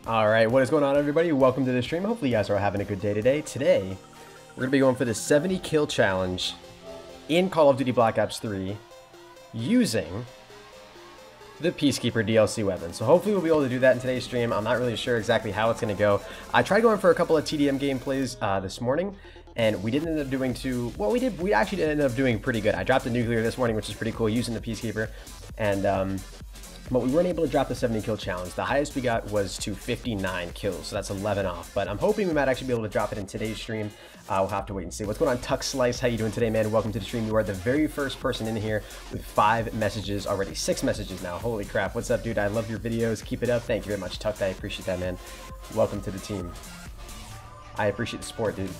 Alright, what is going on, everybody? Welcome to the stream. Hopefully you guys are having a good day today. Today, we're going to be going for the 70 kill challenge in Call of Duty Black Ops 3 using the Peacekeeper DLC weapon. So hopefully we'll be able to do that in today's stream. I'm not really sure exactly how it's going to go. I tried going for a couple of TDM gameplays this morning, and we didn't end up doing too... Well, we actually did end up doing pretty good. I dropped the nuclear this morning, which is pretty cool, using the Peacekeeper, and... but we weren't able to drop the 70 kill challenge. The highest we got was to 59 kills, so that's 11 off. But I'm hoping we might actually be able to drop it in today's stream. We'll have to wait and see. What's going on, Tuck Slice? How you doing today, man? Welcome to the stream. You are the very first person in here with 5 messages already. 6 messages now. Holy crap. What's up, dude? I love your videos. Keep it up. Thank you very much, Tuck. I appreciate that, man. Welcome to the team. I appreciate the support, dude.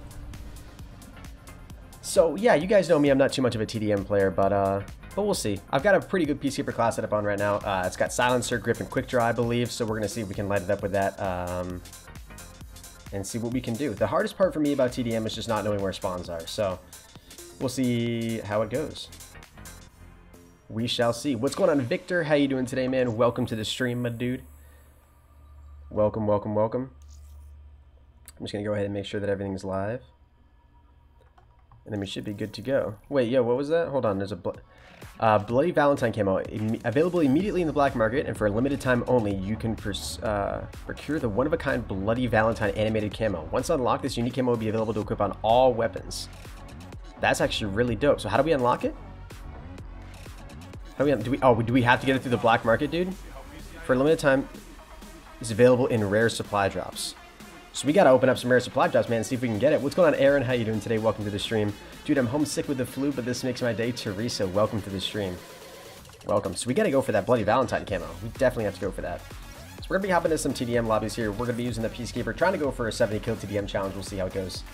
So, yeah, you guys know me. I'm not too much of a TDM player, but we'll see. I've got a pretty good Peacekeeper class set up on right now. It's got Silencer, Grip, and Quick Draw, I believe, so we're going to see if we can light it up with that and see what we can do. The hardest part for me about TDM is just not knowing where spawns are, so we'll see how it goes. We shall see. What's going on, Victor? How you doing today, man? Welcome to the stream, my dude. Welcome, welcome, welcome. I'm just going to go ahead and make sure that everything's live. And then we should be good to go. Wait, yo, what was that? Hold on, there's a... Bloody Valentine camo, available immediately in the black market, and for a limited time only, you can procure the one-of-a-kind Bloody Valentine animated camo. Once unlocked, this unique camo will be available to equip on all weapons. That's actually really dope. So how do we unlock it? How do we, do we have to get it through the black market, dude? For a limited time, it's available in rare supply drops. So we gotta open up some rare supply drops, man, and see if we can get it. What's going on, Aaron? How you doing today? Welcome to the stream. Dude, I'm homesick with the flu, but this makes my day. Teresa, welcome to the stream. Welcome. So we gotta go for that Bloody Valentine camo. We definitely have to go for that. So we're gonna be hopping into some TDM lobbies here. We're gonna be using the Peacekeeper, trying to go for a 70 kill TDM challenge. We'll see how it goes.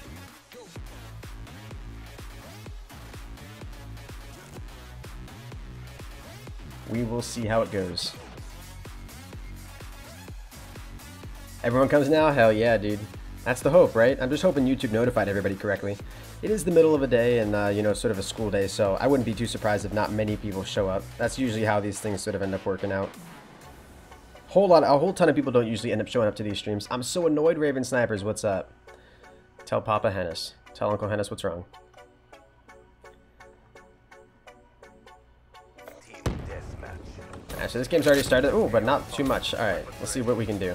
We will see how it goes. Everyone comes now? Hell yeah, dude. That's the hope, right? I'm just hoping YouTube notified everybody correctly. It is the middle of a day and, you know, sort of a school day, so I wouldn't be too surprised if not many people show up. That's usually how these things sort of end up working out. A whole ton of people don't usually end up showing up to these streams. I'm so annoyed, Raven Snipers. What's up? Tell Papa Hennis. Tell Uncle Hennis what's wrong. Alright, so this game's already started. Ooh, but not too much. Alright, let's see what we can do.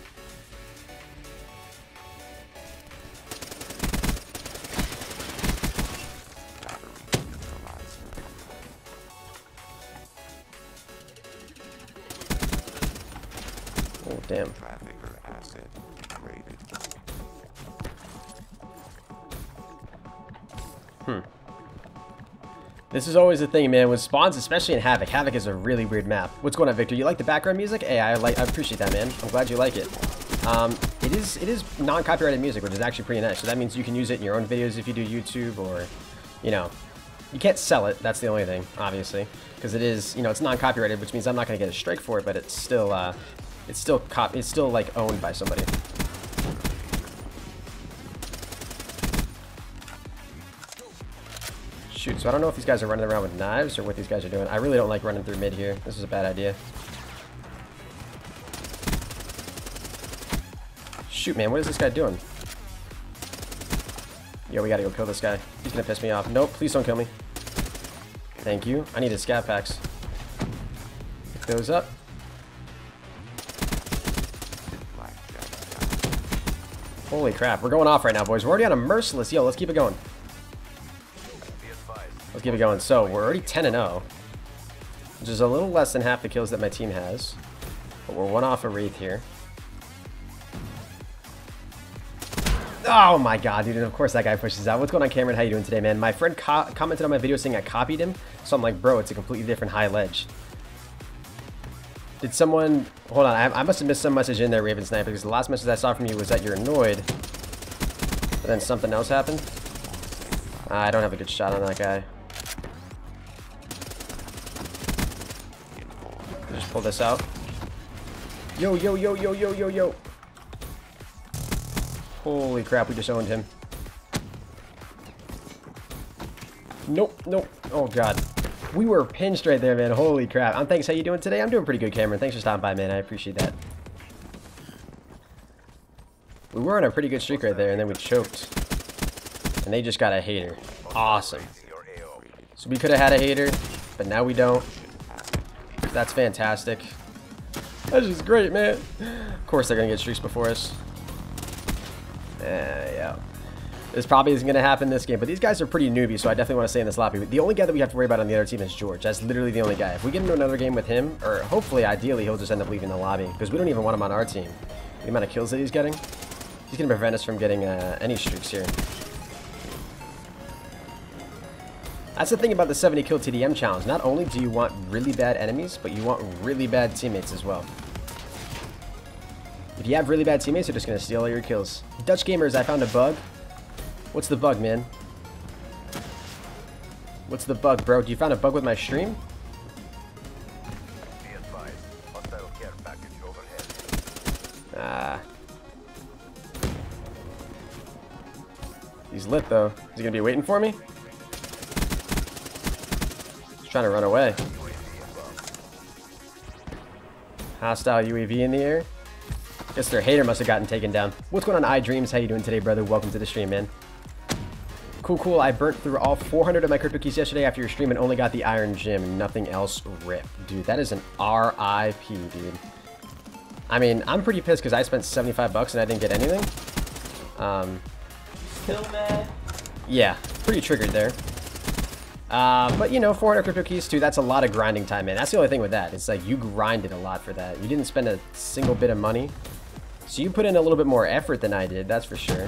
Oh, damn. This is always the thing, man, with spawns, especially in Havoc. Havoc is a really weird map. What's going on, Victor? You like the background music? Hey, I appreciate that, man. I'm glad you like it. It is non-copyrighted music, which is actually pretty nice. So that means you can use it in your own videos if you do YouTube, or, you know, you can't sell it. That's the only thing, obviously, because it is, you know, it's non-copyrighted, which means I'm not going to get a strike for it, but it's still like owned by somebody. Shoot, so I don't know if these guys are running around with knives or what these guys are doing. I really don't like running through mid here. This is a bad idea. Shoot, man, what is this guy doing? Yo, we gotta go kill this guy. He's gonna piss me off. Nope, please don't kill me. Thank you. I need his scav packs. Pick those up. Holy crap, we're going off right now, boys. We're already on a merciless. Yo, let's keep it going. Let's keep it going. So, we're already 10-0, which is a little less than half the kills that my team has. But we're 1 off a Wraith here. Oh my god, dude, and of course that guy pushes out. What's going on, Cameron? How you doing today, man? My friend commented on my video saying I copied him, so I'm like, bro, it's a completely different high ledge. Did someone... Hold on, I must have missed some message in there, Raven Sniper, because the last message I saw from you was that you're annoyed. But then something else happened. I don't have a good shot on that guy. Just pull this out. Yo, yo, yo, yo, yo, yo, yo. Holy crap, we just owned him. Nope, nope. Oh, God. We were pinched right there, man. Holy crap. Thanks. How you doing today? I'm doing pretty good, Cameron. Thanks for stopping by, man. I appreciate that. We were on a pretty good streak right there, and then we choked. And they just got a hater. Awesome. So we could have had a hater, but now we don't. That's fantastic. That's just great, man. Of course they're going to get streaks before us. Yeah. This probably isn't going to happen this game, but these guys are pretty newbie, so I definitely want to stay in this lobby. The only guy that we have to worry about on the other team is George. That's literally the only guy. If we get into another game with him, or hopefully, ideally, he'll just end up leaving the lobby, because we don't even want him on our team. The amount of kills that he's getting, he's going to prevent us from getting any streaks here. That's the thing about the 70 kill TDM challenge. Not only do you want really bad enemies, but you want really bad teammates as well. If you have really bad teammates, they're just going to steal all your kills. Dutch Gamers, I found a bug. What's the bug, man? What's the bug, bro? You found a bug with my stream? He's lit, though. Is he going to be waiting for me? He's trying to run away. Hostile UAV in the air. Guess their hater must have gotten taken down. What's going on, iDreams? How you doing today, brother? Welcome to the stream, man. Cool. I burnt through all 400 of my crypto keys yesterday after your stream and only got the Iron Gem. Nothing else. Rip. Dude, that is an RIP, dude. I mean, I'm pretty pissed because I spent 75 bucks and I didn't get anything. Kill man. Yeah, pretty triggered there. But, you know, 400 crypto keys, too, that's a lot of grinding time, man. That's the only thing with that. It's like you grinded a lot for that. You didn't spend a single bit of money. So you put in a little bit more effort than I did, that's for sure.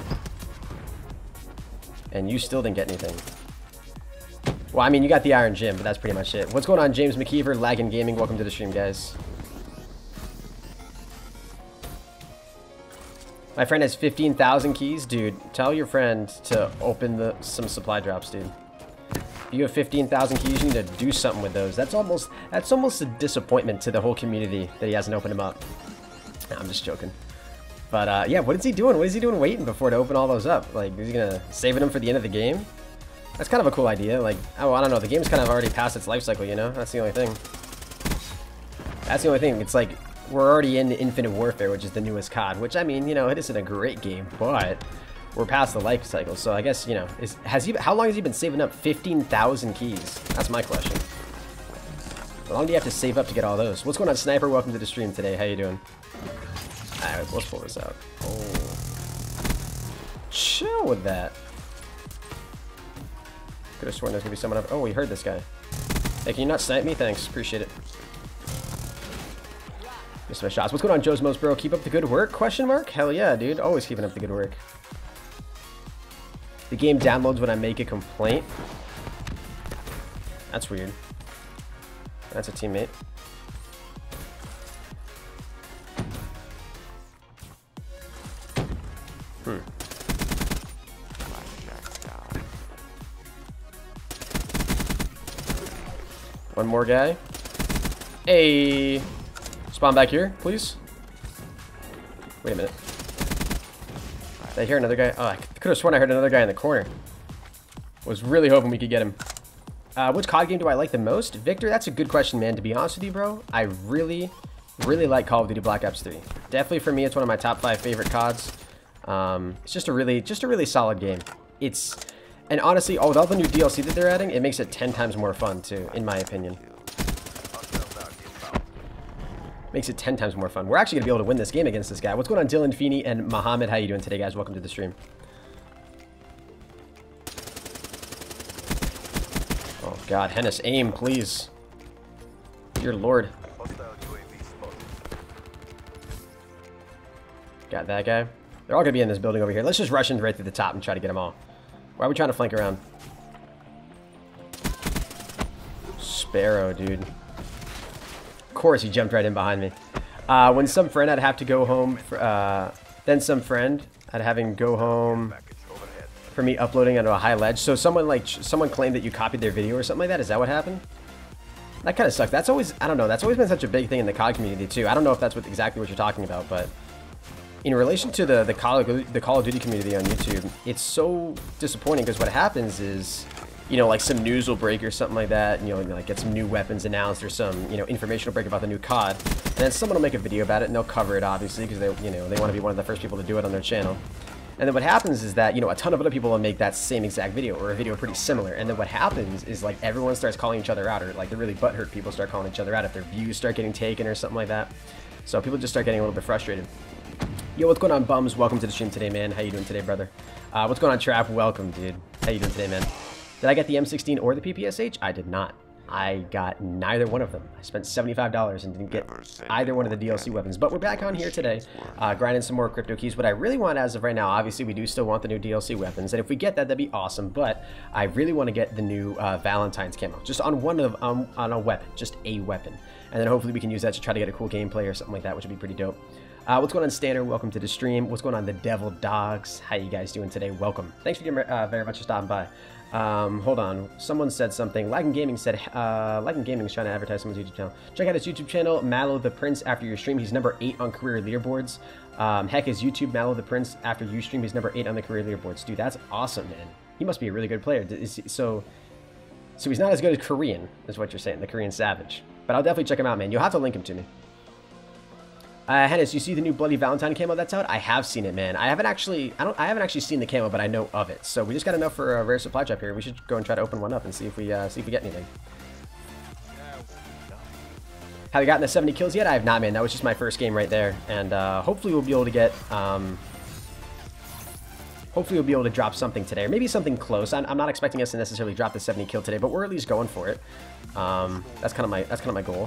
And you still didn't get anything. Well, I mean, you got the Iron Gym, but that's pretty much it. What's going on, James McKeever, Laggin Gaming? Welcome to the stream, guys. My friend has 15,000 keys. Dude, tell your friend to open some supply drops, dude. If you have 15,000 keys, you need to do something with those. That's almost a disappointment to the whole community that he hasn't opened them up. No, I'm just joking. But, yeah, what is he doing? What is he doing waiting before to open all those up? Like, is he going to save them for the end of the game? That's kind of a cool idea. Like, oh, I don't know. The game's kind of already past its life cycle, you know? That's the only thing. That's the only thing. It's like, we're already in Infinite Warfare, which is the newest COD. Which, I mean, you know, it isn't a great game, but we're past the life cycle. So I guess, you know, how long has he been saving up 15,000 keys? That's my question. How long do you have to save up to get all those? What's going on, Sniper? Welcome to the stream today. How you doing? Alright, let's pull this out. Oh. Chill with that. Could have sworn there's going to be someone up. Oh, we heard this guy. Hey, can you not snipe me? Thanks. Appreciate it. Missed my shots. What's going on, Joe's Most, bro? Keep up the good work? Question mark? Hell yeah, dude. Always keeping up the good work. The game downloads when I make a complaint. That's weird. That's a teammate. One more guy. Hey, spawn back here, please. Wait a minute. Did I hear another guy? Oh, I could have sworn I heard another guy in the corner. Was really hoping we could get him. Which COD game do I like the most? Victor, that's a good question, man. To be honest with you, bro, I really like Call of Duty Black Ops 3. Definitely for me, it's one of my top 5 favorite CODs. It's just a really solid game. And honestly, with all the new DLC that they're adding, it makes it 10 times more fun too, in my opinion. Makes it 10 times more fun. We're actually gonna be able to win this game against this guy. What's going on, Dylan Feeney and Mohammed? How you doing today, guys? Welcome to the stream. Oh God, Hennis, aim, please. Dear Lord. Got that guy. They're all gonna be in this building over here. Let's just rush in right through the top and try to get them all. Why are we trying to flank around? Sparrow, dude. Of course he jumped right in behind me. When some friend I'd have to go home, then some friend I'd have him go home for me uploading onto a high ledge. So someone claimed that you copied their video or something like that. Is that what happened? That kind of sucks. That's always, I don't know. That's always been such a big thing in the COD community too. I don't know if that's exactly what you're talking about, but in relation to the Call of Duty community on YouTube, it's so disappointing because what happens is, you know, like some news will break or something like that, and you'll like get some new weapons announced or some, you know, information will break about the new COD, and then someone will make a video about it and they'll cover it obviously because they, you know, they want to be one of the first people to do it on their channel. And then what happens is that, you know, a ton of other people will make that same exact video or a video pretty similar. And then what happens is like everyone starts calling each other out, or like the really butthurt people start calling each other out if their views start getting taken or something like that. So people just start getting a little bit frustrated. Yo, what's going on, Bums? Welcome to the stream today, man. How you doing today, brother? What's going on, Trap? Welcome, dude. How you doing today, man? Did I get the M16 or the PPSH? I did not. I got neither one of them. I spent $75 and didn't get either one of the DLC weapons. But we're back on here today, grinding some more crypto keys. What I really want as of right now, obviously we do still want the new DLC weapons, and if we get that, that'd be awesome. But I really want to get the new Valentine's camo, just on one of on a weapon, just a weapon, and then hopefully we can use that to try to get a cool gameplay or something like that, which would be pretty dope. What's going on, Stanner? Welcome to the stream. What's going on, the Devil Dogs? How you guys doing today? Welcome. Thanks for very much for stopping by. Hold on. Someone said something. Lagging Gaming said, Lagging Gaming is trying to advertise someone's YouTube channel. Check out his YouTube channel, Mallow the Prince, after your stream. He's number 8 on career leaderboards. Heck, his YouTube, Mallow the Prince, after you stream, he's number 8 on the career leaderboards. Dude, that's awesome, man. He must be a really good player. So he's not as good as Korean, is what you're saying, the Korean Savage. But I'll definitely check him out, man. You'll have to link him to me. Hennis, you see the new Bloody Valentine camo that's out? I have seen it, man. I haven't actually seen the camo, but I know of it. So we just got enough for a rare supply drop here. We should go and try to open one up and see if we get anything. Have you gotten the 70 kills yet? I have not, man. That was just my first game right there, and hopefully we'll be able to get hopefully we'll be able to drop something today, or maybe something close. I'm not expecting us to necessarily drop the 70 kill today, but we're at least going for it. That's kind of my goal.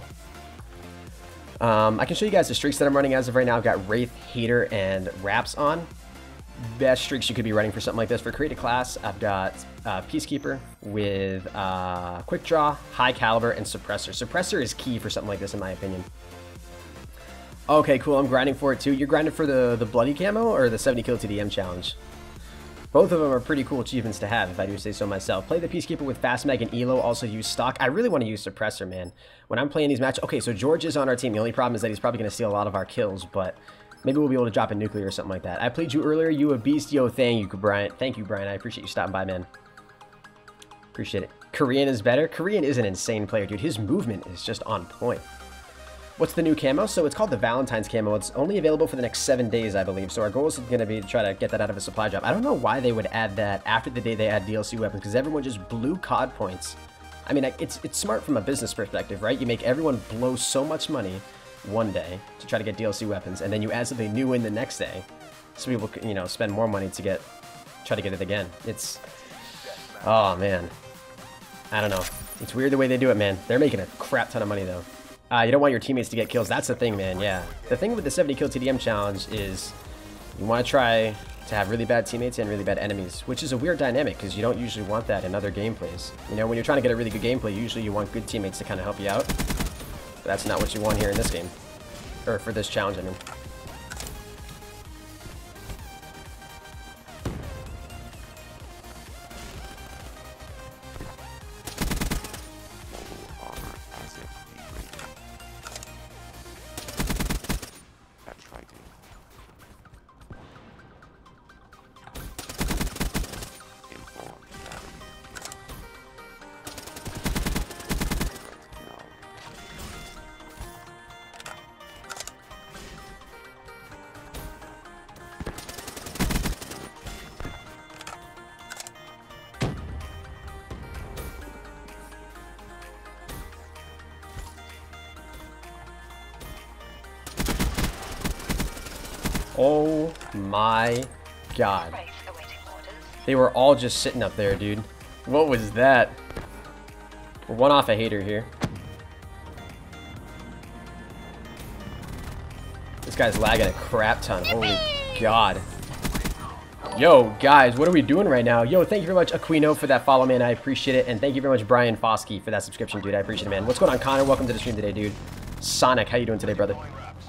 I can show you guys the streaks that I'm running as of right now. I've got Wraith, Hater, and Raps on. Best streaks you could be running for something like this. For creative class, I've got Peacekeeper with Quick Draw, High Caliber, and Suppressor. Suppressor is key for something like this, in my opinion. Okay, cool. I'm grinding for it too. You're grinding for the Bloody Camo or the 70 kill TDM challenge? Both of them are pretty cool achievements to have, if I do say so myself. Play the Peacekeeper with Fast Mag and Elo. Also use stock. I really want to use Suppressor, man. When I'm playing these matches... Okay, so George is on our team. The only problem is that he's probably going to steal a lot of our kills, but maybe we'll be able to drop a nuclear or something like that. I played you earlier. You a beast. Yo, thank you, Brian. Thank you, Brian. I appreciate you stopping by, man. Appreciate it. Korean is better. Korean is an insane player, dude. His movement is just on point. What's the new camo? So it's called the Valentine's camo. It's only available for the next 7 days, I believe. So our goal is going to be to try to get that out of a supply drop. I don't know why they would add that after the day they add DLC weapons, because everyone just blew COD points. I mean, it's smart from a business perspective, right? You make everyone blow so much money one day to try to get DLC weapons, and then you add something new in the next day, so people can, you know, spend more money to try to get it again. It's, oh man, I don't know. It's weird the way they do it, man. They're making a crap ton of money though. You don't want your teammates to get kills. That's the thing, man. Yeah. The thing with the 70 kill TDM challenge is you want to try to have really bad teammates and really bad enemies, which is a weird dynamic because you don't usually want that in other gameplays. You know, when you're trying to get a really good gameplay, usually you want good teammates to kind of help you out. But that's not what you want here in this game. Or for this challenge, I mean. Oh my god. They were all just sitting up there, dude. What was that? We're one off a Hater here. This guy's lagging a crap ton. Holy god. Yo, guys, what are we doing right now? Yo, thank you very much, Aquino, for that follow, man. I appreciate it. And thank you very much, Brian Foskey, for that subscription, dude. I appreciate it, man. What's going on, Connor? Welcome to the stream today, dude. Sonic, how you doing today, brother?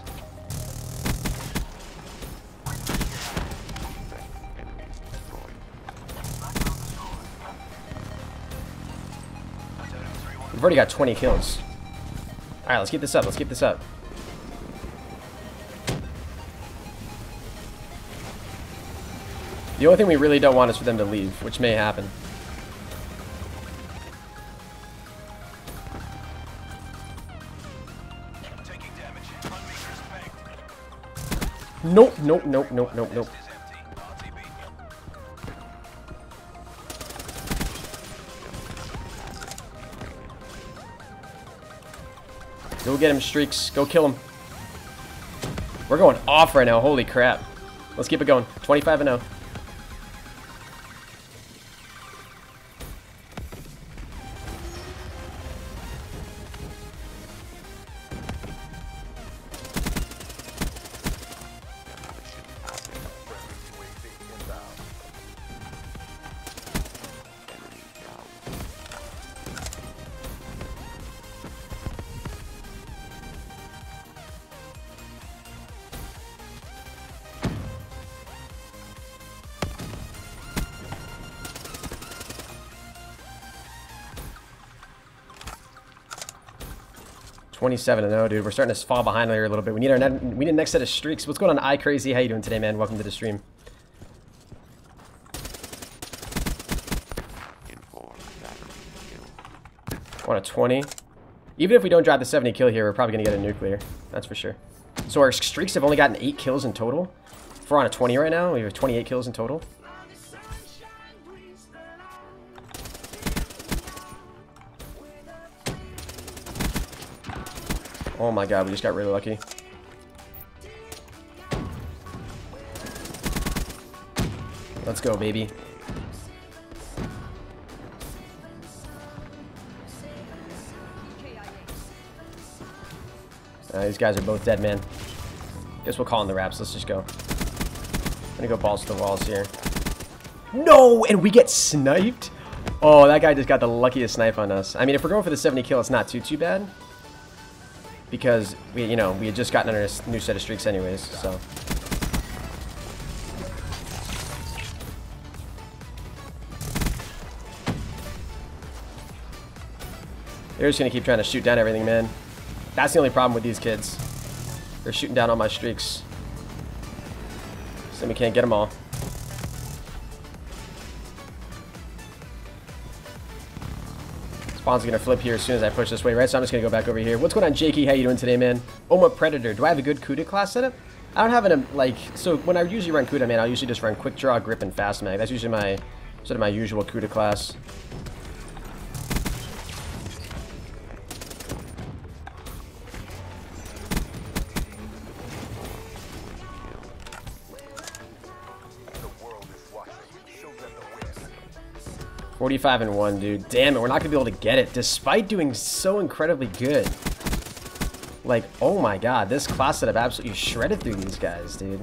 We've already got 20 kills. Alright, let's keep this up. Let's keep this up. The only thing we really don't want is for them to leave, which may happen. Nope, nope, nope, nope, nope, nope. Go get him, Streaks. Go kill him. We're going off right now. Holy crap. Let's keep it going. 25-0. $27-0, dude. We're starting to fall behind here a little bit. We need a next set of streaks. What's going on, iCrazy? How you doing today, man? Welcome to the stream. Want a 20? Even if we don't drop the 70 kill here, we're probably gonna get a nuclear. That's for sure. So our streaks have only gotten 8 kills in total. If we're on a 20 right now, we have 28 kills in total. Oh my god, we just got really lucky. Let's go, baby. These guys are both dead, man. Guess we'll call in the wraps. Let's just go. I'm gonna go balls to the walls here. No! And we get sniped? Oh, that guy just got the luckiest snipe on us. I mean, if we're going for the 70 kill, it's not too bad. Because we had just gotten a new set of streaks anyways, so. They're just gonna keep trying to shoot down everything, man. That's the only problem with these kids. They're shooting down all my streaks. So we can't get them all. Spawn's gonna flip here as soon as I push this way, right? So I'm just gonna go back over here. What's going on, Jakey? How you doing today, man? Oma Predator. Do I have a good Kuda class setup? I don't have an, so when I usually run Kuda, man, I'll usually just run Quick Draw, Grip, and Fast Mag. That's usually my, sort of my usual Kuda class. $45-1, dude. Damn it, we're not gonna be able to get it, despite doing so incredibly good. Like, oh my god, this class setup absolutely shredded through these guys, dude.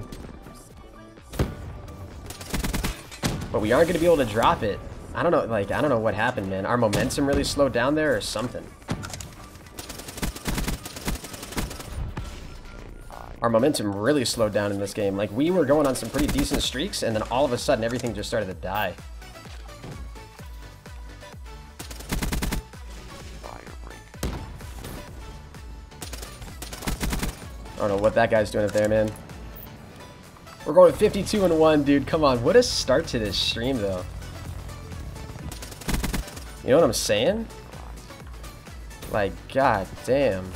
But we aren't gonna be able to drop it. I don't know, like, I don't know what happened, man. Our momentum really slowed down there or something. Our momentum really slowed down in this game. Like, we were going on some pretty decent streaks, and then all of a sudden, everything just started to die. I don't know what that guy's doing up there, man. We're going 52-1, dude. Come on. What a start to this stream, though. You know what I'm saying? Like, god damn.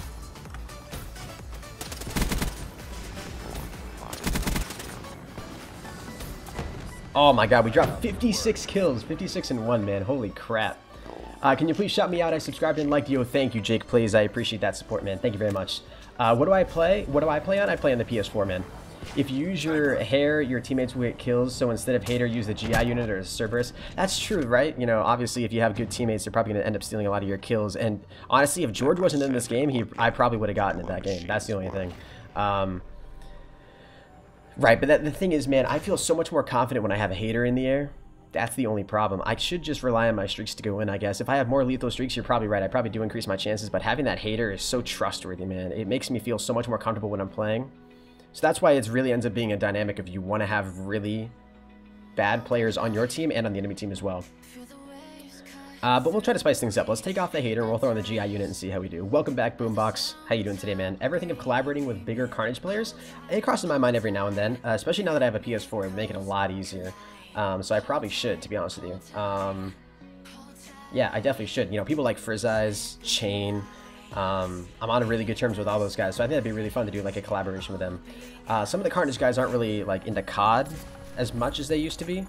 Oh my god, we dropped 56 kills. 56-1, man. Holy crap. Can you please shout me out? I subscribed and liked you. Thank you, Jake, please. I appreciate that support, man. Thank you very much. What do I play? What do I play on? I play on the PS4, man. If you use your hair, your teammates will get kills, so instead of Hater, use the GI unit or Cerberus. That's true, right? You know, obviously, if you have good teammates, they're probably going to end up stealing a lot of your kills. And honestly, if George wasn't in this game, I probably would have gotten it that game. That's the only thing. Right, but the thing is, man, I feel so much more confident when I have a Hater in the air. That's the only problem. I should just rely on my streaks to go in, I guess. If I have more lethal streaks, you're probably right. I probably do increase my chances, but having that Hater is so trustworthy, man. It makes me feel so much more comfortable when I'm playing. So that's why it really ends up being a dynamic if you want to have really bad players on your team and on the enemy team as well. But we'll try to spice things up. Let's take off the Hater, and we'll throw in the GI unit and see how we do. Welcome back, Boombox. How you doing today, man? Ever think of collaborating with bigger Carnage players? It crosses my mind every now and then, especially now that I have a PS4. It would make it a lot easier. So I probably should, to be honest with you. Yeah, I definitely should. You know, people like Frizzeyes, Chain. I'm on really good terms with all those guys, so I think that'd be really fun to do like a collaboration with them. Some of the Carnage guys aren't really like into COD as much as they used to be.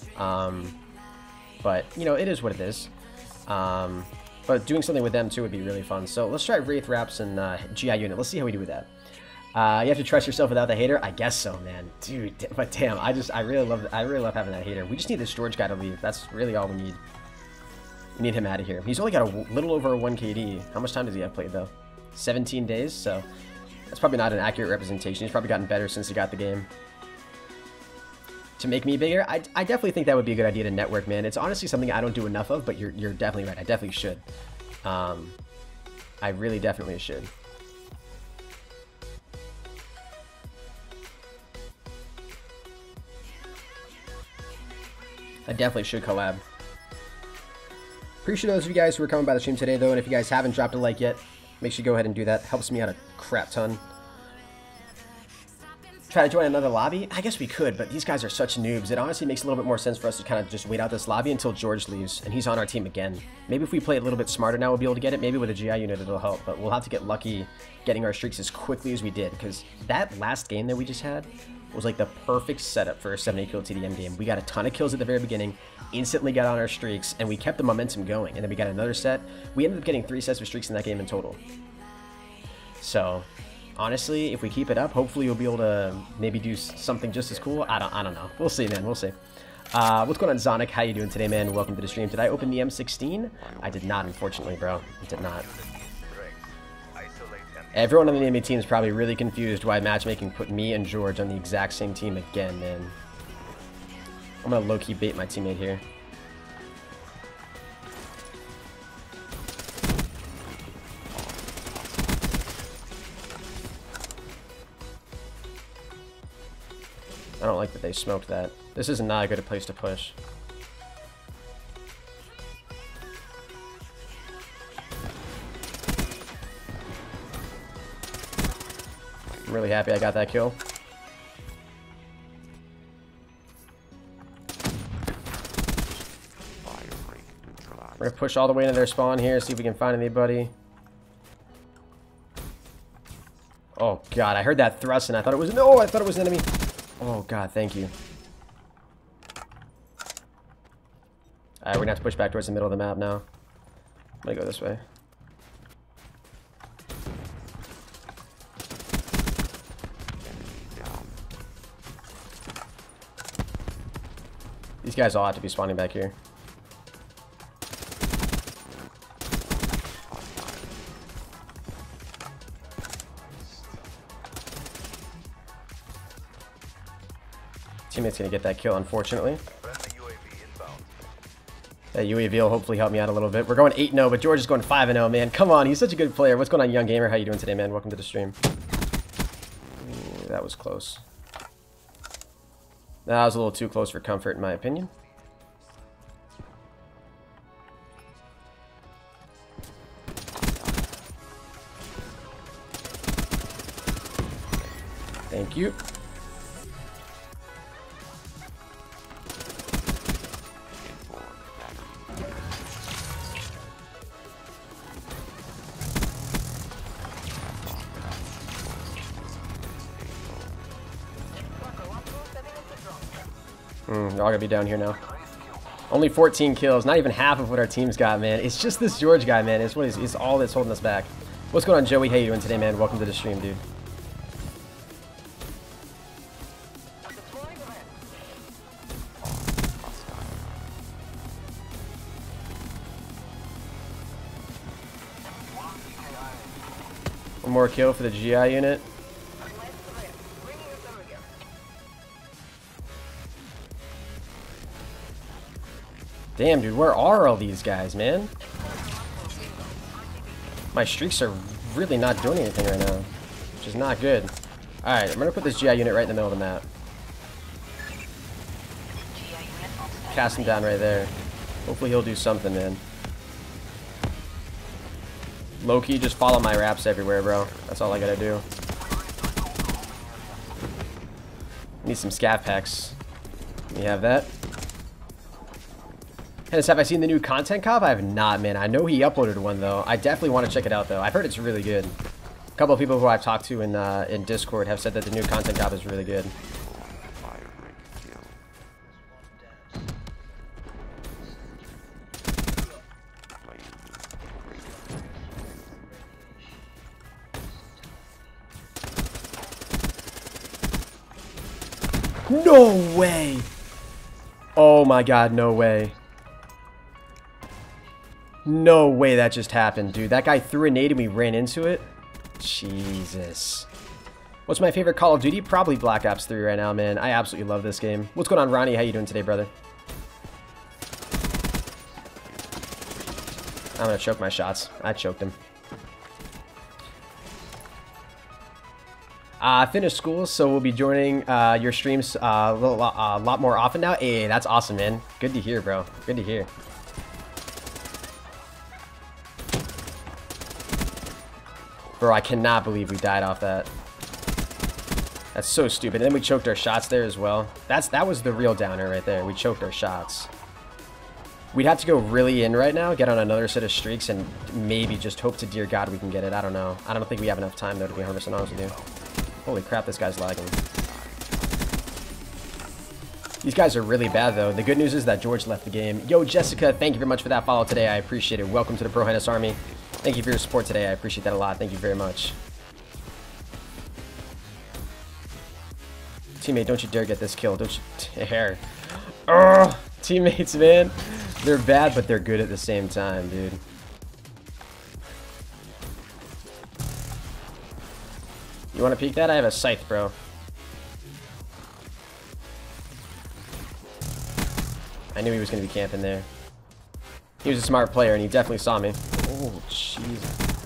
But, you know, it is what it is. But doing something with them too would be really fun. So let's try Wraith Wraps and GI Unit. Let's see how we do with that. You have to trust yourself without the hater. I guess so, man, dude. But damn, I really love having that hater. We just need this George guy to leave. That's really all we need. We need him out of here. He's only got a little over a 1 KD. How much time does he have played though? 17 days. So that's probably not an accurate representation. He's probably gotten better since he got the game. To make me bigger, I definitely think that would be a good idea to network, man. It's honestly something I don't do enough of, but you're definitely right. I definitely should. I really definitely should. I definitely should collab. Appreciate those of you guys who are coming by the stream today, though, and if you guys haven't dropped a like yet, make sure you go ahead and do that. Helps me out a crap ton. Try to join another lobby? I guess we could, but these guys are such noobs. It honestly makes a little bit more sense for us to kind of just wait out this lobby until George leaves, and he's on our team again. Maybe if we play a little bit smarter now, we'll be able to get it. Maybe with a GI unit it'll help, but we'll have to get lucky getting our streaks as quickly as we did, because that last game that we just had was like the perfect setup for a 70 kill TDM game. We got a ton of kills at the very beginning, instantly got on our streaks, and we kept the momentum going, and then we got another set. We ended up getting 3 sets of streaks in that game in total. So honestly, if we keep it up, hopefully we'll be able to maybe do something just as cool. I don't know. We'll see, man. We'll see. What's going on, Zonic? How you doing today, man? Welcome to the stream. Did I open the M16? I did not, unfortunately, bro. I did not. Everyone on the enemy team is probably really confused why matchmaking put me and George on the exact same team again, man. I'm gonna low-key bait my teammate here. I don't like that they smoked that. This is not a good place to push. I'm really happy I got that kill. We're gonna push all the way into their spawn here, see if we can find anybody. Oh god, I heard that thrust and I thought it was an enemy. Oh god, thank you. Alright, we're gonna have to push back towards the middle of the map now. I'm gonna go this way. These guys all have to be spawning back here. Teammate's gonna get that kill, unfortunately. That UAV will hopefully help me out a little bit. We're going 8-0, but George is going 5-0, man. Come on, he's such a good player. What's going on, Young Gamer? How you doing today, man? Welcome to the stream. Ooh, that was close. That was a little too close for comfort, in my opinion. Thank you. Y'all gonna be down here now. Only 14 kills, not even half of what our team's got, man. It's just this George guy, man. It's all that's holding us back. What's going on, Joey? How you doing today, man? Welcome to the stream, dude. One more kill for the GI unit. Damn, dude, where are all these guys, man? My streaks are really not doing anything right now, which is not good. Alright, I'm gonna put this GI unit right in the middle of the map. Cast him down right there. Hopefully he'll do something, man. Low-key, just follow my wraps everywhere, bro. That's all I gotta do. Need some scav packs. We have that. Hennis, have I seen the new content cop? I have not, man. I know he uploaded one, though. I definitely want to check it out, though. I've heard it's really good. A couple of people who I've talked to in Discord have said that the new content job is really good. No way! Oh my god, no way. No way that just happened, dude. That guy threw a nade and we ran into it? Jesus. What's my favorite Call of Duty? Probably Black Ops 3 right now, man. I absolutely love this game. What's going on, Ronnie? How you doing today, brother? I'm gonna choke my shots. I choked him. Finished school, so we'll be joining your streams a lot more often now. Hey, that's awesome, man. Good to hear, bro. Good to hear. Bro, I cannot believe we died off that. That's so stupid. And then we choked our shots there as well. That was the real downer right there. We choked our shots. We'd have to go really in right now, get on another set of streaks, and maybe just hope to dear God we can get it. I don't know. I don't think we have enough time, though, to be 100% honest with you. Holy crap, this guy's lagging. These guys are really bad, though. The good news is that George left the game. Yo, Jessica, thank you very much for that follow today. I appreciate it. Welcome to the Pro Highness Army. Thank you for your support today. I appreciate that a lot. Thank you very much. Teammate, don't you dare get this kill. Don't you dare. Ugh, teammates, man. They're bad, but they're good at the same time, dude. You want to peek that? I have a scythe, bro. I knew he was going to be camping there. He was a smart player, and he definitely saw me. Oh, jeez.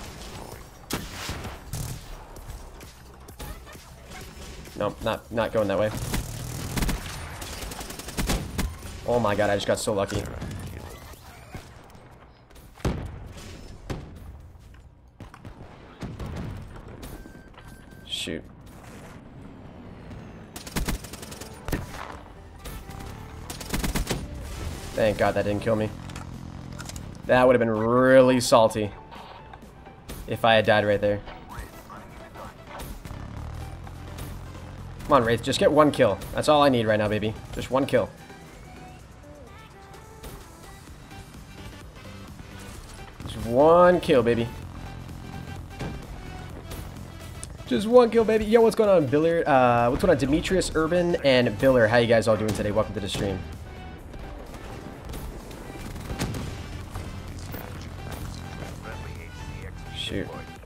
Nope, not going that way. Oh my god, I just got so lucky. Shoot. Thank God that didn't kill me. That would have been really salty if I had died right there. Come on, Wraith, just get one kill. That's all I need right now, baby. Just one kill. Just one kill, baby. Just one kill, baby. Yo, what's going on, Biller? What's going on, Demetrius, Urban, and Biller? How you guys all doing today? Welcome to the stream. Shoot.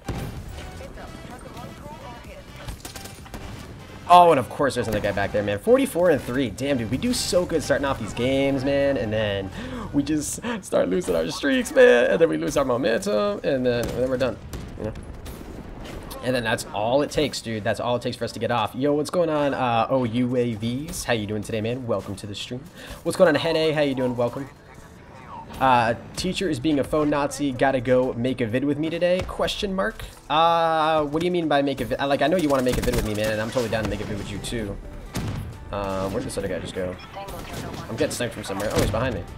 Oh, and of course there's another guy back there, man. 44-3. Damn, dude, we do so good starting off these games, man. And then we just start losing our streaks, man. And then we lose our momentum. And then we're done, you know? And then that's all it takes, dude. That's all it takes for us to get off. Yo, what's going on, OUAVs? How you doing today, man? Welcome to the stream. What's going on, Hene? How you doing? Welcome. Teacher is being a phone Nazi. Gotta go make a vid with me today? Question mark. What do you mean by make a vid? Like, I know you want to make a vid with me, man, and I'm totally down to make a vid with you too. Where'd this other guy just go? I'm getting sniped from somewhere. Oh, he's behind me.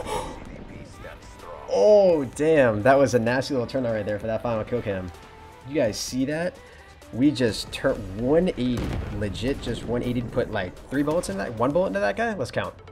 Oh, damn. That was a nasty little turnout right there for that final kill cam. You guys see that? We just turned 180. Legit, just 180 to put like 3 bullets in that? 1 bullet into that guy? Let's count.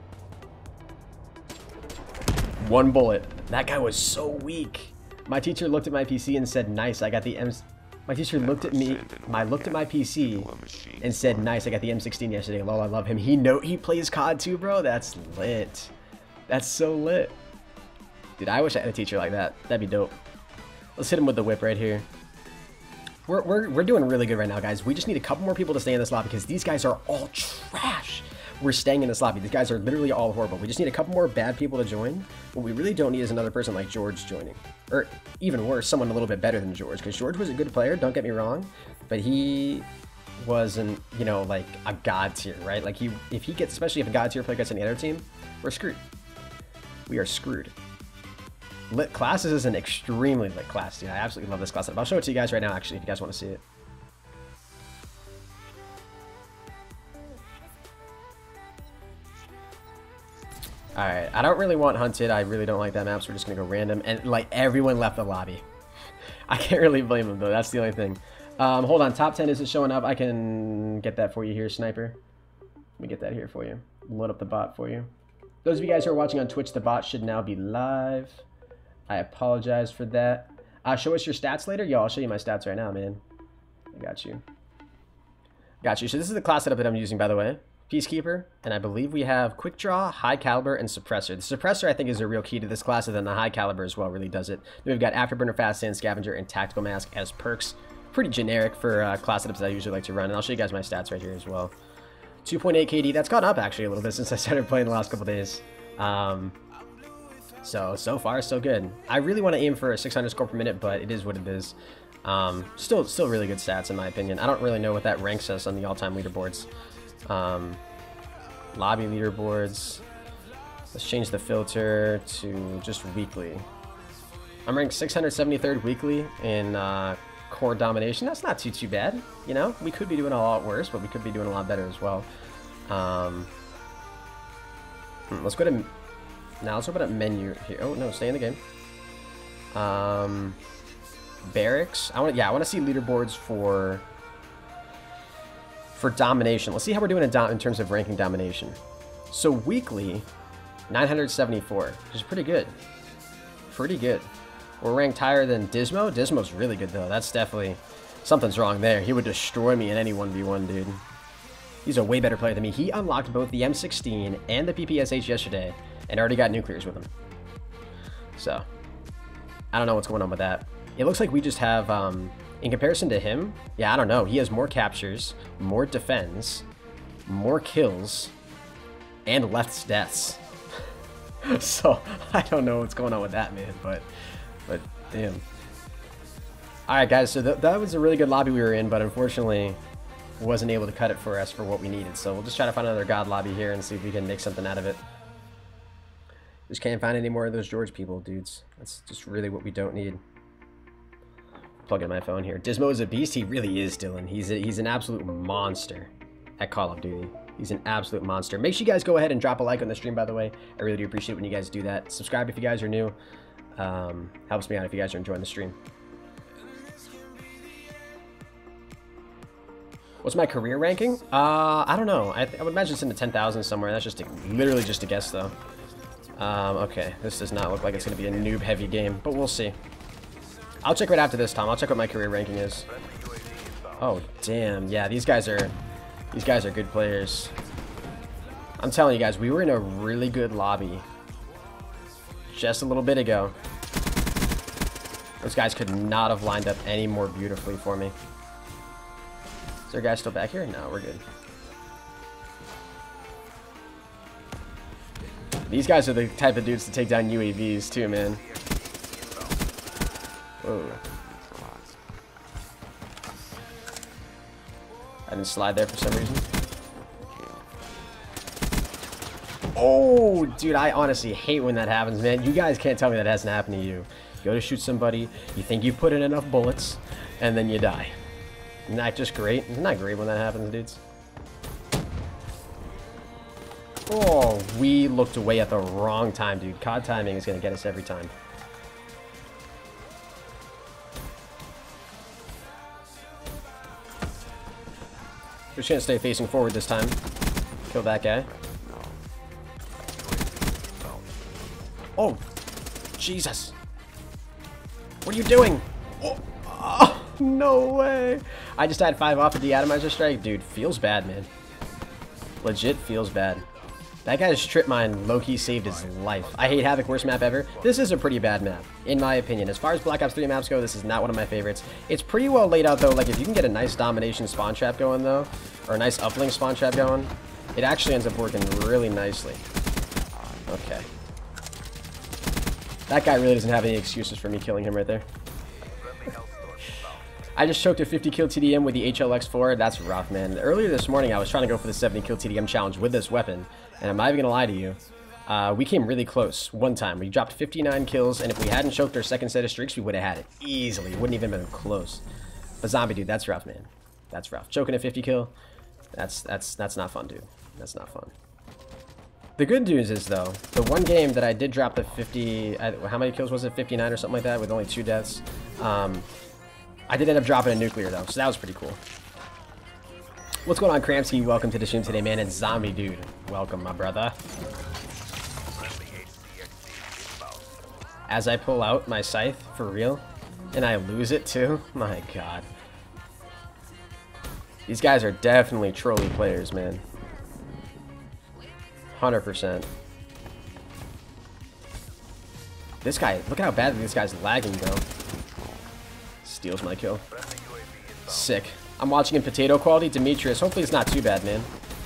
1 bullet. That guy was so weak. My teacher looked at my PC and said, nice, I got the M... My teacher looked at me, looked at my PC and said, nice, I got the M16 yesterday. Lol, I love him. He plays COD too, bro. That's lit. That's so lit. Dude, I wish I had a teacher like that. That'd be dope. Let's hit him with the whip right here. We're doing really good right now, guys. We just need a couple more people to stay in this lobby because these guys are all trash. We're staying in this lobby. These guys are literally all horrible. We just need a couple more bad people to join. What we really don't need is another person like George joining. Or even worse, someone a little bit better than George. Because George was a good player, don't get me wrong. But he wasn't, you know, like a god tier, right? Like if he gets, especially if a god tier player gets on the other team, we're screwed. We are screwed. Lit classes is an extremely lit class, dude. I absolutely love this class. I'll show it to you guys right now, actually, if you guys want to see it. Alright, I don't really want hunted. I really don't like that map, so we're just gonna go random. And, like, everyone left the lobby. I can't really blame him, though. That's the only thing. Hold on. Top 10 isn't showing up. I can get that for you here, Sniper. Let me get that here for you. Load up the bot for you. Those of you guys who are watching on Twitch, the bot should now be live. I apologize for that. Show us your stats later. Yo, I'll show you my stats right now, man. I got you. Got you. So this is the class setup that I'm using, by the way. Peacekeeper, and I believe we have Quick Draw, High Caliber, and Suppressor. The Suppressor, I think, is a real key to this class, and then the High Caliber as well really does it. Then we've got Afterburner, Fast Sand, Scavenger, and Tactical Mask as perks. Pretty generic for class setups that I usually like to run, and I'll show you guys my stats right here as well. 2.8 KD. That's gone up, actually, a little bit since I started playing the last couple days. So far, so good. I really want to aim for a 600 score per minute, but it is what it is. Still really good stats, in my opinion. I don't really know what that ranks us on the all-time leaderboards. Lobby leaderboards. Let's change the filter to just weekly. I'm ranked 673rd weekly in core domination. That's not too bad. You know, we could be doing a lot worse, but we could be doing a lot better as well. Let's go to now. Let's open up menu here. Oh no, stay in the game. Barracks. I want to see leaderboards for domination. Let's see how we're doing in terms of ranking domination. So weekly, 974, which is pretty good. Pretty good. We're ranked higher than Dismo. Dismo's really good, though. That's definitely... something's wrong there. He would destroy me in any 1v1, dude. He's a way better player than me. He unlocked both the M16 and the PPSH yesterday, and already got nuclears with him. So, I don't know what's going on with that. It looks like we just have... in comparison to him, yeah, I don't know. He has more captures, more defense, more kills, and less deaths. So, I don't know what's going on with that, man, but damn. Alright, guys, so that was a really good lobby we were in, but unfortunately wasn't able to cut it for us for what we needed. So we'll just try to find another god lobby here and see if we can make something out of it. Just can't find any more of those George people, dudes. That's just really what we don't need. Plug in my phone here. Dismo is a beast. He really is, Dylan. He's an absolute monster at Call of Duty. He's an absolute monster. Make sure you guys go ahead and drop a like on the stream, by the way. I really do appreciate when you guys do that. Subscribe if you guys are new. Helps me out if you guys are enjoying the stream. What's my career ranking? I don't know. I would imagine it's in the 10,000 somewhere. That's just literally just a guess, though. Okay, this does not look like it's going to be a noob-heavy game, but we'll see. I'll check right after this, Tom. I'll check what my career ranking is. Oh, damn. Yeah, these guys are good players. I'm telling you guys, we were in a really good lobby just a little bit ago. Those guys could not have lined up any more beautifully for me. Is there a guy still back here? No, we're good. These guys are the type of dudes to take down UAVs too, man. Whoa. I didn't slide there for some reason. Oh, dude, I honestly hate when that happens, man. You guys can't tell me that hasn't happened to you. You go to shoot somebody, you think you've put in enough bullets, and then you die. Isn't that just great? Isn't that great when that happens, dudes? Oh, we looked away at the wrong time, dude. COD timing is going to get us every time. We're just going to stay facing forward this time. Kill that guy. Oh, Jesus. What are you doing? Oh, no way. I just had 5 off of the atomizer strike. Dude, feels bad, man. Legit feels bad. That guy's strip mine low-key saved his life. I hate Havoc, worst map ever. This is a pretty bad map, in my opinion. As far as Black Ops 3 maps go, this is not one of my favorites. It's pretty well laid out, though. Like, if you can get a nice domination spawn trap going, though, or a nice uplink spawn trap going, it actually ends up working really nicely. Okay. That guy really doesn't have any excuses for me killing him right there. I just choked a 50 kill TDM with the HLX4. That's rough, man. Earlier this morning, I was trying to go for the 70 kill TDM challenge with this weapon. And I'm not even going to lie to you. We came really close one time. We dropped 59 kills, and if we hadn't choked our second set of streaks, we would have had it easily. It wouldn't even been close. But Zombie, dude, that's rough, man. That's rough. Choking a 50 kill, that's not fun, dude. That's not fun. The good news is, though, the one game that I did drop the 50... how many kills was it? 59 or something like that, with only 2 deaths. I did end up dropping a nuclear though, so that was pretty cool. What's going on, Kramsky? Welcome to the stream today, man. And Zombie Dude, welcome, my brother. As I pull out my scythe, for real, and I lose it too, my god. These guys are definitely trolly players, man. 100%. This guy, look at how badly this guy's lagging, though. Steals my kill. Sick. I'm watching in potato quality. Demetrius, hopefully it's not too bad, man.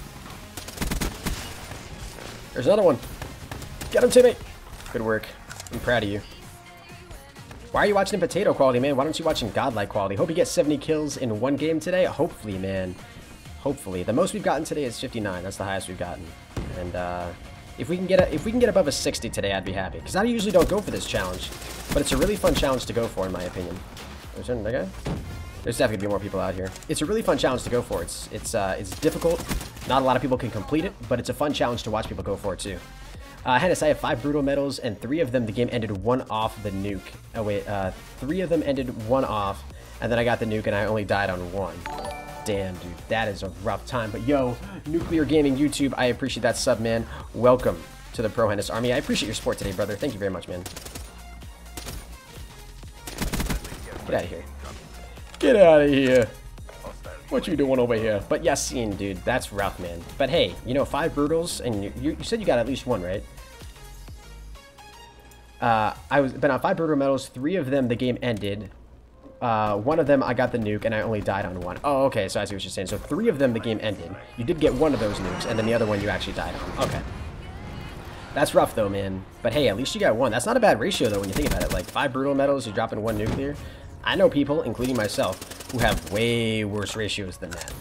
There's another one. Get him, teammate. Good work. I'm proud of you. Why are you watching in potato quality, man? Why don't you watch in godlike quality? Hope you get 70 kills in one game today. Hopefully, man. Hopefully. The most we've gotten today is 59. That's the highest we've gotten. And if we can get above a 60 today, I'd be happy. Because I usually don't go for this challenge, but it's a really fun challenge to go for, in my opinion. There's another guy. There's definitely gonna be more people out here. It's a really fun challenge to go for. It's difficult. Not a lot of people can complete it, but it's a fun challenge to watch people go for it too. Hennis, I have 5 brutal medals, and 3 of them the game ended 1 off the nuke. Oh wait, 3 of them ended 1 off, and then I got the nuke and I only died on 1. Damn, dude, that is a rough time. But yo, Nuclear Gaming YouTube, I appreciate that sub, man. Welcome to the Pro Hennis Army. I appreciate your support today, brother. Thank you very much, man. Get out of here. Get out of here. What you doing over here? But Yassine, dude, that's rough, man. But hey, you know, 5 brutals, and you said you got at least 1, right? I've been on 5 brutal medals. 3 of them the game ended. 1 of them I got the nuke, and I only died on 1. Oh, okay, so I see what you're saying. So 3 of them the game ended. You did get 1 of those nukes, and then the other one you actually died on. Okay. That's rough, though, man. But hey, at least you got 1. That's not a bad ratio, though, when you think about it. Like, 5 brutal medals, you're dropping 1 nuclear. I know people, including myself, who have way worse ratios than that.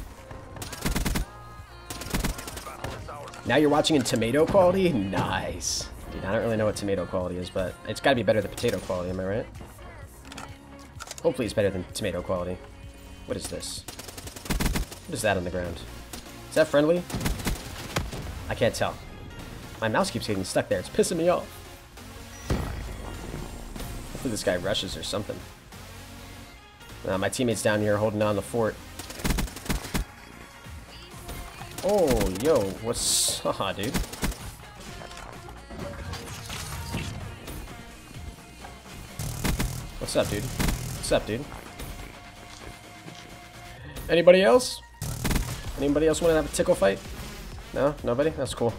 Now you're watching in tomato quality? Nice. Dude, I don't really know what tomato quality is, but it's got to be better than potato quality, am I right? Hopefully it's better than tomato quality. What is this? What is that on the ground? Is that friendly? I can't tell. My mouse keeps getting stuck there. It's pissing me off. Hopefully this guy rushes or something. My teammate's down here holding on the fort. Oh, yo, what's... Haha, dude. What's up, dude? What's up, dude? Anybody else? Anybody else want to have a tickle fight? No? Nobody? That's cool.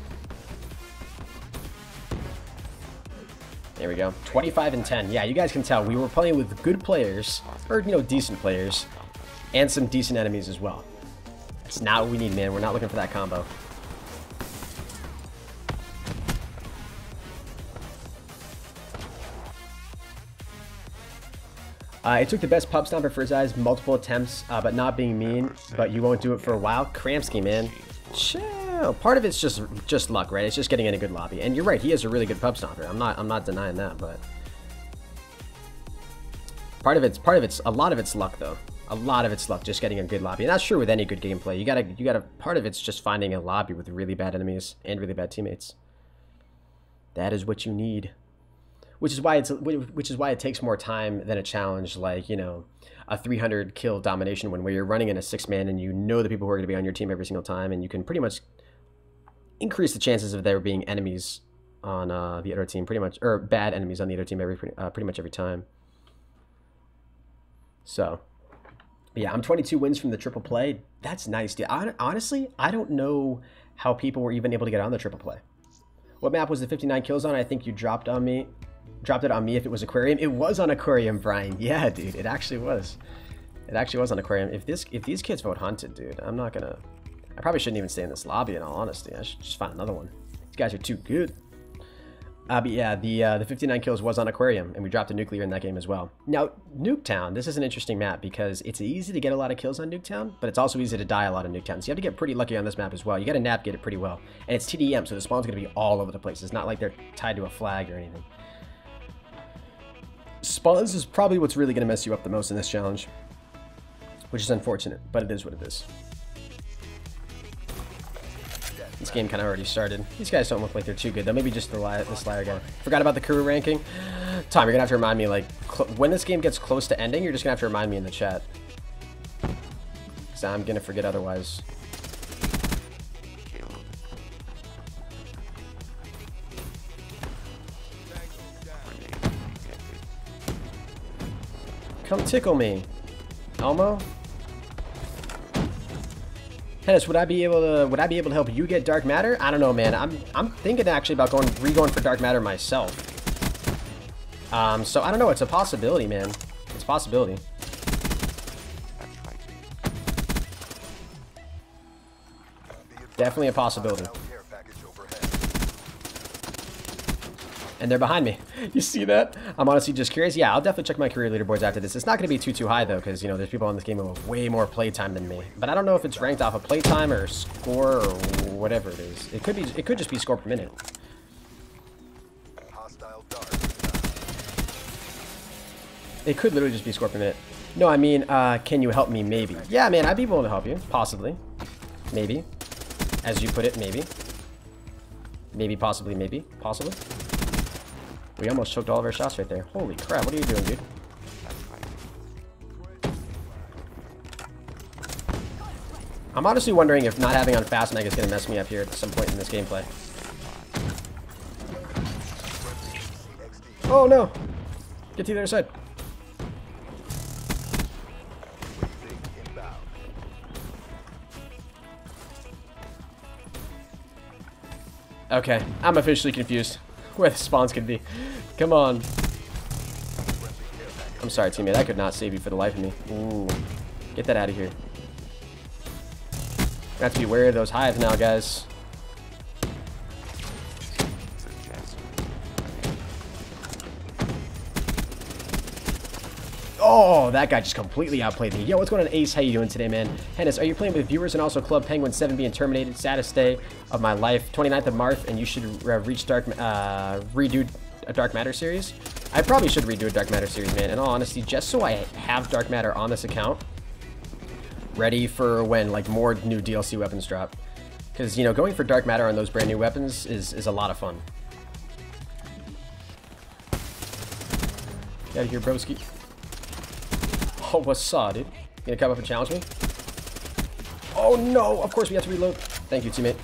There we go. 25 and 10. Yeah, you guys can tell we were playing with good players, or, you know, decent players, and some decent enemies as well. That's not what we need, man. We're not looking for that combo. It took the best pub stomper for his eyes, multiple attempts, but not being mean, but you won't do it for a while. Kramsky, man. Chill. Part of it's just luck, right? It's just getting in a good lobby. And you're right, he is a really good pub stomper. I'm not denying that, but a lot of it's luck though. A lot of it's luck, just getting a good lobby. And that's true with any good gameplay. You gotta part of it's just finding a lobby with really bad enemies and really bad teammates. That is what you need. Which is why it takes more time than a challenge like, you know, a 300 kill domination win where you're running in a 6-man and you know the people who are going to be on your team every single time, and you can pretty much increase the chances of there being enemies on the other team pretty much, or bad enemies on the other team pretty much every time. So, yeah, I'm 22 wins from the triple play. That's nice, dude. Honestly, I don't know how people were even able to get on the triple play. What map was the 59 kills on? I think you dropped it on me if it was Aquarium. It was on Aquarium, Brian. Yeah, dude, it actually was. It actually was on Aquarium. If these kids vote Hunted, dude, I probably shouldn't even stay in this lobby, in all honesty. I should just find another one. These guys are too good. But yeah, the 59 kills was on Aquarium, and we dropped a nuclear in that game as well. Now, Nuketown, this is an interesting map because it's easy to get a lot of kills on Nuketown, but it's also easy to die a lot on Nuketown. So you have to get pretty lucky on this map as well. You got to navigate it pretty well. And it's TDM, so the spawn's going to be all over the place. It's not like they're tied to a flag or anything. Spawns is probably what's really going to mess you up the most in this challenge, which is unfortunate, but it is what it is. This game kind of already started. These guys don't look like they're too good, though. Maybe just the Slayer guy. Forgot about the crew ranking. Tom, you're gonna have to remind me, like, when this game gets close to ending, you're just gonna have to remind me in the chat. Because I'm gonna forget otherwise. Come tickle me, Elmo. Hennis, would I be able to help you get dark matter? I don't know, man. I'm thinking actually about going for dark matter myself. So I don't know. It's a possibility, man. It's a possibility. Definitely a possibility. And they're behind me. You see that? I'm honestly just curious. Yeah, I'll definitely check my career leaderboards after this. It's not going to be too high, though, because, you know, there's people on this game who have way more playtime than me. But I don't know if it's ranked off of playtime or score or whatever it is. It could just be score per minute. It could literally just be score per minute. No, I mean, can you help me? Maybe. Yeah, man, I'd be willing to help you. Possibly. Maybe. As you put it, maybe. Maybe, possibly, maybe. Possibly. We almost choked all of our shots right there. Holy crap, what are you doing, dude? I'm honestly wondering if not having on Fast Meg is going to mess me up here at some point in this gameplay. Oh, no. Get to the other side. Okay, I'm officially confused where the spawns could be. Come on. I'm sorry, teammate. I could not save you for the life of me. Ooh. Get that out of here. I have to be wary of those hives now, guys. Oh, that guy just completely outplayed me. Yo, what's going on, Ace? How you doing today, man? Hennis, are you playing with viewers and also Club Penguin 7 being terminated? Saddest day of my life. 29th of March, and you should redo a Dark Matter series. I probably should redo a Dark Matter series, man. In all honesty, just so I have Dark Matter on this account, ready for when, like, more new DLC weapons drop. Because, you know, going for Dark Matter on those brand new weapons is a lot of fun. Get out of here, broski. Oh, what's up, dude? You gonna come up and challenge me? Oh no! Of course we have to reload. Thank you, teammate.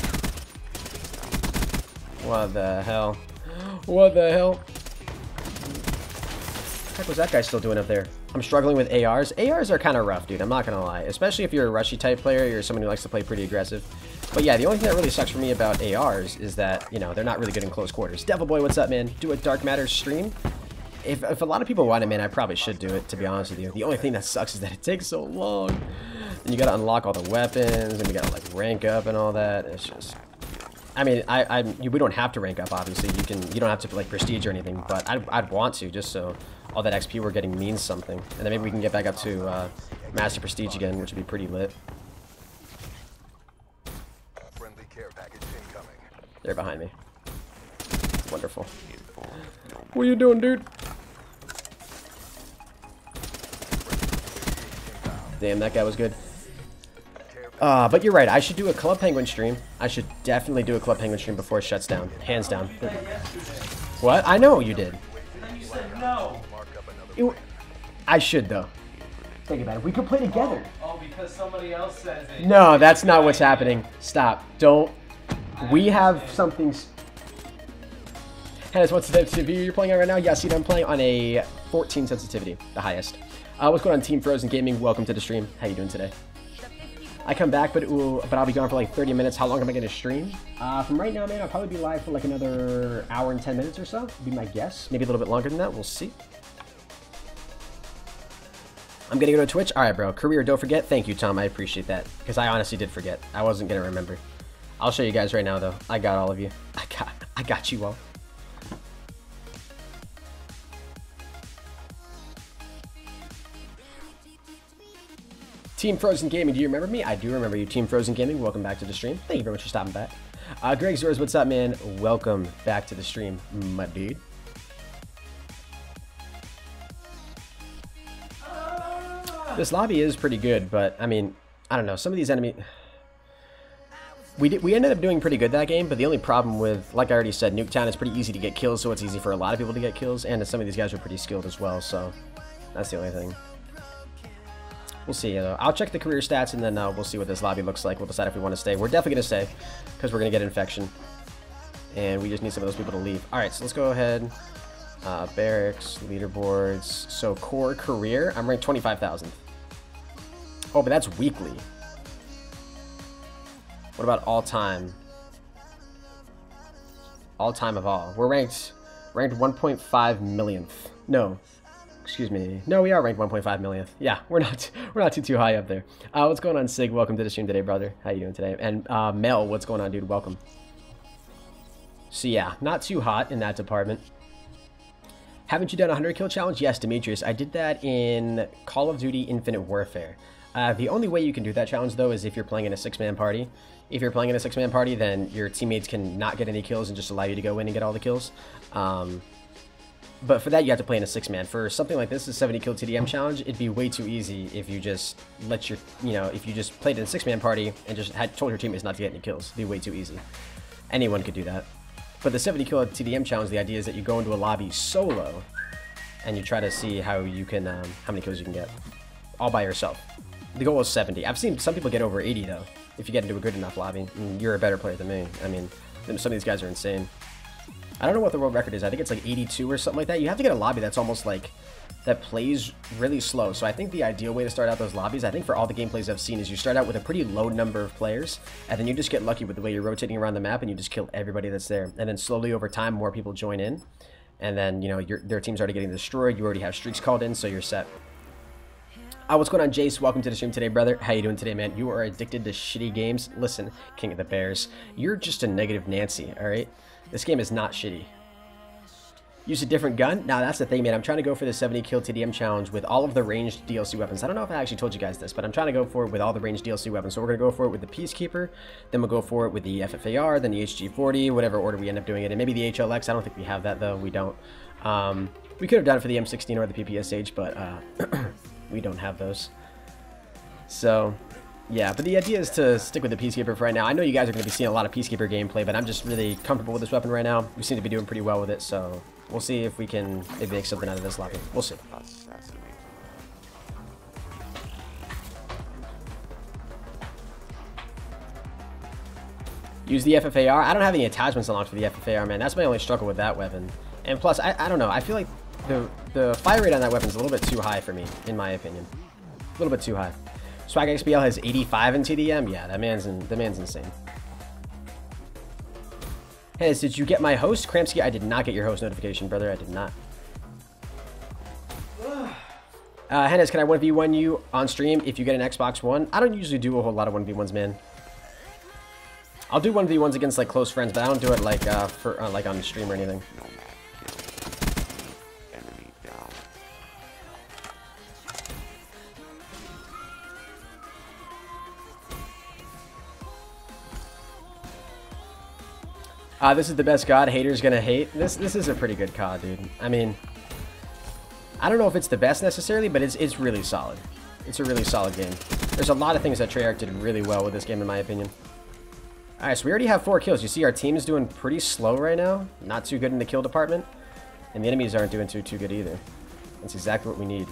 What the hell? What the hell? What the heck was that guy still doing up there? I'm struggling with ARs. ARs are kind of rough, dude. I'm not gonna lie. Especially if you're a rushy type player, you're someone who likes to play pretty aggressive. But yeah, the only thing that really sucks for me about ARs is that, you know, they're not really good in close quarters. Devil Boy, what's up, man? Do a Dark Matter stream? If a lot of people want it, man, I probably should do it, to be honest with you. The only thing that sucks is that it takes so long. And you gotta unlock all the weapons, and you gotta, like, rank up and all that. It's just... I mean, we don't have to rank up, obviously. You don't have to, like, prestige or anything, but I'd want to, just so all that XP we're getting means something. And then maybe we can get back up to Master Prestige again, which would be pretty lit. They're behind me. Wonderful. What are you doing, dude? Damn, that guy was good. But you're right. I should do a Club Penguin stream. I should definitely do a Club Penguin stream before it shuts down. Hands down. What? I know you did. Then you said no. I should, though. Think about it. We could play together. Oh, because somebody else says it. No, that's not what's happening. Stop. Don't. We have something... Hennis, what's the sensitivity you're playing on right now? Yeah, see, I'm playing on a 14 sensitivity, the highest. What's going on, Team Frozen Gaming? Welcome to the stream. How you doing today? I come back, but I'll be gone for like 30 minutes. How long am I going to stream? From right now, man, I'll probably be live for like another hour and 10 minutes or so. Would be my guess. Maybe a little bit longer than that. We'll see. I'm going to go to Twitch. All right, bro. Career, don't forget. Thank you, Tom. I appreciate that. Because I honestly did forget. I wasn't going to remember. I'll show you guys right now, though. I got all of you. I got you all. Team Frozen Gaming, do you remember me? I do remember you, Team Frozen Gaming. Welcome back to the stream. Thank you very much for stopping back. Greg Zors, what's up, man? Welcome back to the stream, my dude. This lobby is pretty good, but, I mean, I don't know. Some of these enemies... We ended up doing pretty good that game, but the only problem with, like I already said, Nuketown is pretty easy to get kills, so it's easy for a lot of people to get kills, and some of these guys are pretty skilled as well, so that's the only thing. We'll see. I'll check the career stats, and then we'll see what this lobby looks like. We'll decide if we want to stay. We're definitely going to stay, because we're going to get infection, and we just need some of those people to leave. Alright, so let's go ahead. Barracks, leaderboards. So, core career, I'm ranked 25,000. Oh, but that's weekly. What about all-time? All-time of all. We're ranked 1.5 millionth. No. Excuse me. No, we are ranked 1.5 millionth. Yeah, we're not too high up there. What's going on, Sig? Welcome to the stream today, brother. How you doing today? And Mel, what's going on, dude? Welcome. So yeah, not too hot in that department. Haven't you done a 100 kill challenge? Yes, Demetrius. I did that in Call of Duty Infinite Warfare. The only way you can do that challenge, though, is if you're playing in a 6-man party. If you're playing in a 6-man party, then your teammates can not get any kills and just allow you to go in and get all the kills. But for that, you have to play in a 6-man. For something like this, a 70 kill TDM challenge, it'd be way too easy if you just let your, if you just played in a 6-man party and just told your teammates not to get any kills. It'd be way too easy. Anyone could do that. But the 70 kill TDM challenge, the idea is that you go into a lobby solo and you try to see how you can, how many kills you can get, all by yourself. The goal is 70. I've seen some people get over 80 though. If you get into a good enough lobby, you're a better player than me. I mean, some of these guys are insane. I don't know what the world record is. I think it's like 82 or something like that. You have to get a lobby that's almost like, that plays really slow. So I think the ideal way to start out those lobbies, I think for all the gameplays I've seen, is you start out with a pretty low number of players, and then you just get lucky with the way you're rotating around the map, and you just kill everybody that's there. And then slowly over time, more people join in, and then, their team's already getting destroyed. You already have streaks called in, so you're set. What's going on, Jace? Welcome to the stream today, brother. How you doing today, man? You are addicted to shitty games? Listen, King of the Bears, you're just a negative Nancy, alright? This game is not shitty. Use a different gun? Nah, that's the thing, man. I'm trying to go for the 70 kill TDM challenge with all of the ranged DLC weapons. I don't know if I actually told you guys this, but I'm trying to go for it with all the ranged DLC weapons. So we're going to go for it with the Peacekeeper, then we'll go for it with the FFAR, then the HG40, whatever order we end up doing it. And maybe the HLX. I don't think we have that, though. We don't. We could have done it for the M16 or the PPSH, but we don't have those. So, yeah, but the idea is to stick with the Peacekeeper for right now. I know you guys are going to be seeing a lot of Peacekeeper gameplay, but I'm just really comfortable with this weapon right now. We seem to be doing pretty well with it, so we'll see if we can maybe make something out of this lobby. We'll see. Use the FFAR. I don't have any attachments unlocked for the FFAR, man. That's my only struggle with that weapon. And plus, I don't know. I feel like the fire rate on that weapon is a little bit too high for me, in my opinion. A little bit too high. Swag XPL has 85 in TDM. Yeah, the man's insane. Hey, did you get my host, Kramsky? I did not get your host notification, brother. I did not. Hennes, can I 1v1 you on stream if you get an Xbox One? I don't usually do a whole lot of 1v1s, man. I'll do 1v1s against like close friends, but I don't do it like like on stream or anything. This is the best COD. Haters gonna hate. This is a pretty good COD, dude. I mean, I don't know if it's the best necessarily, but it's really solid. It's a really solid game. There's a lot of things that Treyarch did really well with this game, in my opinion. Alright, so we already have 4 kills. You see our team is doing pretty slow right now. Not too good in the kill department. And the enemies aren't doing too good either. That's exactly what we need.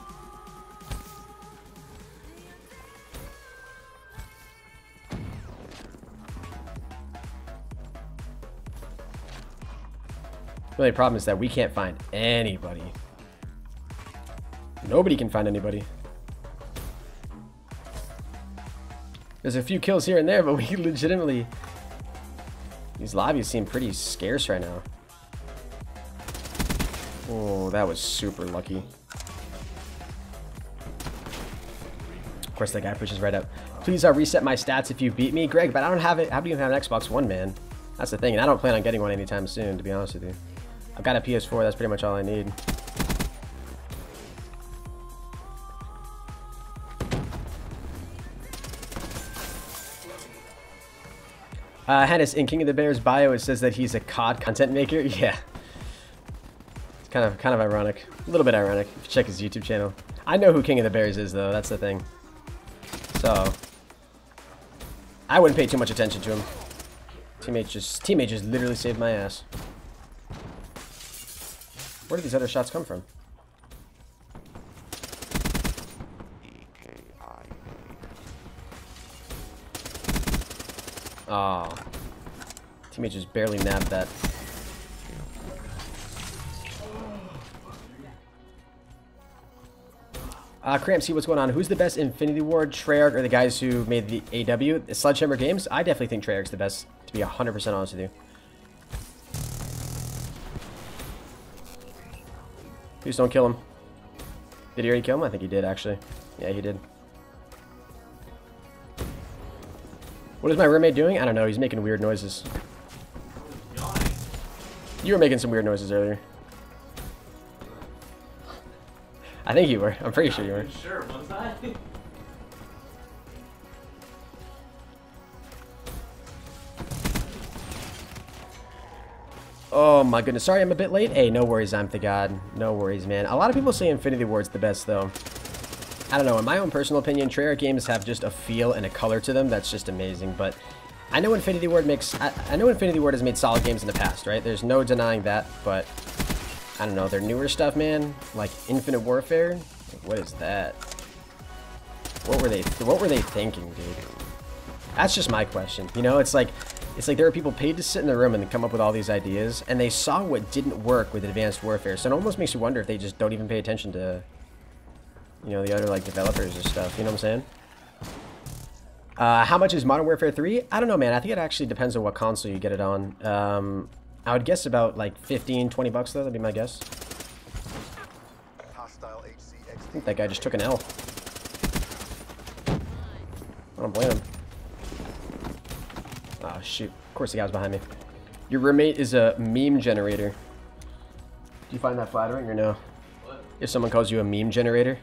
The only problem is that we can't find anybody. Nobody can find anybody. There's a few kills here and there, but we legitimately... These lobbies seem pretty scarce right now. Oh, that was super lucky. Of course, that guy pushes right up. Please reset my stats if you beat me. Greg, but I don't have it. How do you have an Xbox One, man? That's the thing, and I don't plan on getting one anytime soon, to be honest with you. I've got a PS4, that's pretty much all I need. Hennis, in King of the Bears bio, it says that he's a COD content maker. Yeah. It's kind of ironic. A little bit ironic, if you check his YouTube channel. I know who King of the Bears is, though. That's the thing. So, I wouldn't pay too much attention to him. Teammate just literally saved my ass. Where did these other shots come from? Oh. Teammate just barely nabbed that. Cramp, see what's going on. Who's the best Infinity Ward, Treyarch, or the guys who made the AW? The Sledgehammer Games? I definitely think Treyarch's the best, to be 100% honest with you. Please don't kill him. Did he already kill him? I think he did, actually. Yeah, he did. What is my roommate doing? I don't know. He's making weird noises. You were making some weird noises earlier. I think you were. I'm pretty sure you were. Sure, was I? Oh my goodness. Sorry I'm a bit late. Hey, no worries, I'm the god. No worries, man. A lot of people say Infinity Ward's the best, though. I don't know. In my own personal opinion, Treyarch games have just a feel and a color to them that's just amazing. But I know Infinity Ward makes... I know Infinity Ward has made solid games in the past, right? There's no denying that, but... I don't know. Their newer stuff, man. Like Infinite Warfare. Like, what is that? What were they thinking, dude? That's just my question. You know, it's like there are people paid to sit in the room and come up with all these ideas, and they saw what didn't work with Advanced Warfare. So it almost makes you wonder if they just don't even pay attention to, you know, the other like developers and stuff. You know what I'm saying? How much is Modern Warfare 3? I don't know, man. I think it actually depends on what console you get it on. I would guess about like 15, 20 bucks though. That'd be my guess. I think that guy just took an L. I don't blame him. Oh, shoot. Of course the guy was behind me. Your roommate is a meme generator. Do you find that flattering or no? What? If someone calls you a meme generator?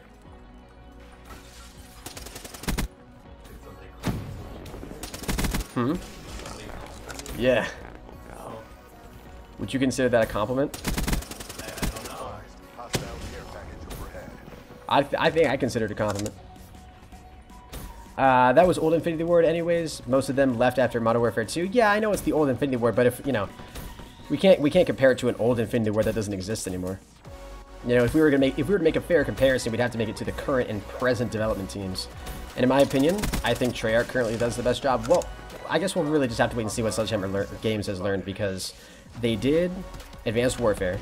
Hmm? Yeah. Would you consider that a compliment? I don't know. I think I consider it a compliment. That was old Infinity Ward anyways. Most of them left after Modern Warfare 2. Yeah, I know it's the old Infinity Ward, but if, you know, we can't compare it to an old Infinity Ward that doesn't exist anymore. You know, if we were to make a fair comparison, we'd have to make it to the current and present development teams. And in my opinion, I think Treyarch currently does the best job. Well, I guess we'll really just have to wait and see what Sledgehammer Games has learned, because they did Advanced Warfare,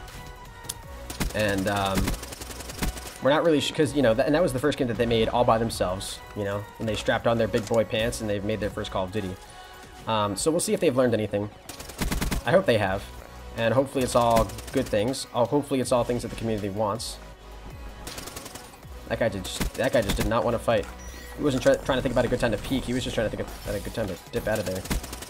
and we're not really, because, you know, and that was the first game that they made all by themselves, you know, and they strapped on their big boy pants and they've made their first Call of Duty. So we'll see if they've learned anything. I hope they have, and hopefully it's all good things. Hopefully it's all things that the community wants. That guy just did not want to fight. He wasn't trying to think about a good time to peek. He was just trying to think about a good time to dip out of there.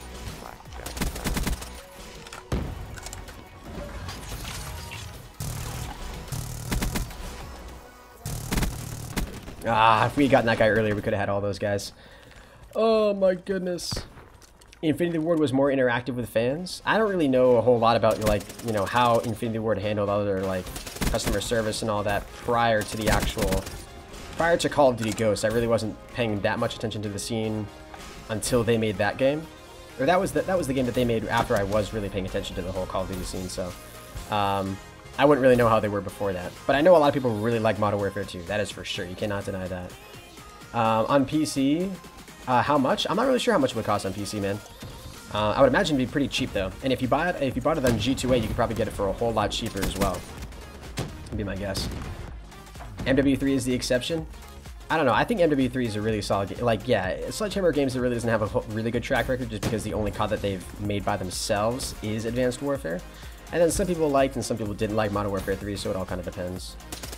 Ah, if we had gotten that guy earlier, we could have had all those guys. Oh my goodness. Infinity Ward was more interactive with fans. I don't really know a whole lot about, like, you know, how Infinity Ward handled other, like, customer service and all that prior to Call of Duty Ghosts. I really wasn't paying that much attention to the scene until they made that game. Or that was the game that they made after I was really paying attention to the whole Call of Duty scene, so I wouldn't really know how they were before that. But I know a lot of people really like Modern Warfare 2. That is for sure. You cannot deny that. On PC, how much? I'm not really sure how much it would cost on PC, man. I would imagine it'd be pretty cheap though. And if you bought it on G2A, you could probably get it for a whole lot cheaper as well. Would be my guess. MW3 is the exception. I don't know. I think MW3 is a really solid game. Like, yeah, Sledgehammer Games really doesn't have a really good track record just because the only COD that they've made by themselves is Advanced Warfare. And then some people liked and some people didn't like Modern Warfare 3, so it all kind of depends.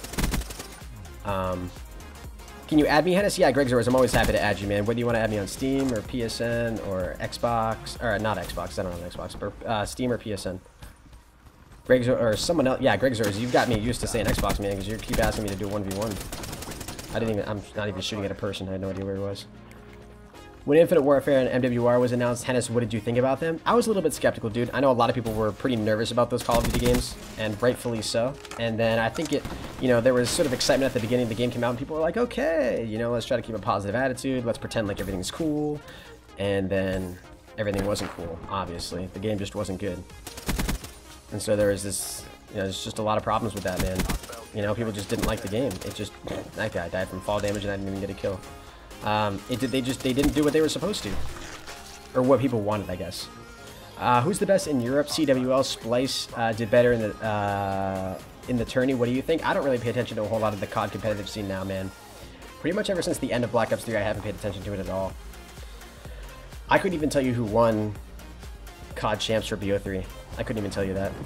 Can you add me, Hennis? Yeah, Greg Zores, I'm always happy to add you, man. Whether you want to add me on Steam or PSN or Xbox, or not Xbox, I don't have an Xbox, but Steam or PSN. Greg Zores, or someone else, yeah, Greg Zores, you've got me used to saying Xbox, man, because you keep asking me to do 1v1. I'm not even shooting at a person, I had no idea where he was. When Infinite Warfare and MWR was announced, Hennis, what did you think about them? I was a little bit skeptical, dude. I know a lot of people were pretty nervous about those Call of Duty games, and rightfully so. And then I think there was sort of excitement at the beginning. The game came out, and people were like, okay, let's try to keep a positive attitude. Let's pretend like everything's cool. and then everything wasn't cool, obviously. The game just wasn't good. And so there was this, you know, there's just a lot of problems with that, man. You know, people just didn't like the game. It just, that guy died from fall damage and I didn't even get a kill. They didn't do what they were supposed to. Or what people wanted, I guess. Who's the best in Europe? CWL, Splice did better in the tourney. What do you think? I don't really pay attention to a whole lot of the COD competitive scene now, man. Pretty much ever since the end of Black Ops 3, I haven't paid attention to it at all. I couldn't even tell you who won COD Champs for BO3. I couldn't even tell you that.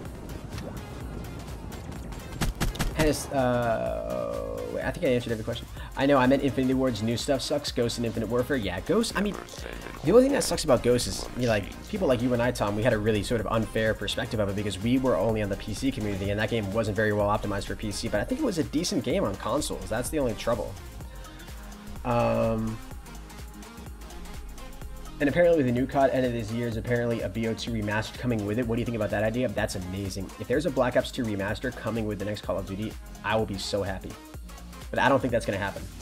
Hennis, wait, I think I answered every question. I know, I meant Infinity Ward's new stuff sucks. Ghost and Infinite Warfare. Yeah, Ghost, I mean, the only thing that sucks about Ghost is, you know, like, people like you and I, Tom, we had a really sort of unfair perspective of it because we were only on the PC community and that game wasn't very well optimized for PC, but I think it was a decent game on consoles. That's the only trouble. And apparently with the new COD end of this year is apparently a BO2 remastered coming with it. What do you think about that idea? That's amazing. If there's a Black Ops 2 remaster coming with the next Call of Duty, I will be so happy. But I don't think that's going to happen.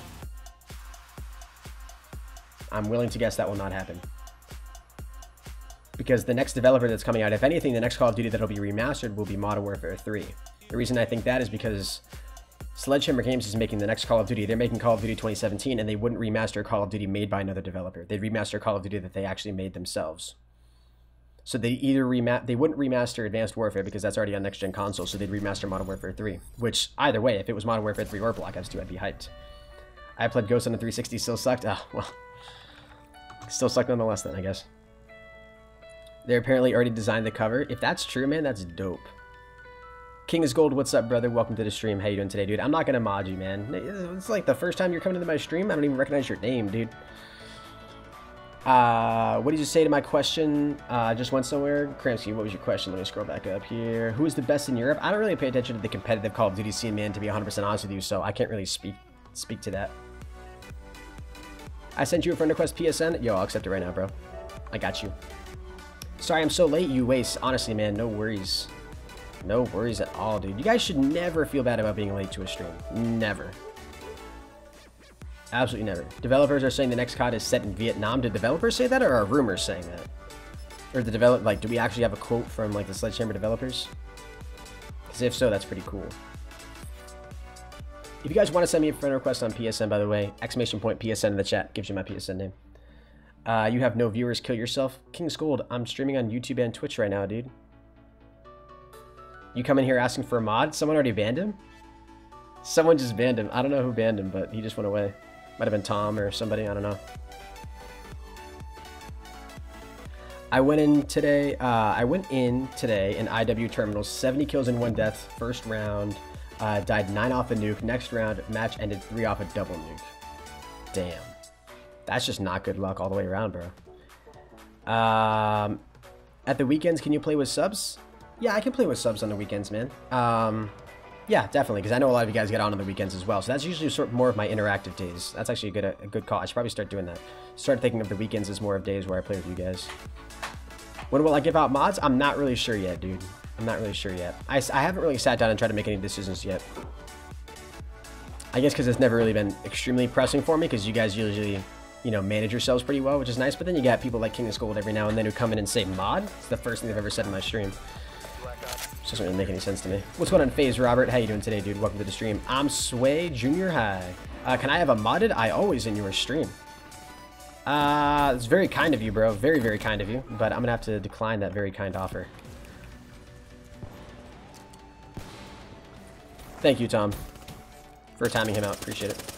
I'm willing to guess that will not happen. Because the next developer that's coming out, if anything, the next Call of Duty that'll be remastered will be Modern Warfare 3. The reason I think that is because Sledgehammer Games is making the next Call of Duty. They're making Call of Duty 2017, and they wouldn't remaster a Call of Duty made by another developer. They'd remaster a Call of Duty that they actually made themselves. So they either they wouldn't remaster Advanced Warfare because that's already on next-gen consoles, so they'd remaster Modern Warfare 3. Which, either way, if it was Modern Warfare 3 or Black Ops 2, I'd be hyped. I played Ghost on the 360, still sucked. Ah, well. Still sucked nonetheless then, I guess. They apparently already designed the cover. If that's true, man, that's dope. King is Gold, what's up, brother? Welcome to the stream. How you doing today, dude? I'm not gonna mod you, man. It's like the first time you're coming into my stream. I don't even recognize your name, dude. What did you say to my question? Just went somewhere. Kramsky, what was your question? Let me scroll back up here. Who is the best in Europe? I don't really pay attention to the competitive Call of Duty scene, man, to be 100% honest with you, so I can't really speak to that. I sent you a friend request PSN. Yo, I'll accept it right now, bro. I got you. Sorry I'm so late, you waste. Honestly, man, no worries. No worries at all, dude. You guys should never feel bad about being late to a stream. Never. Absolutely never. Developers are saying the next COD is set in Vietnam. Did developers say that, or are rumors saying that? Or like, do we actually have a quote from, like, the Sledgehammer developers? Because if so, that's pretty cool. If you guys want to send me a friend request on PSN, by the way, !PSN in the chat gives you my PSN name. You have no viewers, kill yourself. King's Gold, I'm streaming on YouTube and Twitch right now, dude. You come in here asking for a mod? Someone already banned him? Someone just banned him. I don't know who banned him, but he just went away. Might have been Tom or somebody, I don't know. I went in today in IW Terminals, 70 kills and 1 death, first round. Died 9 off a nuke. Next round, match ended 3 off a double nuke. Damn. That's just not good luck all the way around, bro. At the weekends, can you play with subs? Yeah, I can play with subs on the weekends, man. Yeah, definitely, because I know a lot of you guys get on the weekends as well. So that's usually sort of more of my interactive days. That's actually a good call. I should probably start doing that. Start thinking of the weekends as more of days where I play with you guys. When will I give out mods? I'm not really sure yet, dude. I'm not really sure yet. I haven't really sat down and tried to make any decisions yet. I guess because it's never really been extremely pressing for me, because you guys usually, you know, manage yourselves pretty well, which is nice. But then you got people like King of Gold every now and then who come in and say mod. It's the first thing they've ever said in my stream. It doesn't really make any sense to me. What's going on, FaZe Robert? How you doing today, dude? Welcome to the stream. I'm Sway Junior High. Can I have a modded? I always in your stream. It's very kind of you, bro. Very, very kind of you. But I'm gonna have to decline that very kind offer. Thank you, Tom, for timing him out. Appreciate it.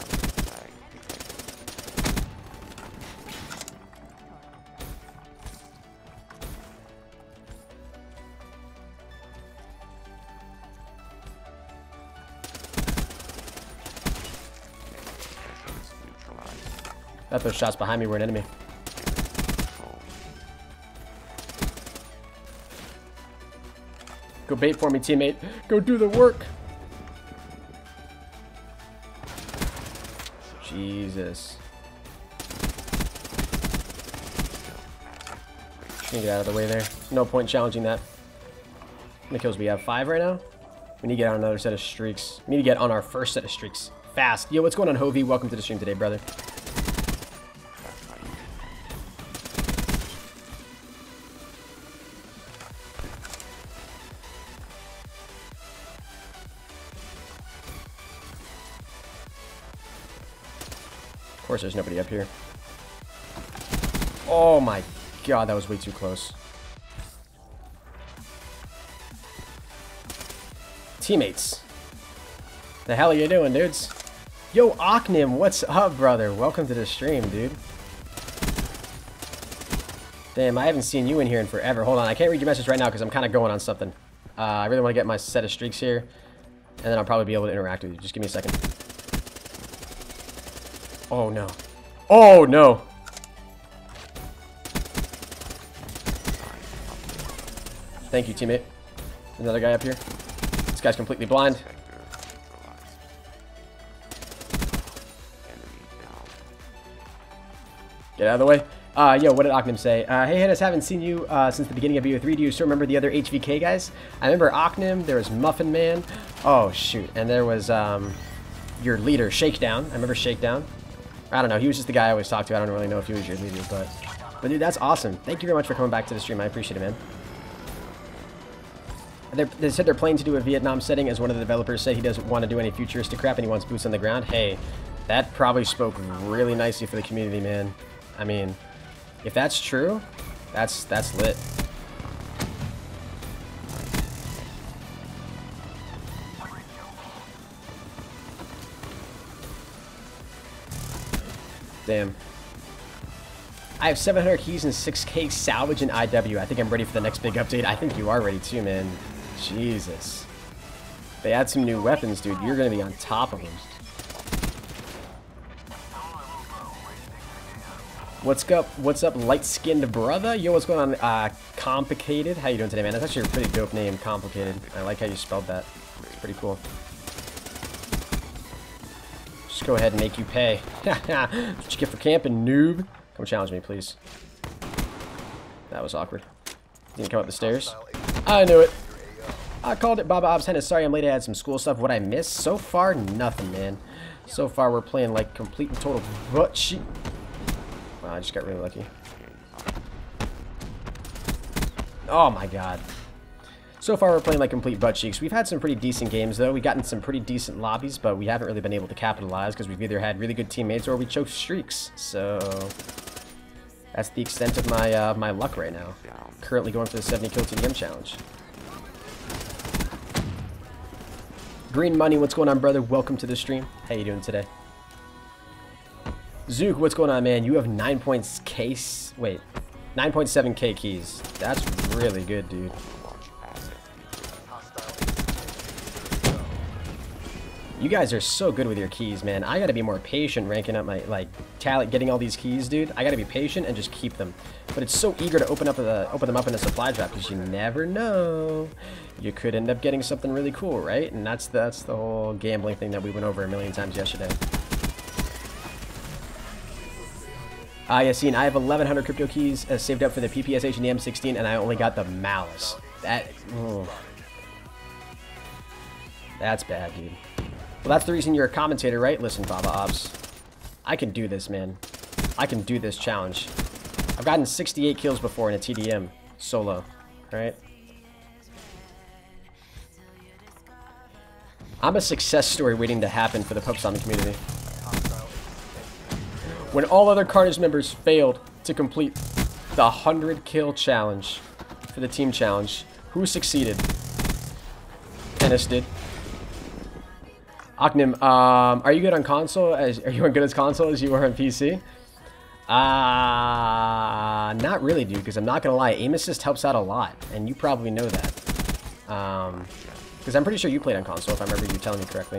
I thought those shots behind me were an enemy. Go bait for me, teammate. Go do the work. Jesus. Just gonna get out of the way there. No point challenging that. How many kills we have? 5 right now? We need to get on another set of streaks. We need to get on our first set of streaks. Fast. Yo, what's going on, Hovey? Welcome to the stream today, brother. course there's nobody up here. Oh my god, that was way too close. Teammates. The hell are you doing, dudes? Yo, Oknim, what's up, brother? Welcome to the stream, dude. Damn, I haven't seen you in here in forever. Hold on, I can't read your message right now because I'm kind of going on something. I really want to get my set of streaks here, and then I'll probably be able to interact with you. Just give me a second. Oh, no. Oh, no. Thank you, teammate. Another guy up here. This guy's completely blind. Get out of the way. Yo, what did Oknim say? Hey, Hennis, haven't seen you since the beginning of BO3. Do you still remember the other HVK guys? I remember Oknim. There was Muffin Man. Oh, shoot. And there was your leader, Shakedown. I remember Shakedown. I don't know. He was just the guy I always talked to. I don't really know if he was your leader, but dude, that's awesome. Thank you very much for coming back to the stream. I appreciate it, man. They said they're planning to do a Vietnam setting, as one of the developers said he doesn't want to do any futuristic crap and he wants boots on the ground. Hey, that probably spoke really nicely for the community, man. I mean, if that's true, that's lit. Damn. I have 700 keys and 6k salvage in IW. I think I'm ready for the next big update. I think you are ready too, man. Jesus. They add some new weapons, dude. You're going to be on top of them. What's up, light-skinned brother? Yo, what's going on? Complicated? How you doing today, man? That's actually a pretty dope name, Complicated. I like how you spelled that. It's pretty cool. Just go ahead and make you pay. What you get for camping, noob? Come challenge me, please. That was awkward. Didn't come up the stairs. I knew it. I called it. Baba Ops Hennis. Sorry I'm late. I had some school stuff. What I missed? So far, nothing, man. So far, we're playing like complete and total butt shit. Wow, I just got really lucky. Oh my god. So far, we're playing like complete butt cheeks. We've had some pretty decent games, though. We've gotten some pretty decent lobbies, but we haven't really been able to capitalize because we've either had really good teammates or we choked streaks. So that's the extent of my my luck right now. Currently going for the 70 kill TDM challenge. Green Money, what's going on, brother? Welcome to the stream. How you doing today? Zook, what's going on, man? You have 9.7k keys. That's really good, dude. You guys are so good with your keys, man. I gotta be more patient ranking up my, like, talent, getting all these keys, dude. I gotta be patient and just keep them. But it's so eager to open them up in a supply drop because you never know. You could end up getting something really cool, right? And that's the whole gambling thing that we went over a million times yesterday. Yassine, I have 1,100 crypto keys saved up for the PPSH and the M16, and I only got the Malice. That's bad, dude. Well, that's the reason you're a commentator, right? Listen, Baba Ops. I can do this, man. I can do this challenge. I've gotten 68 kills before in a TDM solo, right? I'm a success story waiting to happen for the PUBG community. When all other Carnage members failed to complete the 100 kill challenge for the team challenge, who succeeded? Hennis did. Oknim, are you good on console? Are you as good as console as you are on PC? Not really, dude, because I'm not gonna lie, aim assist helps out a lot, and you probably know that. Because I'm pretty sure you played on console, if I remember you telling me correctly.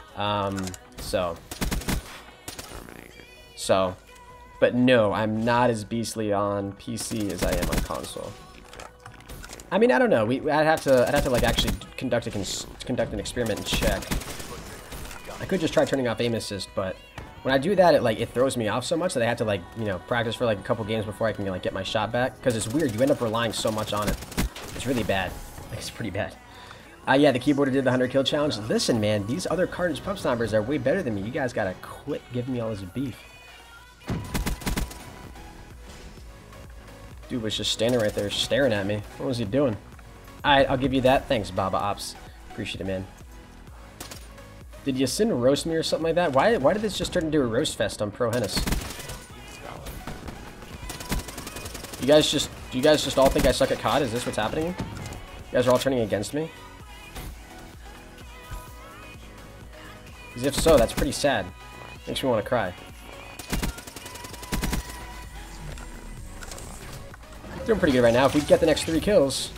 But no, I'm not as beastly on PC as I am on console. I mean, I don't know. I'd have to like actually conduct an experiment and check. I could just try turning off aim assist, but when I do that, it throws me off so much that I have to, like, you know, practice for like a couple games before I can, like, get my shot back. Because it's weird. You end up relying so much on it. It's really bad. Like, it's pretty bad. Yeah, the keyboarder did the 100 kill challenge. Listen, man, these other Carnage pub stompers are way better than me. You guys gotta quit giving me all this beef. Dude was just standing right there staring at me. What was he doing? Alright, I'll give you that. Thanks, Baba Ops. Appreciate it, man. Did you sin roast me or something like that? Why did this just turn into a roast fest on Pro Hennis? You guys just all think I suck at COD? Is this what's happening? You guys are all turning against me? Because if so, that's pretty sad. Makes me want to cry. Doing pretty good right now. If we get the next 3 kills.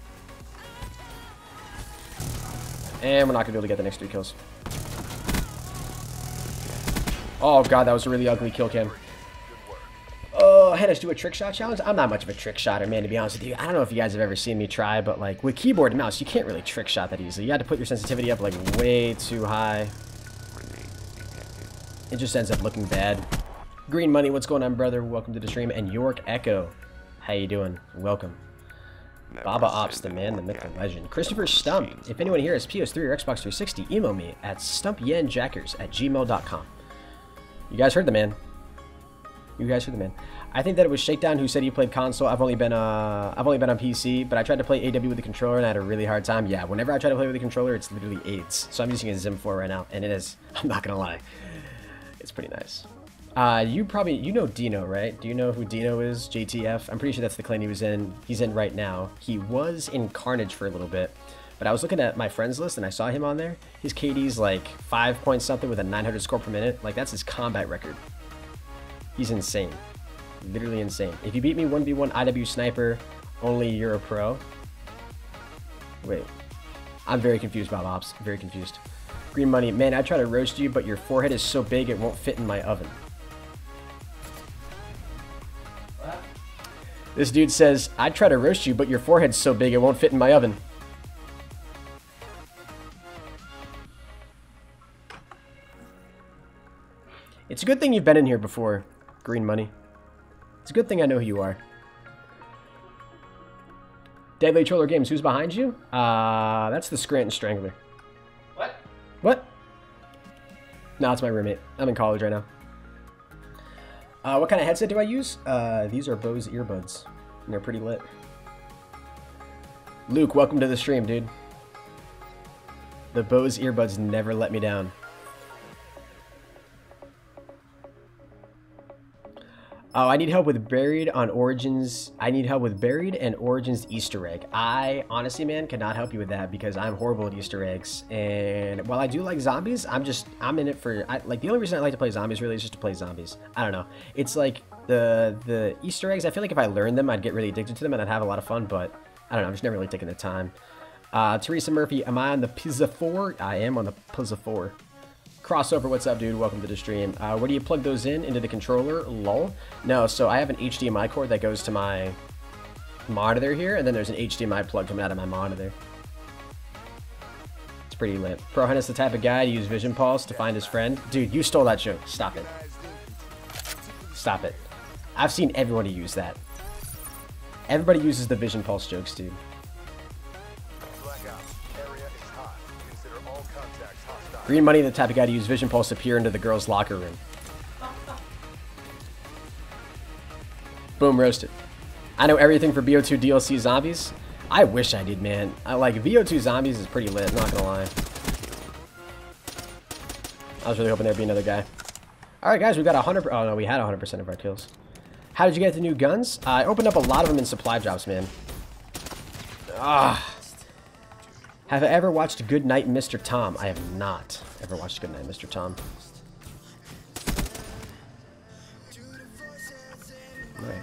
And we're not going to be able to get the next 3 kills. Oh god, that was a really ugly kill cam. Oh, I had to do a trick shot challenge. I'm not much of a trick shotter, man, to be honest with you. I don't know if you guys have ever seen me try, but like with keyboard and mouse, you can't really trick shot that easily. You had to put your sensitivity up like way too high. It just ends up looking bad. Green Money, what's going on, brother? Welcome to the stream. And York Echo, how you doing? Welcome. Baba Ops, the man, the myth, the legend. Christopher Stump, if anyone here has PS3 or Xbox 360, email me at stumpyenjackers@gmail.com. You guys heard the man. You guys heard the man. I think that it was Shakedown who said he played console. I've only been on PC, but I tried to play AW with the controller and I had a really hard time. Yeah, whenever I try to play with the controller, it's literally AIDS. So I'm using a Zim 4 right now, and it is, I'm not gonna lie, it's pretty nice. You know Dino, right? Do you know who Dino is? JTF? I'm pretty sure that's the clan he was in. He's in right now. He was in Carnage for a little bit, but I was looking at my friends list and I saw him on there. His KD's like 5 point something with a 900 score per minute. Like, that's his combat record. He's insane. Literally insane. If you beat me 1v1 IW Sniper, only you're a pro. Wait. I'm very confused, Bob Ops. Very confused. Green Money. Man, I try to roast you, but your forehead is so big it won't fit in my oven. What? This dude says, I'd try to roast you, but your forehead's so big it won't fit in my oven. It's a good thing you've been in here before, Green Money. It's a good thing I know who you are. Deadly Troller Games, who's behind you? That's the Scranton Strangler. What? What? No, it's my roommate. I'm in college right now. What kind of headset do I use? These are Bose earbuds, and they're pretty lit. Luke, welcome to the stream, dude. The Bose earbuds never let me down. Oh, I need help with Buried on Origins. I need help with Buried and Origins Easter egg. I honestly, man, cannot help you with that because I'm horrible at Easter eggs. And while I do like zombies, I'm in it for, like, the only reason I like to play zombies really is just to play zombies. I don't know. It's like the Easter eggs, I feel like if I learned them, I'd get really addicted to them and I'd have a lot of fun, but I don't know. I'm just never really taking the time. Teresa Murphy, am I on the Pizza 4? I am on the Pizza 4. Crossover, what's up, dude? Welcome to the stream. Where do you plug those in? Into the controller? Lol. No, so I have an HDMI cord that goes to my monitor here, and then there's an HDMI plug coming out of my monitor. It's pretty lit. Pro Hunt is the type of guy to use Vision Pulse to find his friend. Dude, you stole that joke. Stop it. Stop it. I've seen everybody use that. Everybody uses the Vision Pulse jokes, dude. Green Money, the type of guy to use Vision Pulse to peer into the girls' locker room. Boom, roasted. I know everything for BO2 DLC zombies. I wish I did, man. I like BO2 zombies is pretty lit, I'm not gonna lie. I was really hoping there'd be another guy. Alright, guys, we got 100%. Oh, no, we had 100% of our kills. How did you get the new guns? I opened up a lot of them in supply drops, man. Ah. Have I ever watched Good Night, Mr. Tom? I have not ever watched Good Night, Mr. Tom. Right.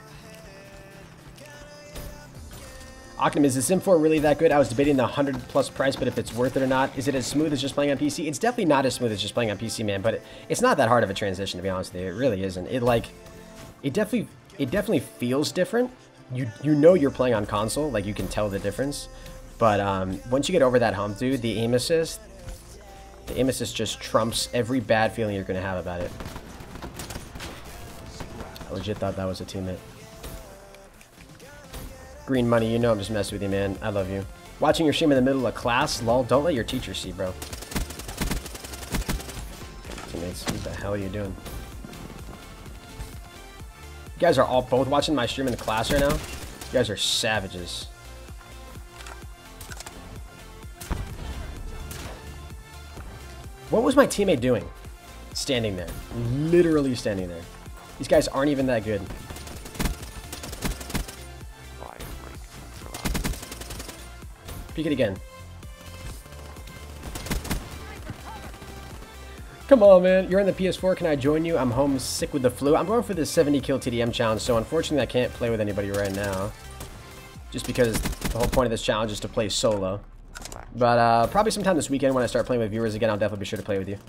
Octum, is the Sim 4 really that good? I was debating the 100+ price, but if it's worth it or not. Is it as smooth as just playing on PC? It's definitely not as smooth as just playing on PC, man, but it's not that hard of a transition, to be honest with you. It really isn't. It definitely feels different. You know you're playing on console, like you can tell the difference. But once you get over that hump, dude, the aim assist just trumps every bad feeling you're going to have about it. I legit thought that was a teammate. Green Money, you know I'm just messing with you, man. I love you. Watching your stream in the middle of class? Lol, don't let your teacher see, bro. Teammates, what the hell are you doing? You guys are all both watching my stream in the class right now? You guys are savages. What was my teammate doing? Standing there. Literally standing there. These guys aren't even that good. Peek it again. Come on, man. You're on the PS4. Can I join you? I'm homesick with the flu. I'm going for the 70 kill TDM challenge, so unfortunately I can't play with anybody right now. Just because the whole point of this challenge is to play solo. But probably sometime this weekend when I start playing with viewers again, I'll definitely be sure to play with you.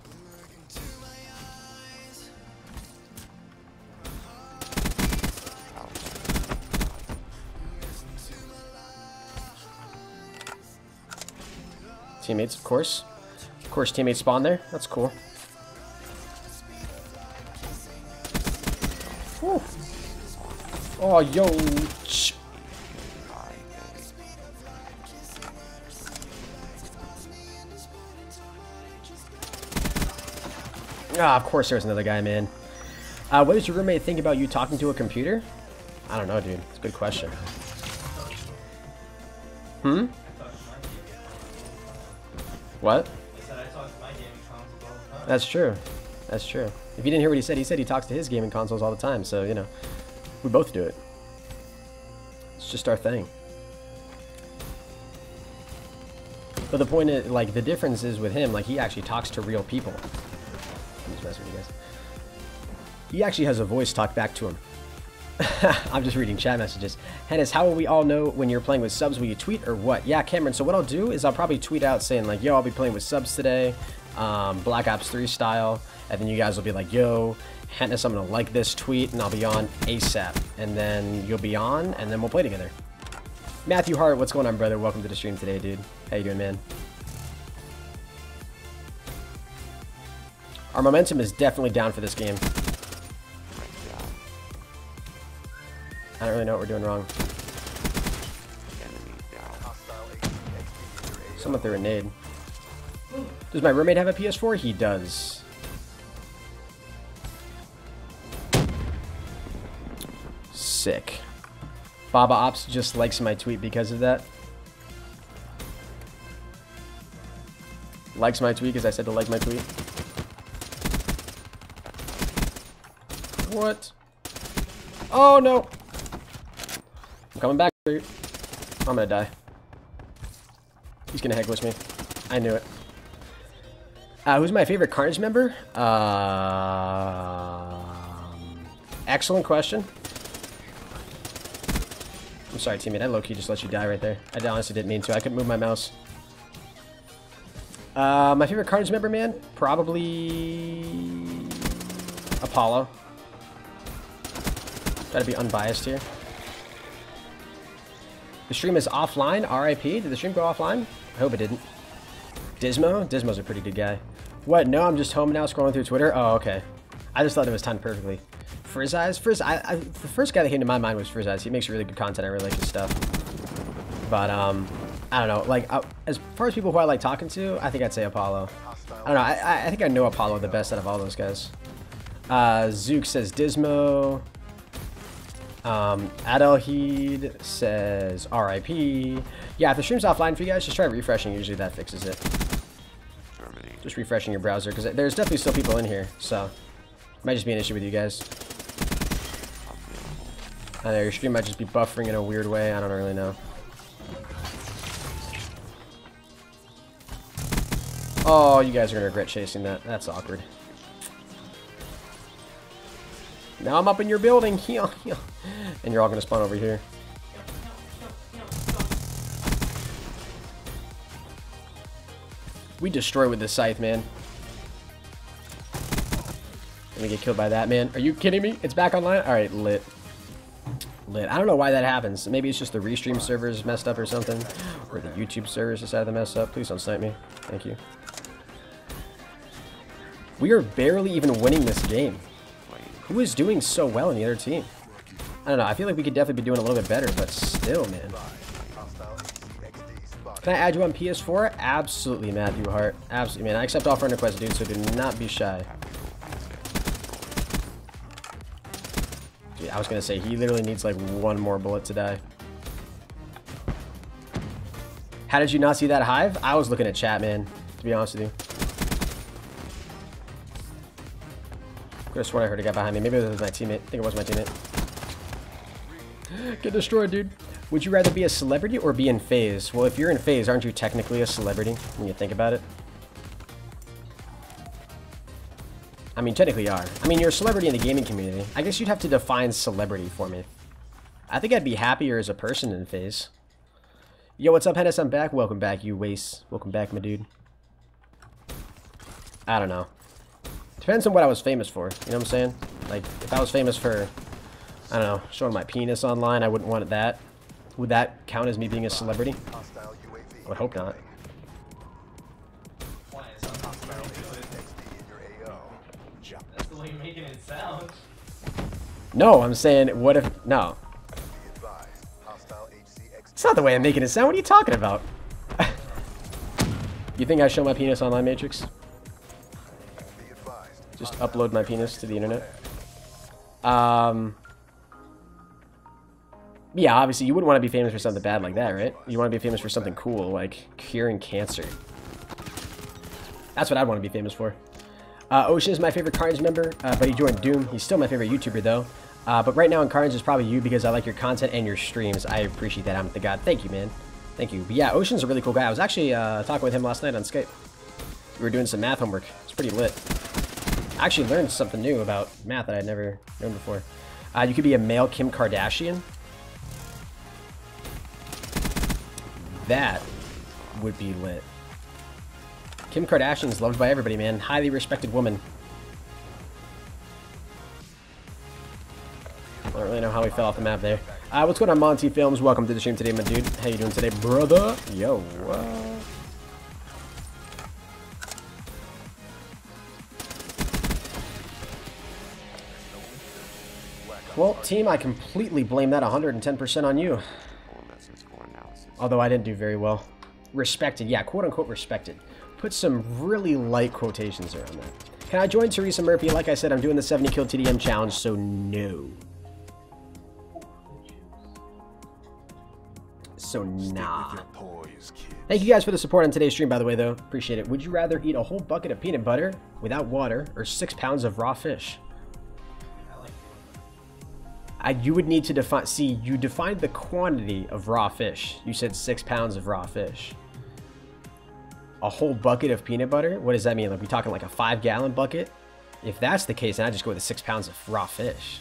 Teammates, of course. Of course, teammates spawn there. That's cool. Whew. Oh, yo. Ah, of course there's another guy, man. What does your roommate think about you talking to a computer? I don't know, dude. It's a good question. Hmm? What? That's true. That's true. If you didn't hear what he said he talks to his gaming consoles all the time, so, you know, we both do it. It's just our thing. But the point is, like, the difference is with him, like, he actually talks to real people. I'm just messing with you guys. He actually has a voice talk back to him. I'm just reading chat messages. Hennis, how will we all know when you're playing with subs? Will you tweet or what? Yeah, Cameron, so what I'll do is I'll probably tweet out saying, like, yo, I'll be playing with subs today, Black Ops 3 style, and then you guys will be like, yo, Hennis, I'm gonna like this tweet, and I'll be on ASAP. And then you'll be on, and then we'll play together. Matthew Hart, what's going on, brother? Welcome to the stream today, dude. How you doing, man? Our momentum is definitely down for this game. I don't really know what we're doing wrong. Someone threw a nade. Does my roommate have a PS4? He does. Sick. Baba Ops just likes my tweet because of that. Likes my tweet because I said to like my tweet. What? Oh no! I'm coming back for you. I'm gonna die. He's gonna head glitch me. I knew it. Who's my favorite Carnage member? Excellent question. I'm sorry, teammate. I low-key just let you die right there. I honestly didn't mean to. I couldn't move my mouse. My favorite Carnage member, man? Probably Apollo. Gotta be unbiased here. The stream is offline. RIP. Did the stream go offline? I hope it didn't. Dismo? Dismo's a pretty good guy. What? No, I'm just home now scrolling through Twitter. Oh, okay. I just thought it was timed perfectly. Frizz Eyes? Frizz, the first guy that came to my mind was Frizz Eyes. He makes really good content. I really like his stuff. But, I don't know. Like, as far as people who I like talking to, I think I'd say Apollo. I don't know. I think I know Apollo the best out of all those guys. Zook says Dismo. Adelheed says RIP. Yeah, if the stream's offline for you guys, just try refreshing. Usually that fixes it. Just refreshing your browser, because there's definitely still people in here, so it might just be an issue with you guys. I know your stream might just be buffering in a weird way. I don't really know. Oh, you guys are gonna regret chasing that. That's awkward. Now I'm up in your building. And you're all gonna spawn over here. We destroy with this scythe, man. Gonna get killed by that, man. Are you kidding me? It's back online? Alright, lit. Lit. I don't know why that happens. Maybe it's just the restream servers messed up or something. Or the YouTube servers decided to mess up. Please don't snipe me. Thank you. We are barely even winning this game. Who is doing so well in the other team? I don't know. I feel like we could definitely be doing a little bit better, but still, man. Can I add you on PS4? Absolutely, Matthew Hart. Absolutely, man. I accept all friend requests, dude, so do not be shy. Dude, I was going to say, he literally needs like one more bullet to die. How did you not see that hive? I was looking at chat, man, to be honest with you. Could have sworn I heard a guy behind me. Maybe it was my teammate. I think it was my teammate. Get destroyed, dude. Would you rather be a celebrity or be in FaZe? Well, if you're in FaZe, aren't you technically a celebrity when you think about it? I mean, technically you are. I mean, you're a celebrity in the gaming community. I guess you'd have to define celebrity for me. I think I'd be happier as a person in FaZe. Yo, what's up, Hennis? I'm back. Welcome back, you waste. Welcome back, my dude. I don't know. Depends on what I was famous for. You know what I'm saying? Like, if I was famous for, I don't know, showing my penis online, I wouldn't want that. Would that count as me being a celebrity? I would hope not. That's the way you're making it sound. No, I'm saying, what if... No. It's not the way I'm making it sound. What are you talking about? You think I show my penis online, Matrix? Just upload my penis to the internet? Yeah, obviously, you wouldn't want to be famous for something bad like that, right? You want to be famous for something cool, like curing cancer. That's what I'd want to be famous for. Ocean is my favorite Carnage member, but he joined Doom. He's still my favorite YouTuber, though. But right now in Carnage is probably you because I like your content and your streams. I appreciate that. I'm the god. Thank you, man. Thank you. But yeah, Ocean's a really cool guy. I was actually talking with him last night on Skype. We were doing some math homework. It's pretty lit. I actually learned something new about math that I'd never known before. You could be a male Kim Kardashian. That would be lit. Kim Kardashian is loved by everybody, man. Highly respected woman. I don't really know how we fell off the map there. What's going on, Monty Films? Welcome to the stream today, my dude. How you doing today, brother? Yo, Well, team, I completely blame that 110% on you. Although I didn't do very well. Respected, yeah, quote-unquote respected. Put some really light quotations around that. Can I join Teresa Murphy? Like I said, I'm doing the 70 kill TDM challenge, so no. So nah. Thank you guys for the support on today's stream, by the way, though. Appreciate it. Would you rather eat a whole bucket of peanut butter without water or 6 pounds of raw fish? You would need to define... See, you defined the quantity of raw fish. You said 6 pounds of raw fish. A whole bucket of peanut butter? What does that mean? Like, we talking like a 5-gallon bucket? If that's the case, then I'd just go with the 6 pounds of raw fish.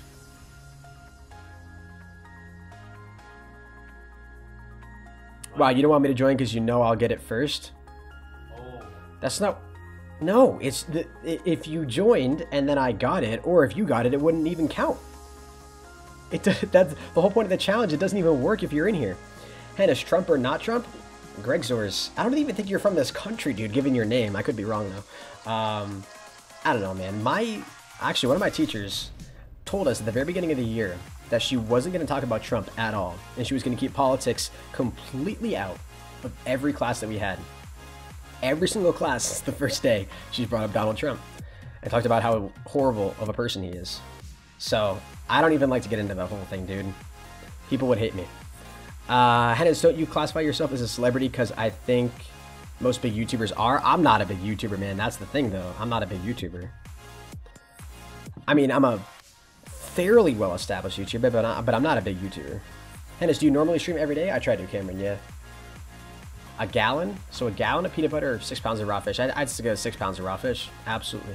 Wow, you don't want me to join because you know I'll get it first? Oh. That's not... No, it's... If you joined and then I got it, or if you got it, it wouldn't even count. That's the whole point of the challenge. It doesn't even work if you're in here. Hennis, Trump or not Trump? Greg Zors. I don't even think you're from this country, dude, given your name. I could be wrong, though. I don't know, man. Actually, one of my teachers told us at the very beginning of the year that she wasn't going to talk about Trump at all. And she was going to keep politics completely out of every class that we had. Every single class since the first day, she's brought up Donald Trump. And talked about how horrible of a person he is. So, I don't even like to get into the whole thing, dude. People would hate me. Hennis, don't you classify yourself as a celebrity? Because I think most big YouTubers are. I'm not a big YouTuber, man. That's the thing, though. I'm not a big YouTuber. I mean, I'm a fairly well-established YouTuber, but I'm not a big YouTuber. Hennis, do you normally stream every day? I try to, Cameron, yeah. A gallon? So a gallon of peanut butter or 6 pounds of raw fish? I'd stick with 6 pounds of raw fish. Absolutely.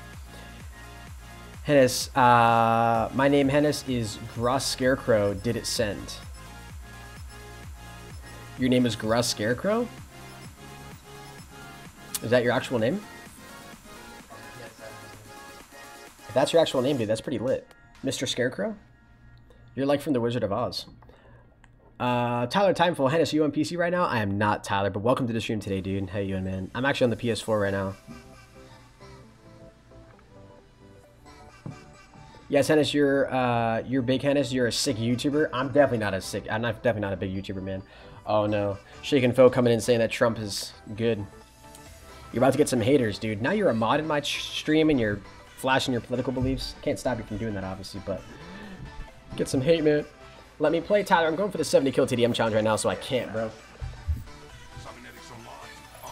Hennis, my name, Hennis, is Gruss Scarecrow. Did it send? Your name is Gruss Scarecrow? Is that your actual name? If that's your actual name, dude, that's pretty lit. Mr. Scarecrow? You're like from The Wizard of Oz. Tyler Timeful, Hennis, are you on PC right now? I am not, Tyler, but welcome to the stream today, dude. How you doing, man? I'm actually on the PS4 right now. Yes, Hennis, you're big, Hennis. You're a sick YouTuber. I'm definitely not definitely not a big YouTuber, man. Oh no, Shaken Foe coming in saying that Trump is good. You're about to get some haters, dude. Now you're a mod in my stream and you're flashing your political beliefs. Can't stop you from doing that, obviously, but get some hate, man. Let me play, Tyler. I'm going for the 70 kill TDM challenge right now, so I can't, bro.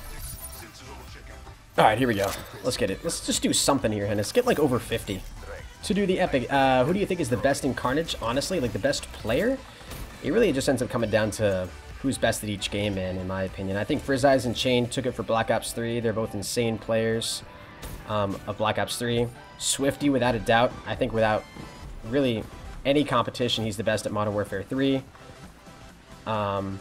All right, here we go. Let's get it. Let's just do something here, Hennis. Get like over 50. to do the epic. Who do you think is the best in Carnage? Honestly, like the best player? It really just ends up coming down to who's best at each game, man, in my opinion. I think Frizz Eyes and Chain took it for Black Ops 3. They're both insane players of Black Ops 3. Swifty, without a doubt. I think without really any competition, he's the best at Modern Warfare 3. And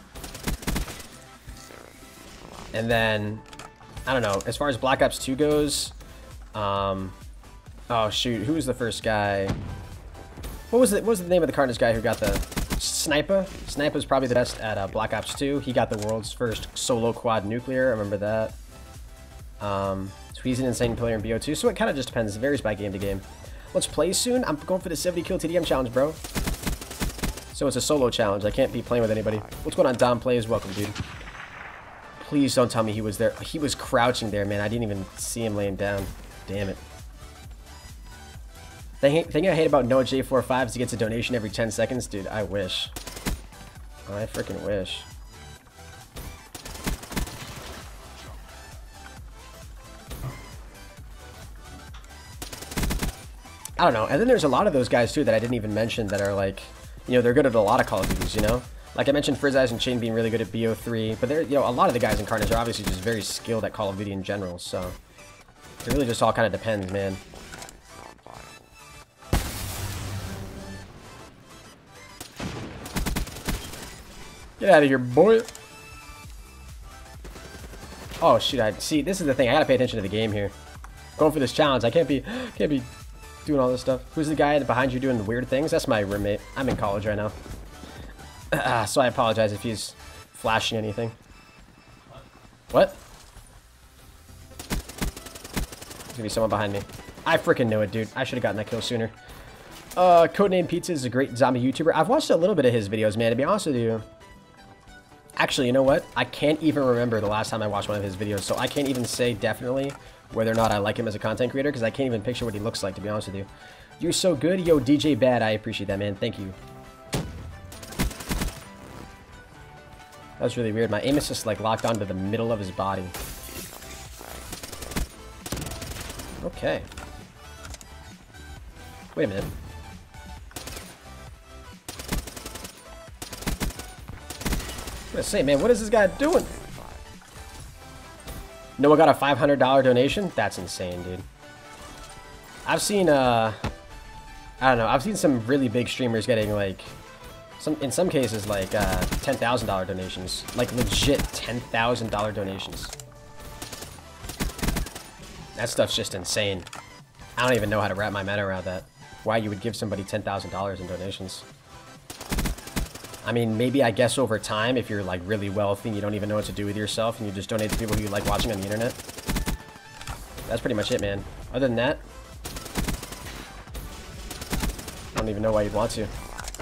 then, I don't know, as far as Black Ops 2 goes, oh shoot, who was the first guy? What was the name of the Carnage guy who got the Sniper? Sniper's probably the best at Black Ops 2. He got the world's first solo quad nuclear. I remember that. So he's an insane player in BO2. So it kind of just depends. It varies by game to game. Let's play soon. I'm going for the 70 kill TDM challenge, bro. So it's a solo challenge. I can't be playing with anybody. What's going on, Dom Plays? Welcome, dude. Please don't tell me he was there. He was crouching there, man. I didn't even see him laying down. Damn it. The thing I hate about Noah J45 is he gets a donation every 10 seconds. Dude, I wish. I freaking wish. I don't know. And then there's a lot of those guys, too, that I didn't even mention that are, like, you know, they're good at a lot of Call of Duties, you know? Like I mentioned, Frizz Eyes and Chain being really good at BO3, but they're, you know, a lot of the guys in Carnage are obviously just very skilled at Call of Duty in general, so it really just all kind of depends, man. Get out of here, boy. Oh shoot, see, this is the thing. I gotta pay attention to the game here. Going for this challenge. I can't be doing all this stuff. Who's the guy behind you doing the weird things? That's my roommate. I'm in college right now. So I apologize if he's flashing anything. What? There's gonna be someone behind me. I freaking knew it, dude. I should have gotten that kill sooner. Codename Pizza is a great zombie YouTuber. I've watched a little bit of his videos, man, to be honest with you. Actually, you know what? I can't even remember the last time I watched one of his videos, so I can't even say definitely whether or not I like him as a content creator, because I can't even picture what he looks like, to be honest with you. You're so good. Yo, DJ Bad, I appreciate that, man. Thank you. That was really weird. My aim is just, like, locked onto the middle of his body. Okay. Wait a minute. I'm gonna say, man, what is this guy doing? Noah got a $500 donation? That's insane, dude. I've seen, I don't know, I've seen some really big streamers getting, like, in some cases, like, $10,000 donations. Like, legit $10,000 donations. That stuff's just insane. I don't even know how to wrap my mind around that. Why you would give somebody $10,000 in donations. I mean, maybe I guess over time, if you're like really wealthy and you don't even know what to do with yourself and you just donate to people who you like watching on the internet. That's pretty much it, man. Other than that, I don't even know why you'd want to.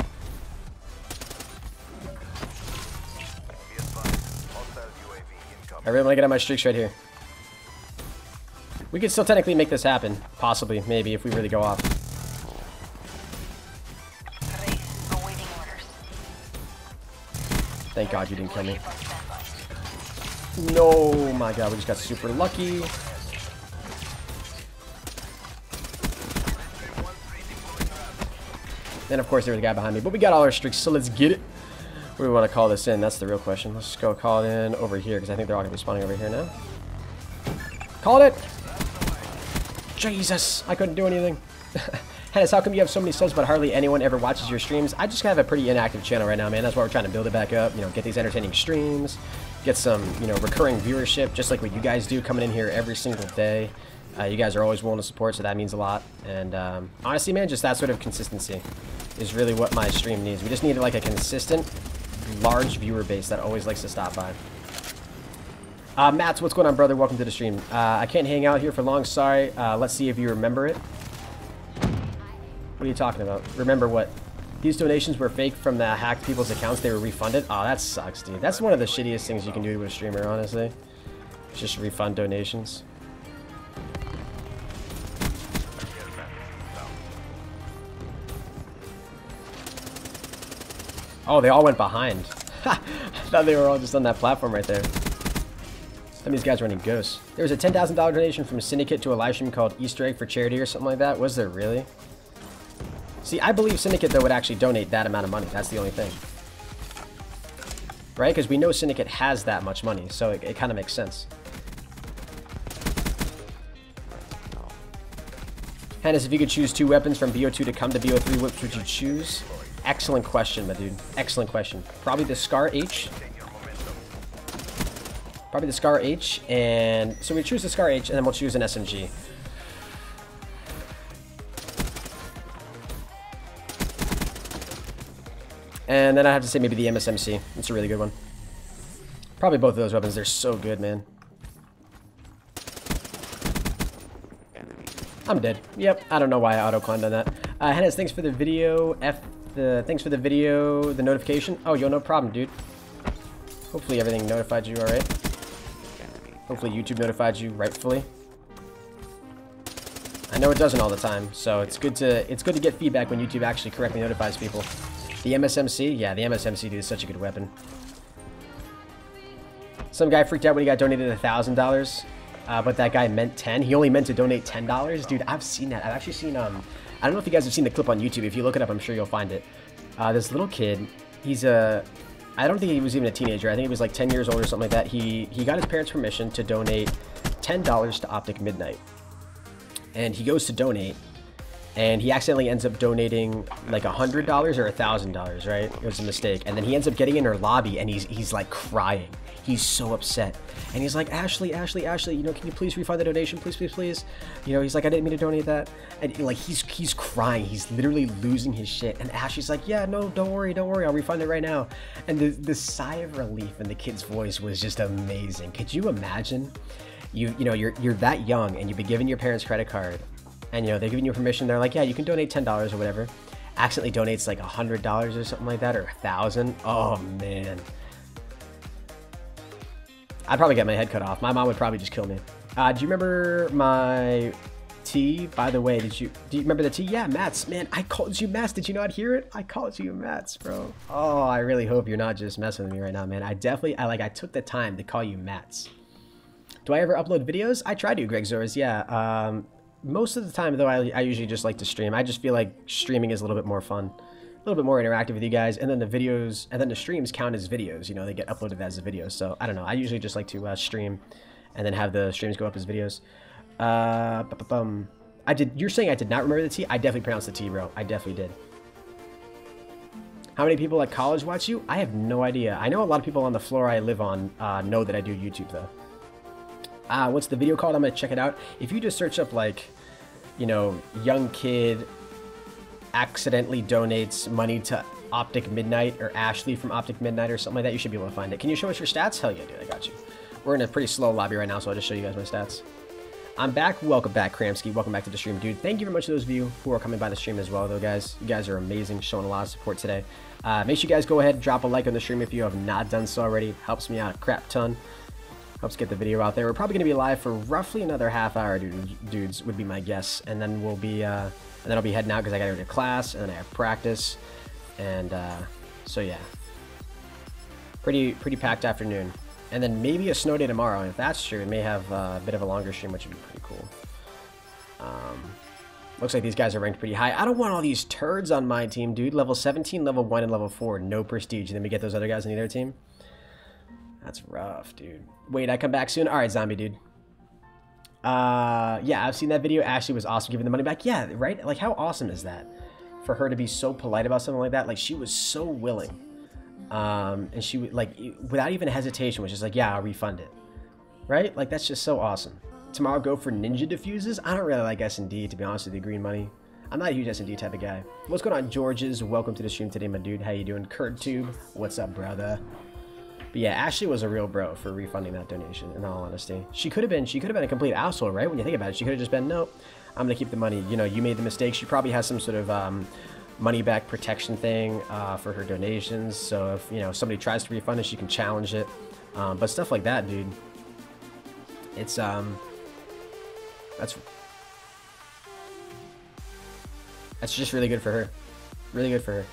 I really want to get on my streaks right here. We could still technically make this happen. Possibly, maybe, if we really go off. Thank God you didn't kill me. No, my God, we just got super lucky. Then, of course, there was a guy behind me, but we got all our streaks, so let's get it. Where do we want to call this in? That's the real question. Let's just go call it in over here, because I think they're all going to be spawning over here now. Called it! Jesus, I couldn't do anything. Hennis, how come you have so many subs but hardly anyone ever watches your streams? I just have a pretty inactive channel right now, man. That's why we're trying to build it back up, you know, get these entertaining streams, get some, you know, recurring viewership, just like what you guys do, coming in here every single day. You guys are always willing to support, so that means a lot. And honestly, man, just that sort of consistency is really what my stream needs. We just need like a consistent, large viewer base that always likes to stop by. Mats, what's going on, brother? Welcome to the stream. I can't hang out here for long, sorry. Let's see if you remember it. What are you talking about? Remember what? These donations were fake from the hacked people's accounts. They were refunded. Oh, that sucks, dude. That's one of the shittiest things you can do to a streamer, honestly. Just refund donations. Oh, they all went behind. I thought they were all just on that platform right there. Some of these guys are running ghosts. There was a $10,000 donation from Syndicate to a live stream called Easter Egg for Charity or something like that. Was there really? See, I believe Syndicate, though, would actually donate that amount of money. That's the only thing. Right? Because we know Syndicate has that much money, so it kind of makes sense. Hennis, if you could choose 2 weapons from BO2 to come to BO3, which would you choose? Excellent question, my dude. Excellent question. Probably the Scar H. Probably the Scar H, and so we choose the Scar H, and then we'll choose an SMG. And then I have to say maybe the MSMC. It's a really good one. Probably both of those weapons. They're so good, man. I'm dead. Yep. I don't know why I auto-climbed on that. Hennis, thanks for the video. Thanks for the video. The notification. Oh, yo, no problem, dude. Hopefully everything notified you all right. Hopefully YouTube notified you rightfully. I know it doesn't all the time, so it's good to get feedback when YouTube actually correctly notifies people. The MSMC, yeah, the MSMC dude is such a good weapon. Some guy freaked out when he got donated $1,000, but that guy meant 10. He only meant to donate $10. Dude, I've seen that. I've actually seen I don't know if you guys have seen the clip on YouTube. If you look it up, I'm sure you'll find it. This little kid, he's I don't think he was even a teenager. I think he was like 10 years old or something like that. He got his parents' permission to donate $10 to Optic Midnight. And he goes to donate, and he accidentally ends up donating like $100 or $1,000, right? It was a mistake. And then he ends up getting in her lobby, and he's like crying. He's so upset. And he's like, Ashley, you know, can you please refund the donation? Please, please, please. You know, he's like, I didn't mean to donate that. And like, he's crying. He's literally losing his shit. And Ashley's like, yeah, no, don't worry. I'll refund it right now. And the sigh of relief in the kid's voice was just amazing. Could you imagine? You know, you're that young, and you've been given your parents' credit card, and you know, they're giving you permission. They're like, yeah, you can donate $10 or whatever. Accidentally donates like $100 or something like that, or $1,000. Oh man. I'd probably get my head cut off. My mom would probably just kill me. Do you remember my T? By the way, do you remember the T? Yeah, Mats. Man, I called you Mats. Did you not hear it? I called you Mats, bro. Oh, I really hope you're not just messing with me right now, man. I took the time to call you Mats. Do I ever upload videos? I try to, Greg Zores. Yeah. Most of the time, though, I usually just like to stream. I just feel like streaming is a little bit more fun. A little bit more interactive with you guys, and then the videos, and then the streams count as videos. You know, they get uploaded as a video. So I don't know. I usually just like to stream, and then have the streams go up as videos. You're saying I did not remember the T? I definitely pronounced the T, bro. I definitely did. How many people at college watch you? I have no idea. I know a lot of people on the floor I live on know that I do YouTube though. What's the video called? I'm gonna check it out. If you just search up like, you know, young kid accidentally donates money to Optic Midnight or Ashley from Optic Midnight or something like that, you should be able to find it. Can you show us your stats? Hell yeah, dude, I got you. We're in a pretty slow lobby right now, so I'll just show you guys my stats. I'm back. Welcome back, Kramsky. Welcome back to the stream, dude. Thank you very much to those of you who are coming by the stream as well, though, guys. You guys are amazing, showing a lot of support today. Make sure you guys go ahead and drop a like on the stream if you have not done so already. Helps me out a crap ton. Helps get the video out there. We're probably going to be live for roughly another half hour, dudes, would be my guess. And then we'll be, and then I'll be heading out because I got to go to class, and then I have practice. And, so yeah. Pretty packed afternoon. And then maybe a snow day tomorrow. And if that's true, we may have a bit of a longer stream, which would be pretty cool. Looks like these guys are ranked pretty high. I don't want all these turds on my team, dude. Level 17, level 1, and level 4. No prestige. And then we get those other guys on either team. That's rough, dude. Wait, I come back soon? Alright, zombie, dude. Yeah, I've seen that video. Ashley was awesome giving the money back. Yeah, right? Like, how awesome is that? For her to be so polite about something like that. Like, she was so willing. And she would, like, without even hesitation, was just like, yeah, I'll refund it. Right? Like, that's just so awesome. Tomorrow, go for ninja diffuses. I don't really like S&D, to be honest with you, green money. I'm not a huge S&D type of guy. What's going on, Georges? Welcome to the stream today, my dude. How you doing? KurtTube, what's up, brother? But yeah, Ashley was a real bro for refunding that donation, in all honesty. She could have been a complete asshole, right? When you think about it, she could have just been, nope, I'm going to keep the money. You know, you made the mistake. She probably has some sort of money back protection thing for her donations. So if, you know, somebody tries to refund it, she can challenge it. But stuff like that, dude, it's, that's just really good for her. Really good for her.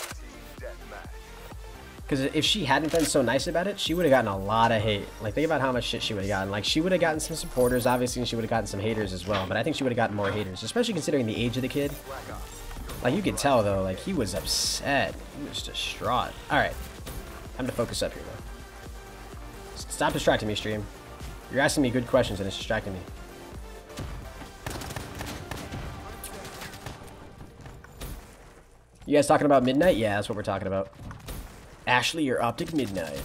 Because if she hadn't been so nice about it, she would have gotten a lot of hate. Like, think about how much shit she would have gotten. Like, she would have gotten some supporters, obviously, and she would have gotten some haters as well. But I think she would have gotten more haters, especially considering the age of the kid. Like, you could tell, though, like, he was upset. He was distraught. Alright. Time to focus up here, though. Stop distracting me, stream. You're asking me good questions, and it's distracting me. You guys talking about Midnight? Yeah, that's what we're talking about. Ashley, your Optic Midnight.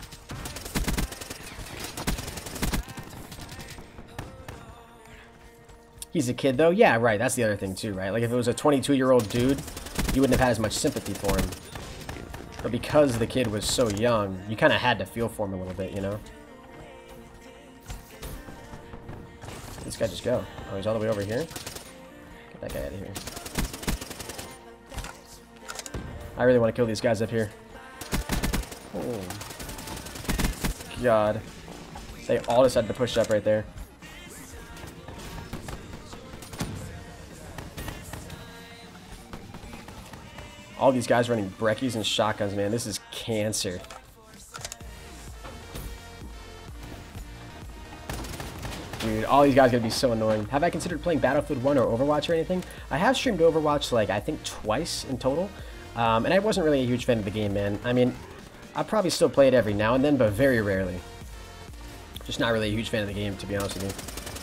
He's a kid, though? Yeah, right. That's the other thing, too, right? Like, if it was a 22-year-old dude, you wouldn't have had as much sympathy for him. But because the kid was so young, you kind of had to feel for him a little bit, you know? This guy just go. Oh, he's all the way over here? Get that guy out of here. I really want to kill these guys up here. Oh. God. They all decided to push up right there. All these guys running breckies and shotguns, man. This is cancer. Dude, all these guys are going to be so annoying. Have I considered playing Battlefield 1 or Overwatch or anything? I have streamed Overwatch, like, I think twice in total. And I wasn't really a huge fan of the game, man. I mean, I probably still play it every now and then, but very rarely. Just not really a huge fan of the game, to be honest with you.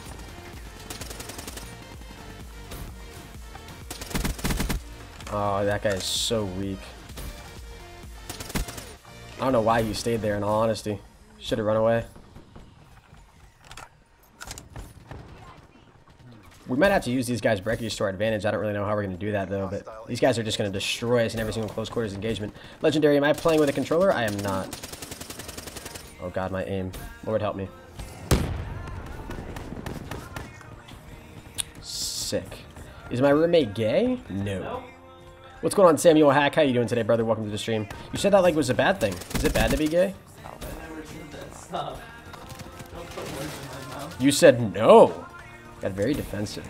Oh, that guy is so weak. I don't know why he stayed there, in all honesty. Should have run away. We might have to use these guys' breckies to our advantage. I don't really know how we're going to do that, though. But these guys are just going to destroy us in every single close quarters engagement. Legendary, am I playing with a controller? I am not. Oh, God, my aim. Lord, help me. Sick. Is my roommate gay? No. What's going on, Samuel Hack? How you doing today, brother? Welcome to the stream. You said that like it was a bad thing. Is it bad to be gay? You said no. Got very defensive.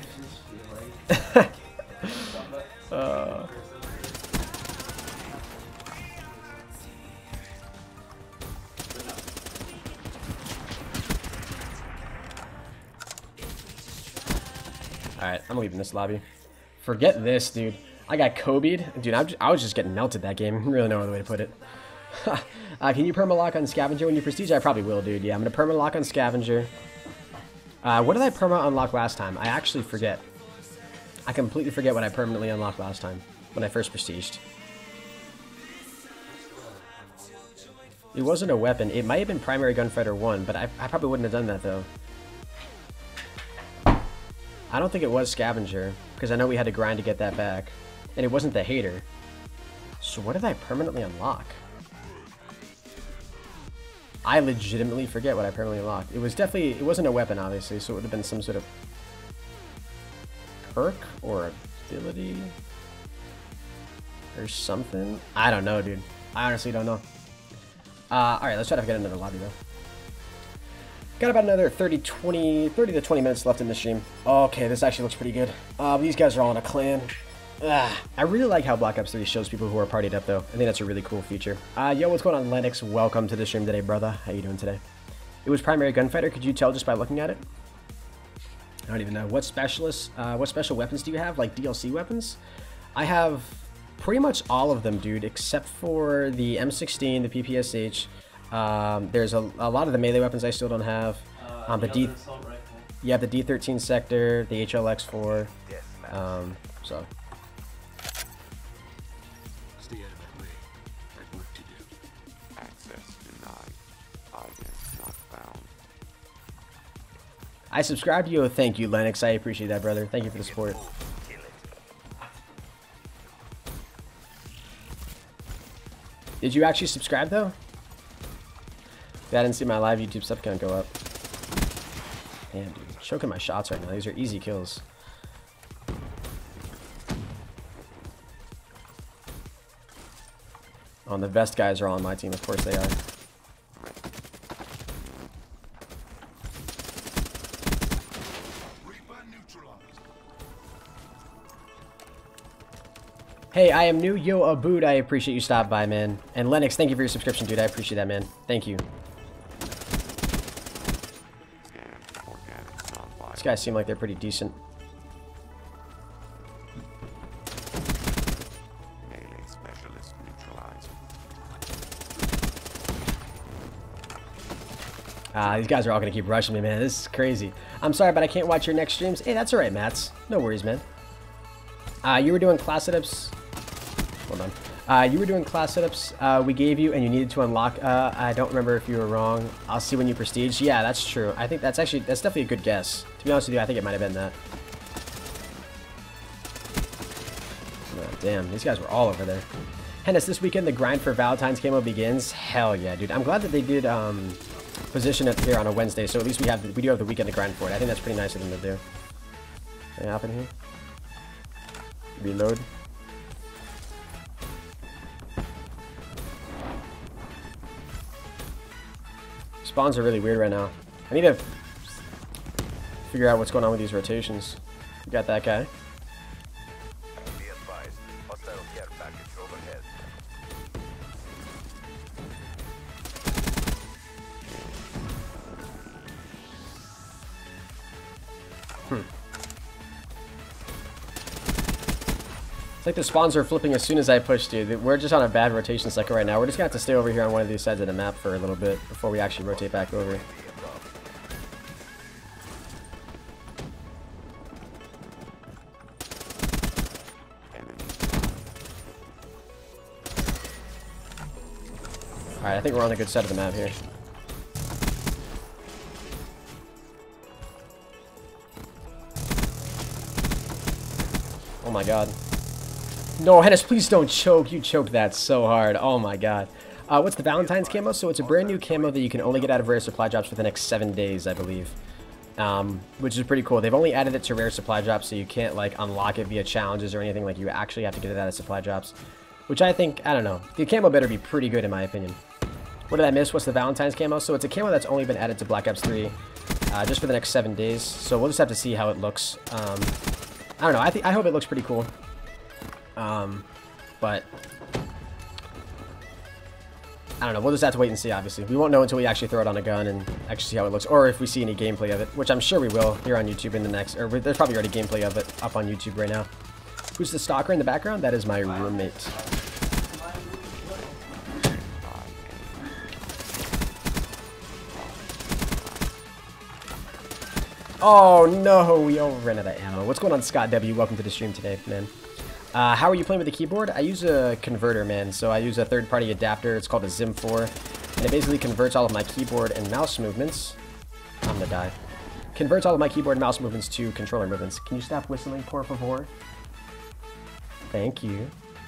Alright, I'm leaving this lobby. Forget this, dude. I got Kobe'd. Dude, I was just getting melted that game. I really no other way to put it. Can you perma-lock on Scavenger when you prestige? I probably will, dude. Yeah, I'm going to perma-lock on Scavenger. What did I perma-unlock last time? I actually forget. I completely forget what I permanently unlocked last time when I first prestiged. It wasn't a weapon. It might have been Primary Gunfighter 1, but I probably wouldn't have done that, though. I don't think it was Scavenger, because I know we had to grind to get that back. And it wasn't the Hater. So what did I permanently unlock? I legitimately forget what I permanently unlocked. It was definitely, it wasn't a weapon, obviously, so it would have been some sort of perk or ability or something. I don't know, dude. I honestly don't know. Alright, let's try to get another lobby, though. Got about another 30 to 20 minutes left in the stream. Okay, this actually looks pretty good. These guys are all in a clan. I really like how Black Ops 3 shows people who are partied up, though. I think that's a really cool feature. Yo, what's going on, Lennox? Welcome to the stream today, brother. How you doing today? It was Primary Gunfighter. Could you tell just by looking at it? I don't even know. What special weapons do you have? Like DLC weapons? I have pretty much all of them, dude, except for the M16, the PPSH. There's a lot of the melee weapons I still don't have. You have the D13 sector, the HLX4. So. Stay out of my way. I've work to do. Access denied. Audience not found. I subscribed to you. Thank you, Lennox. I appreciate that, brother. Thank you for the support. Did you actually subscribe, though? If I didn't see my live YouTube stuff count go up. Damn, dude. Choking my shots right now. These are easy kills. Oh, and the Vest guys are all on my team. Of course they are. Hey, I am new. Yo, Abood, I appreciate you stopping by, man. And Lennox, thank you for your subscription, dude. I appreciate that, man. Thank you. These guys seem like they're pretty decent. These guys are all going to keep rushing me, man. This is crazy. I'm sorry, but I can't watch your next streams. Hey, that's alright, Mats. No worries, man. You were doing class setups. Hold on. You were doing class setups we gave you, and you needed to unlock. I don't remember if you were wrong. I'll see when you prestige. Yeah, that's true. I think that's definitely a good guess. To be honest with you, I think it might have been that. Oh, damn, these guys were all over there. Hennis, this weekend the grind for Valentine's camo begins. Hell yeah, dude. I'm glad that they did position it here on a Wednesday, so at least we do have the weekend to grind for it. I think that's pretty nice of them to do. Anything happen here? Reload. Spawns are really weird right now. I need to figure out what's going on with these rotations. You got that guy. Be advised, hostile care package overhead. It's like the spawns are flipping as soon as I push, dude. We're just on a bad rotation cycle right now. We're just gonna have to stay over here on one of these sides of the map for a little bit before we actually rotate back over. Alright, I think we're on the good side of the map here. Oh my god. No, Hennis, please don't choke. You choked that so hard. Oh my god. What's the Valentine's camo? So it's a brand new camo that you can only get out of rare supply drops for the next 7 days, I believe. Which is pretty cool. They've only added it to rare supply drops, so you can't like unlock it via challenges or anything. Like you actually have to get it out of supply drops. Which I think, I don't know. The camo better be pretty good in my opinion. What did I miss? What's the Valentine's camo? So it's a camo that's only been added to Black Ops 3 just for the next 7 days. So we'll just have to see how it looks. I don't know. I hope it looks pretty cool. But I don't know. We'll just have to wait and see, obviously. We won't know until we actually throw it on a gun and actually see how it looks. Or if we see any gameplay of it, which I'm sure we will here on YouTube in the next... Or there's probably already gameplay of it up on YouTube right now. Who's the stalker in the background? That is my roommate. Oh no, we all ran out of ammo. What's going on, Scott W? Welcome to the stream today, man. How are you playing with the keyboard? I use a converter, man. So I use a third-party adapter. It's called a ZIM4. And it basically converts all of my keyboard and mouse movements. I'm gonna die. Converts all of my keyboard and mouse movements to controller movements. Can you stop whistling, por favor? Thank you.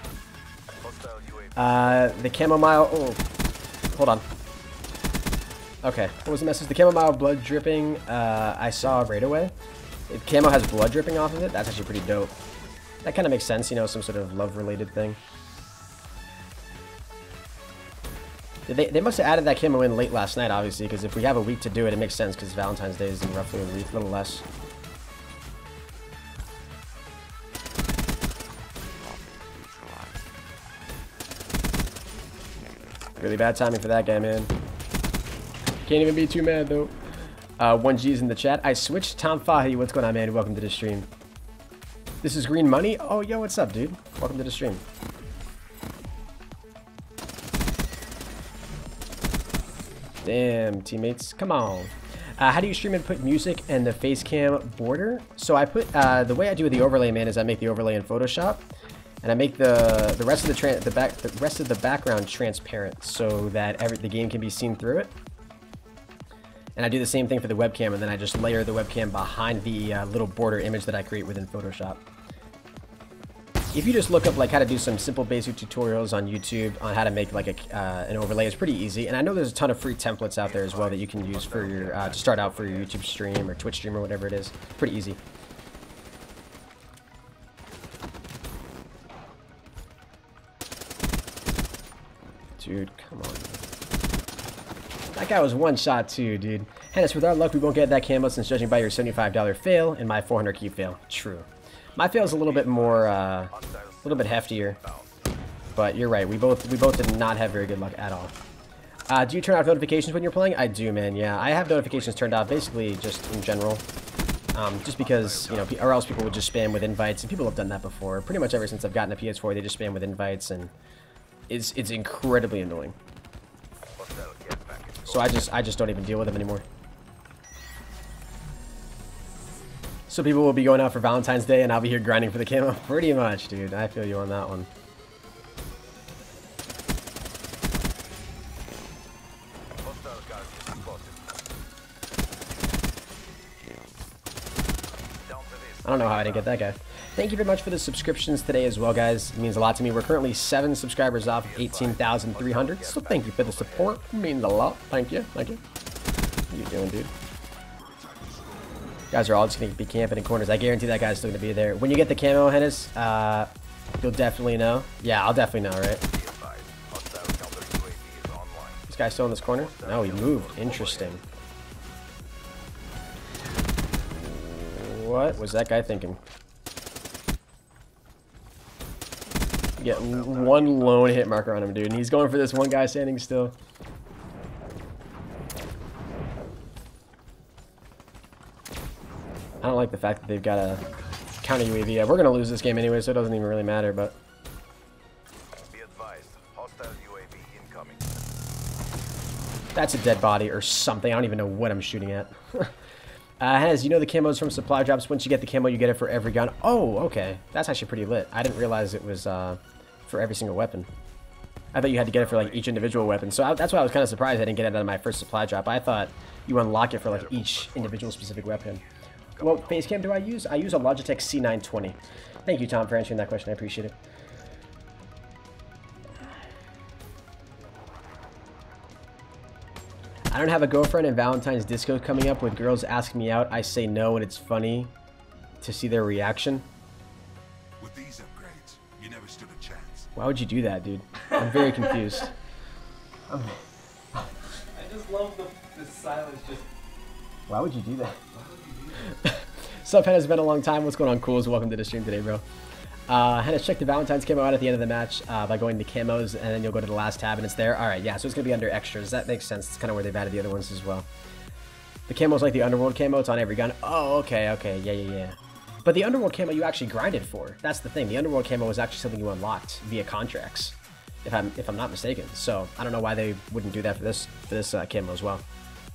The chamomile... Oh, hold on. Okay, what was the message? The chamomile blood dripping, I saw right away. If camo has blood dripping off of it, that's actually pretty dope. That kind of makes sense, you know, some sort of love-related thing. They must have added that camo in late last night, obviously, because if we have a week to do it, it makes sense, because Valentine's Day is in roughly a week, a little less. Really bad timing for that guy, man. Can't even be too mad, though. 1G's in the chat. I switched. Tom Fahy, what's going on, man? Welcome to the stream. This is Green Money? Oh, yo, what's up, dude? Welcome to the stream. Damn, teammates. Come on. How do you stream and put music and the face cam border? So I put, the way I do the overlay, man, is I make the overlay in Photoshop. And I make the rest of the background transparent so that the game can be seen through it. And I do the same thing for the webcam, and then I just layer the webcam behind the little border image that I create within Photoshop. If you just look up like how to do some simple basic tutorials on YouTube on how to make like an overlay, it's pretty easy. And I know there's a ton of free templates out there as well that you can use for your to start out for your YouTube stream or Twitch stream or whatever it is. Pretty easy. Dude, come on. That guy was one shot too, dude. Hennis, with our luck, we won't get that camo since judging by your $75 fail and my 400 key fail. True. My fail is a little bit more, a little bit heftier. But you're right. We both did not have very good luck at all. Do you turn off notifications when you're playing? I do, man. Yeah, I have notifications turned off basically just in general. Just because, you know, or else people would just spam with invites, and people have done that before. Pretty much ever since I've gotten a PS4, they just spam with invites, and it's incredibly annoying. So I just don't even deal with them anymore. So people will be going out for Valentine's Day and I'll be here grinding for the camo. Pretty much, dude. I feel you on that one. Hostile guardian spotted. Down to this. I don't know how I didn't get that guy. Thank you very much for the subscriptions today as well, guys. It means a lot to me. We're currently 7 subscribers off of 18,300. So thank you for the support. It means a lot. Thank you. Thank you. How you doing, dude? Guys are all just going to be camping in corners. I guarantee that guy's still going to be there. When you get the camo, Hennis, you'll definitely know. Yeah, I'll definitely know, right? This guy's still in this corner? No, he moved. Interesting. What was that guy thinking? Get one lone hit marker on him, dude. And he's going for this one guy standing still. I don't like the fact that they've got a counter UAV. Yeah, we're going to lose this game anyway, so it doesn't even really matter, but... Be advised. Hostile UAV incoming. That's a dead body or something. I don't even know what I'm shooting at. Has, you know the camos from supply drops. Once you get the camo, you get it for every gun. Oh, okay. That's actually pretty lit. I didn't realize it was for every single weapon. I thought you had to get it for like each individual weapon. So that's why I was kind of surprised I didn't get it out of my first supply drop. I thought you unlock it for like each individual specific weapon. What face cam do I use? I use a Logitech C920. Thank you, Tom, for answering that question. I appreciate it. I don't have a girlfriend and Valentine's disco coming up with girls asking me out. I say no and it's funny to see their reaction. With these upgrades, you never stood a chance. Why would you do that, dude? I'm very confused. I just love the silence. Just Why would you do that? Sup, Henna, it's been a long time. What's going on, Cools? Welcome to the stream today, bro. Henna, check the Valentine's camo out at the end of the match by going to camos, and then you'll go to the last tab, and it's there. All right, yeah, so it's going to be under extras. That makes sense. It's kind of where they've added the other ones as well. The camo's like the Underworld camo. It's on every gun. Oh, okay, okay. Yeah. But the Underworld camo you actually grinded for. That's the thing. The Underworld camo was actually something you unlocked via contracts, if I'm not mistaken. So I don't know why they wouldn't do that for this camo as well.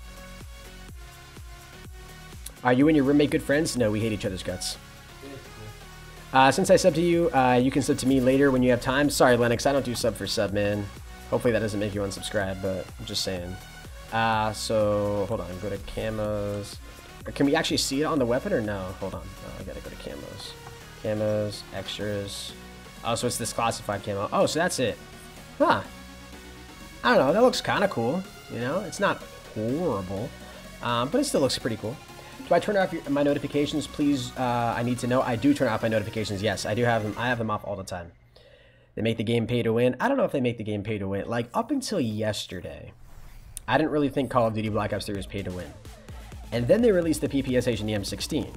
Are you and your roommate good friends? No, we hate each other's guts. Since I sub to you, you can sub to me later when you have time. Sorry, Lennox, I don't do sub for sub, man. Hopefully that doesn't make you unsubscribe, but I'm just saying. So, hold on, go to camos. Can we actually see it on the weapon or no? Hold on, I gotta go to camos. Camos, extras. Oh, so it's this classified camo. Oh, so that's it. Huh. I don't know, that looks kind of cool. You know, it's not horrible, but it still looks pretty cool. Do I turn off my notifications? Please, I need to know. I do turn off my notifications. Yes, I do have them. I have them off all the time. They make the game pay to win. I don't know if they make the game pay to win. Like, up until yesterday, I didn't really think Call of Duty Black Ops 3 was pay to win. And then they released the PPSH and the M16.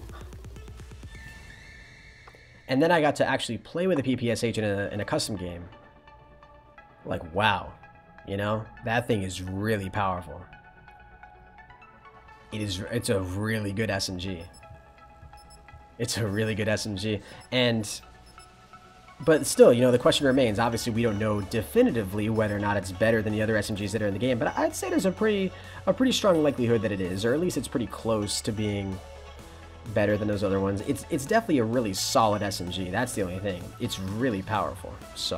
And then I got to actually play with the PPSH in a custom game. Like, wow. You know? That thing is really powerful. It's a really good SMG. It's a really good SMG. But still, you know, the question remains. Obviously, we don't know definitively whether or not it's better than the other SMGs that are in the game, but I'd say there's a pretty strong likelihood that it is, or at least it's pretty close to being better than those other ones. It's definitely a really solid SMG. That's the only thing. It's really powerful. So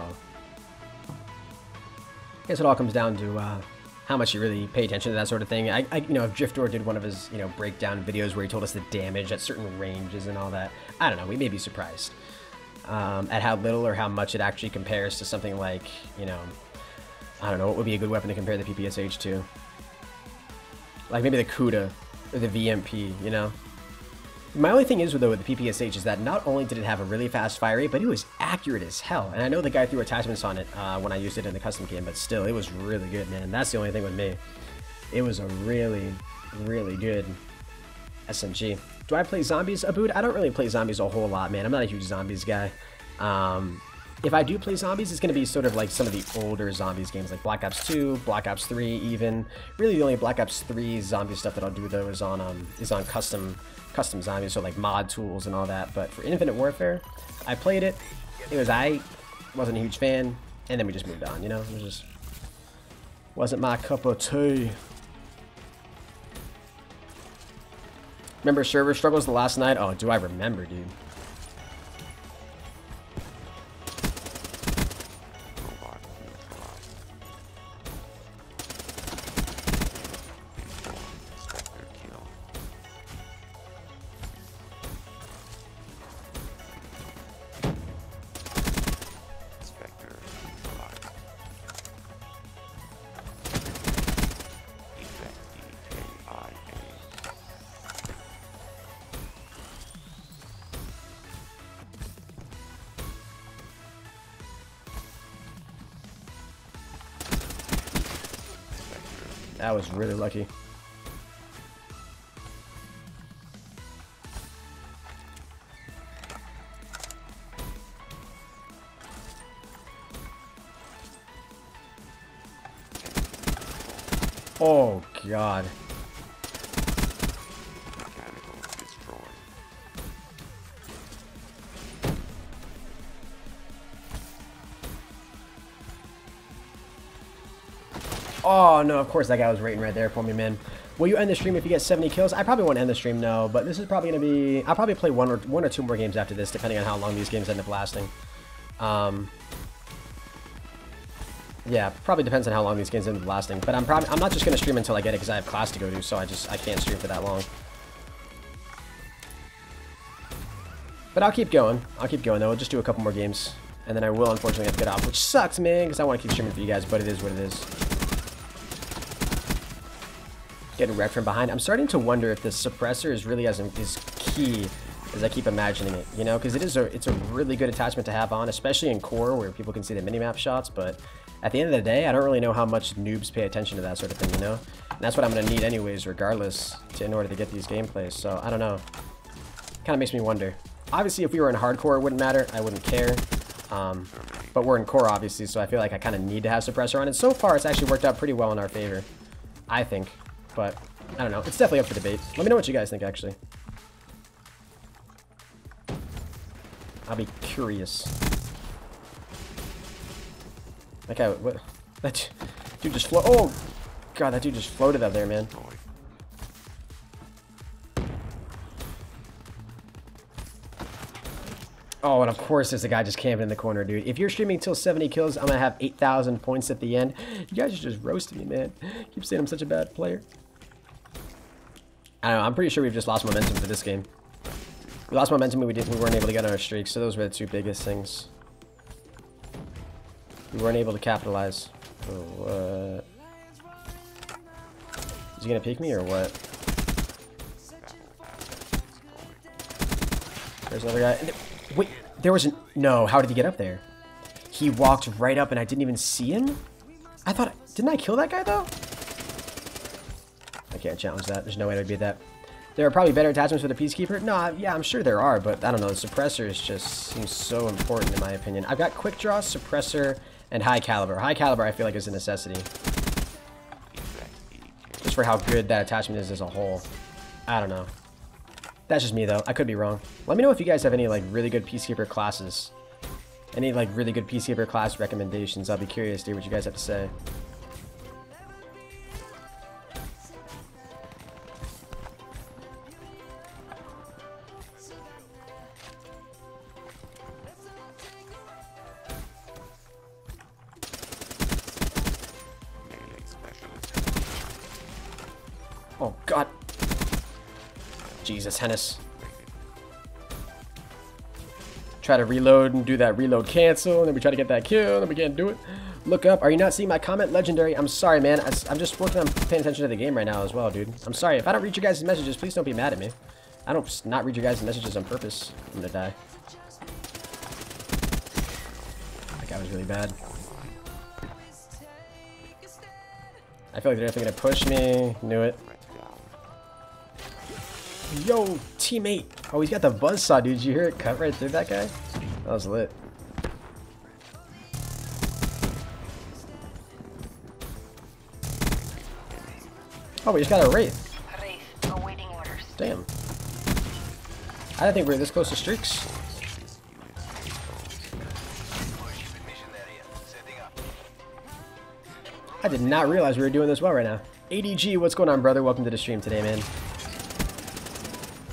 I guess it all comes down to how much you really pay attention to that sort of thing. You know, if Driftor did one of his, you know, breakdown videos where he told us the damage at certain ranges and all that, I don't know, we may be surprised at how little or how much it actually compares to something like, you know, I don't know, what would be a good weapon to compare the PPSH to? Like maybe the Kuda or the VMP, you know? My only thing is, though, with the PPSH is that not only did it have a really fast fire rate, but it was accurate as hell. And I know the guy threw attachments on it when I used it in the custom game, but still, it was really good, man. That's the only thing with me. It was a really, really good SMG. Do I play zombies, Abood? I don't really play zombies a whole lot, man. I'm not a huge zombies guy. If I do play zombies, it's going to be sort of like some of the older zombies games, like Black Ops 2, Black Ops 3 even. Really, the only Black Ops 3 zombie stuff that I'll do, though, is on custom zombies, so like mod tools and all that. But for Infinite Warfare, I played it. It was wasn't a huge fan, and then we just moved on, you know? It just wasn't my cup of tea. Remember server struggles the last night? Oh, do I remember, dude. Robot neutralized. Spectre kill. Spectre neutralized. Effect EKIA. That was really lucky. Oh, God. Mechanical destroyed. Oh, no, of course that guy was waiting right there for me, man. Will you end the stream if you get 70 kills? I probably won't end the stream, no, but this is probably going to be... I'll probably play one or two more games after this, depending on how long these games end up lasting. Yeah, probably depends on how long these games end up lasting, but I'm not just going to stream until I get it, because I have class to go to, so I can't stream for that long. But I'll keep going. I'll keep going, though. I'll just do a couple more games, and then I will, unfortunately, have to get off, which sucks, man, because I want to keep streaming for you guys, but it is what it is. Getting wrecked from behind. I'm starting to wonder if this suppressor is really as key as I keep imagining it, you know, because it's a really good attachment to have on, especially in core where people can see the minimap shots, but at the end of the day, I don't really know how much noobs pay attention to that sort of thing, you know? And that's what I'm going to need anyways, regardless, in order to get these gameplays, so I don't know. Kind of makes me wonder. Obviously, if we were in hardcore, it wouldn't matter. I wouldn't care. But we're in core, obviously, so I feel like I kind of need to have suppressor on, and so far, it's actually worked out pretty well in our favor, I think. But, I don't know. It's definitely up for debate. Let me know what you guys think, actually. I'll be curious. Okay, what? That dude just oh, God, that dude just floated up there, man. Oh, and of course there's a guy just camping in the corner, dude. If you're streaming till 70 kills, I'm going to have 8,000 points at the end. You guys are just roasting me, man. Keep saying I'm such a bad player. I don't know. I'm pretty sure we've just lost momentum for this game. We lost momentum and we weren't able to get on our streak, so those were the two biggest things. We weren't able to capitalize. Oh, what? Is he going to peek me or what? There's another guy. Wait, there was an... No, how did he get up there? He walked right up and I didn't even see him? I thought... Didn't I kill that guy, though? I can't challenge that. There's no way to beat that. There are probably better attachments for the Peacekeeper. No, yeah, I'm sure there are, but I don't know. The suppressors just seem so important in my opinion. I've got Quick Draw, Suppressor, and High Caliber. High Caliber I feel like is a necessity. Just for how good that attachment is as a whole. I don't know. That's just me, though. I could be wrong. Let me know if you guys have any, like, really good Peacekeeper classes. Any, like, really good Peacekeeper class recommendations. I'll be curious to hear what you guys have to say. Oh, God. Jesus, Hennis. Try to reload and do that reload cancel, and then we try to get that kill, and then we can't do it. Look up. Are you not seeing my comment? Legendary. I'm sorry, man. I'm just working on paying attention to the game right now as well, dude. I'm sorry. If I don't read your guys' messages, please don't be mad at me. I don't not read your guys' messages on purpose. I'm gonna die. That guy was really bad. I feel like they're definitely gonna push me. Knew it. Yo, teammate. Oh, he's got the buzzsaw, dude. Did you hear it cut right through that guy? That was lit. Oh, we just got a Wraith. Wraith, awaiting orders. Damn. I didn't think we were this close to streaks. I did not realize we were doing this well right now. ADG, what's going on, brother? Welcome to the stream today, man.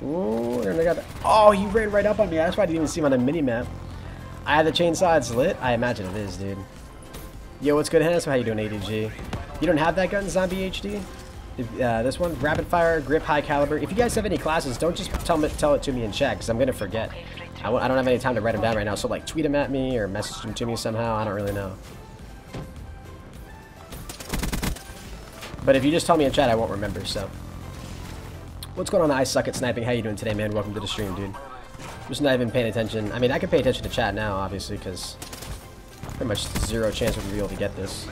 Ooh, and I got that. Oh, he ran right up on me. That's why I didn't even see him on the mini-map. I had the chainsaw. It's lit. I imagine it is, dude. Yo, what's good, Hannes? How you doing, ADG? You don't have that gun, Zombie HD? This one, rapid fire, grip, high caliber. If you guys have any classes, don't just tell it to me in chat, because I'm gonna forget. I don't have any time to write them down right now. So like, tweet them at me or message them to me somehow. I don't really know. But if you just tell me in chat, I won't remember. So, what's going on? I suck at sniping. How you doing today, man? Welcome to the stream, dude. Just not even paying attention. I mean, I can pay attention to chat now, obviously, because pretty much zero chance we're gonna be able to get this.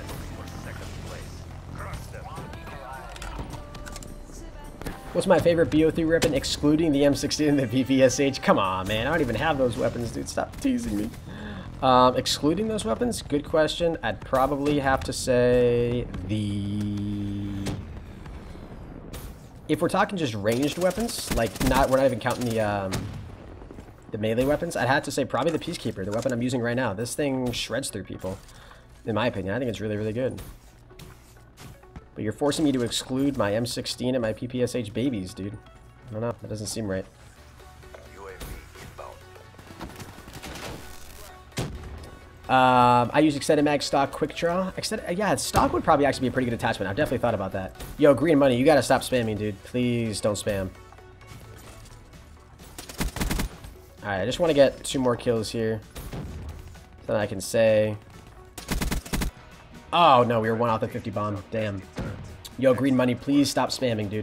What's my favorite BO3 weapon, excluding the M16 and the PPSH? Come on, man. I don't even have those weapons, dude. Stop teasing me. Excluding those weapons? Good question. I'd probably have to say the... If we're talking just ranged weapons, like we're not even counting the melee weapons, I'd have to say probably the Peacekeeper, the weapon I'm using right now. This thing shreds through people, in my opinion. I think it's really, really good. But you're forcing me to exclude my M16 and my PPSH babies, dude. I don't know. That doesn't seem right. I use extended mag, stock, quick draw. Yeah, stock would probably actually be a pretty good attachment. I've definitely thought about that. Yo, Green Money, you gotta stop spamming, dude. Please don't spam. Alright, I just want to get 2 more kills here. Then I can say... Oh, no, we were 1 off the 50 bomb. Damn. Yo, Green Money, please stop spamming, dude.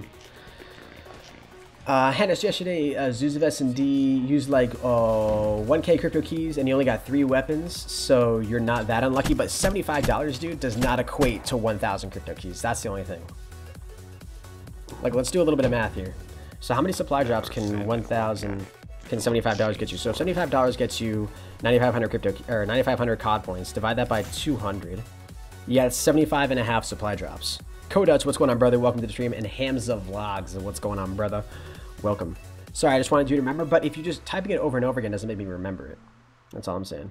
Hannes, yesterday, Zeus of S&D used like 1k crypto keys and you only got 3 weapons, so you're not that unlucky, but $75, dude, does not equate to 1,000 crypto keys. That's the only thing. Like, let's do a little bit of math here. So how many supply drops can $75 get you? So if $75 gets you 9,500 crypto, or 9,500 COD points, divide that by 200. Yeah, it's 75.5 supply drops. Kodutz, what's going on, brother? Welcome to the stream. And Hamza Vlogs, what's going on, brother? Welcome. Sorry, I just wanted you to remember, but if you just typing it over and over again doesn't make me remember it. That's all I'm saying.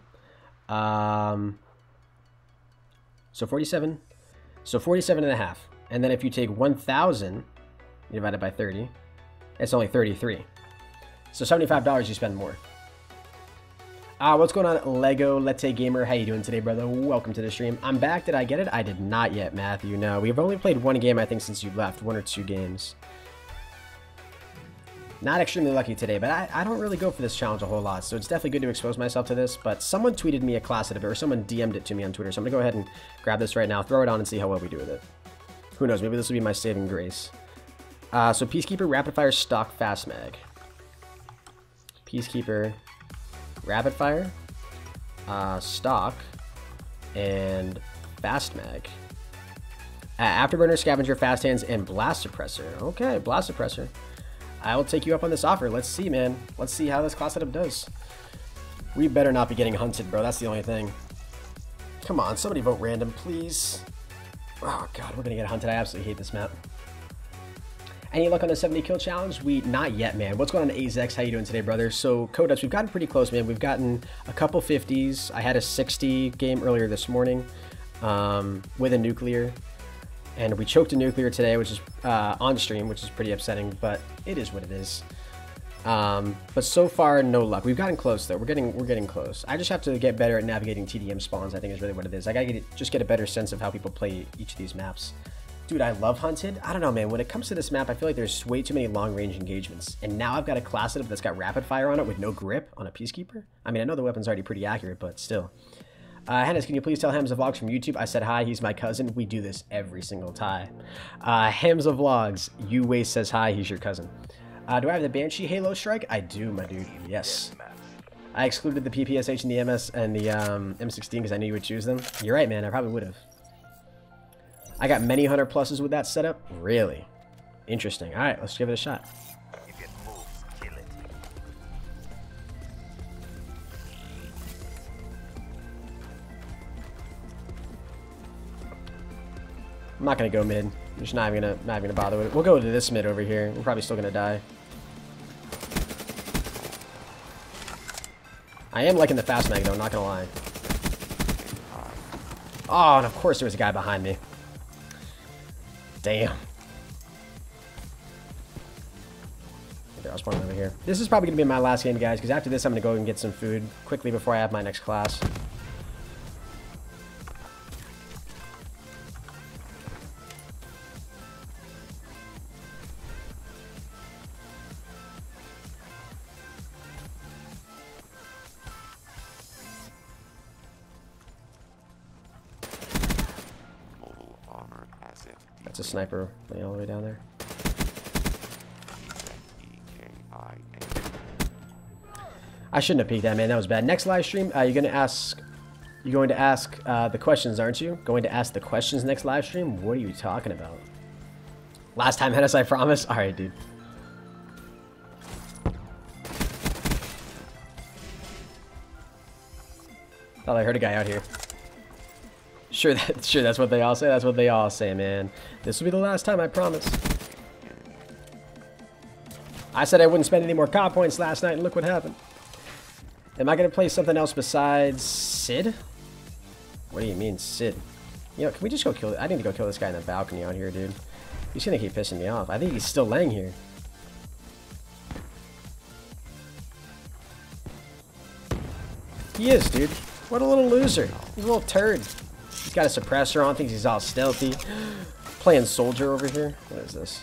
So 47. So 47.5. And then if you take 1,000, you divide it by 30, it's only 33. So $75 you spend more. What's going on, Lego Lette Gamer? How you doing today, brother? Welcome to the stream. I'm back. Did I get it? I did not yet, Matthew. No, we've only played 1 game, I think, since you left. 1 or 2 games. Not extremely lucky today, but I don't really go for this challenge a whole lot, so it's definitely good to expose myself to this. But someone tweeted me a class at it, or someone DM'd it to me on Twitter, so I'm going to go ahead and grab this right now, throw it on, and see how well we do with it. Who knows? Maybe this will be my saving grace. So Peacekeeper, Rapid Fire, Stock, Fast Mag. Peacekeeper... Rapid Fire, Stock, and Fast Mag. Afterburner, Scavenger, Fast Hands, and Blast Suppressor. Okay, Blast Suppressor. I will take you up on this offer. Let's see, man. Let's see how this class setup does. We better not be getting hunted, bro. That's the only thing. Come on, somebody vote random, please. Oh, God, we're going to get hunted. I absolutely hate this map. Any luck on the 70 kill challenge? Not yet, man. What's going on, AZEX? How you doing today, brother? So, Kodutz, we've gotten pretty close, man. We've gotten a couple 50s. I had a 60 game earlier this morning with a nuclear. And we choked a nuclear today, which is on stream, which is pretty upsetting, but it is what it is. But so far, no luck. We've gotten close, though. We're getting close. I just have to get better at navigating TDM spawns, I think is really what it is. I gotta just get a better sense of how people play each of these maps. Dude, I love Hunted. I don't know, man. When it comes to this map, I feel like there's way too many long-range engagements. And now I've got a class setup that's got rapid fire on it with no grip on a Peacekeeper. I mean, I know the weapon's already pretty accurate, but still. Hannes, can you please tell Hamza Vlogs from YouTube? I said hi, he's my cousin. We do this every single time. Hamza Vlogs, Uway says hi, he's your cousin. Do I have the Banshee Halo Strike? I do, my dude. Yes. I excluded the PPSH and the MS and the M16 because I knew you would choose them. You're right, man. I probably would have. I got many 100 pluses with that setup. Really? Interesting. All right, let's give it a shot. If it moves, kill it. I'm not gonna go mid. I'm just not even gonna bother with it. We'll go to this mid over here. We're probably still gonna die. I am liking the fast mag though, not gonna lie. Oh, and of course there was a guy behind me. Damn. I was spawning over here. This is probably going to be my last game, guys, because after this I'm going to go and get some food quickly before I have my next class. Mobile armor asset. That's a sniper all the way down there. I shouldn't have peeked that, man. That was bad. Next live stream, you're going to ask the questions, aren't you? Going to ask the questions next live stream? What are you talking about? Last time, Hennis, I promise. All right, dude. Thought I heard a guy out here. Sure, that's what they all say. That's what they all say, man. This will be the last time, I promise. I said I wouldn't spend any more COD points last night, and look what happened. Am I going to play something else besides Sid? What do you mean, Sid? You know, can we just go kill... I need to go kill this guy in the balcony out here, dude. He's going to keep pissing me off. I think he's still laying here. He is, dude. What a little loser. He's a little turd. He's got a suppressor on, thinks he's all stealthy. Playing soldier over here. What is this?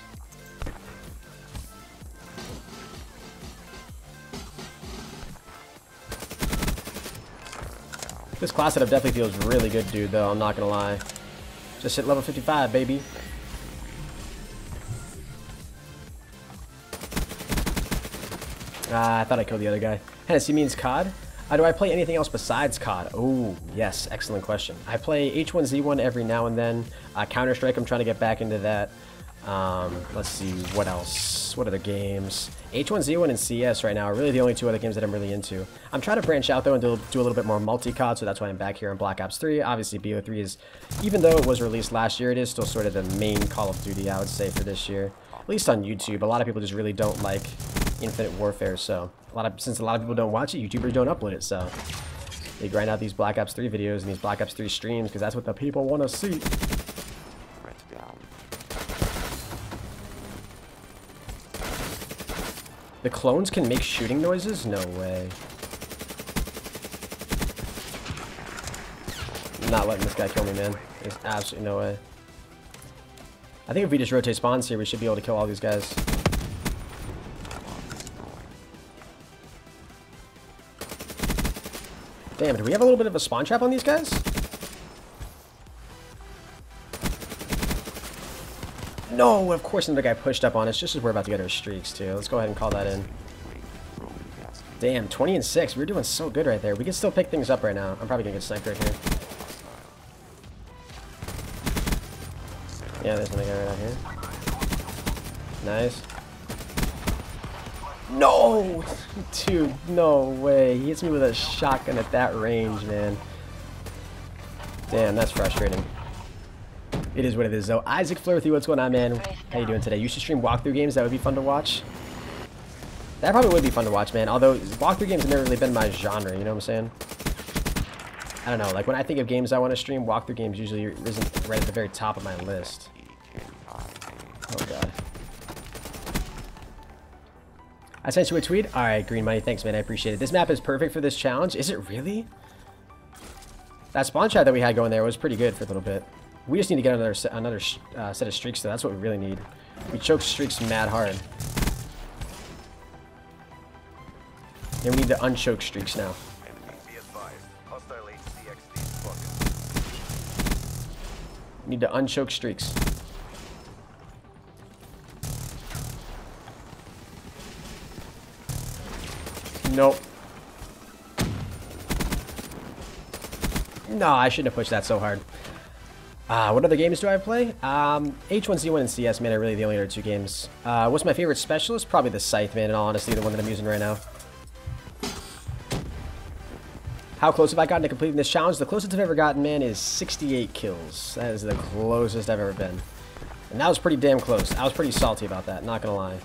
This class setup definitely feels really good, dude, though. I'm not gonna lie. Just hit level 55, baby. I thought I killed the other guy. Hennessy means COD. Do I play anything else besides COD? Oh, yes. Excellent question. I play H1Z1 every now and then. Counter-Strike, I'm trying to get back into that. Let's see. What else? What other games? H1Z1 and CS right now are really the only two other games that I'm really into. I'm trying to branch out, though, and do a little bit more multi-COD, so that's why I'm back here in Black Ops 3. Obviously, BO3 is, even though it was released last year, it is still sort of the main Call of Duty, I would say, for this year. At least on YouTube. A lot of people just really don't like Infinite Warfare, so since a lot of people don't watch it, YouTubers don't upload it, so they grind out these Black Ops 3 videos and these Black Ops 3 streams because that's what the people want to see. The clones can make shooting noises? No way. I'm not letting this guy kill me, man. There's absolutely no way. I think if we just rotate spawns here, we should be able to kill all these guys. Damn, do we have a little bit of a spawn trap on these guys? No, of course another guy pushed up on us just as we're about to get our streaks, too. Let's go ahead and call that in. Damn, 20 and 6. We're doing so good right there. We can still pick things up right now. I'm probably going to get sniped right here. Yeah, there's another guy right out here. Nice. No! Dude, no way. He hits me with a shotgun at that range, man. Damn, that's frustrating. It is what it is, though. Isaac Flirthy, what's going on, man? How you doing today? You should stream walkthrough games. That would be fun to watch. That probably would be fun to watch, man. Although, walkthrough games have never really been my genre, you know what I'm saying? I don't know. Like, when I think of games I want to stream, walkthrough games usually isn't right at the very top of my list. Oh, God. I sent you a tweet? Alright, Green Money. Thanks, man. I appreciate it. This map is perfect for this challenge. Is it really? That spawn chat that we had going there was pretty good for a little bit. We just need to get another set of streaks, though. That's what we really need. We choke streaks mad hard. And we need to unchoke streaks now. We need to unchoke streaks. Nope. No, I shouldn't have pushed that so hard. What other games do I play? H1Z1 and CS, man, are really the only other two games. What's my favorite specialist? Probably the Scythe, man, in all honesty, the one that I'm using right now. How close have I gotten to completing this challenge? The closest I've ever gotten, man, is 68 kills. That is the closest I've ever been. And that was pretty damn close. I was pretty salty about that, not gonna lie.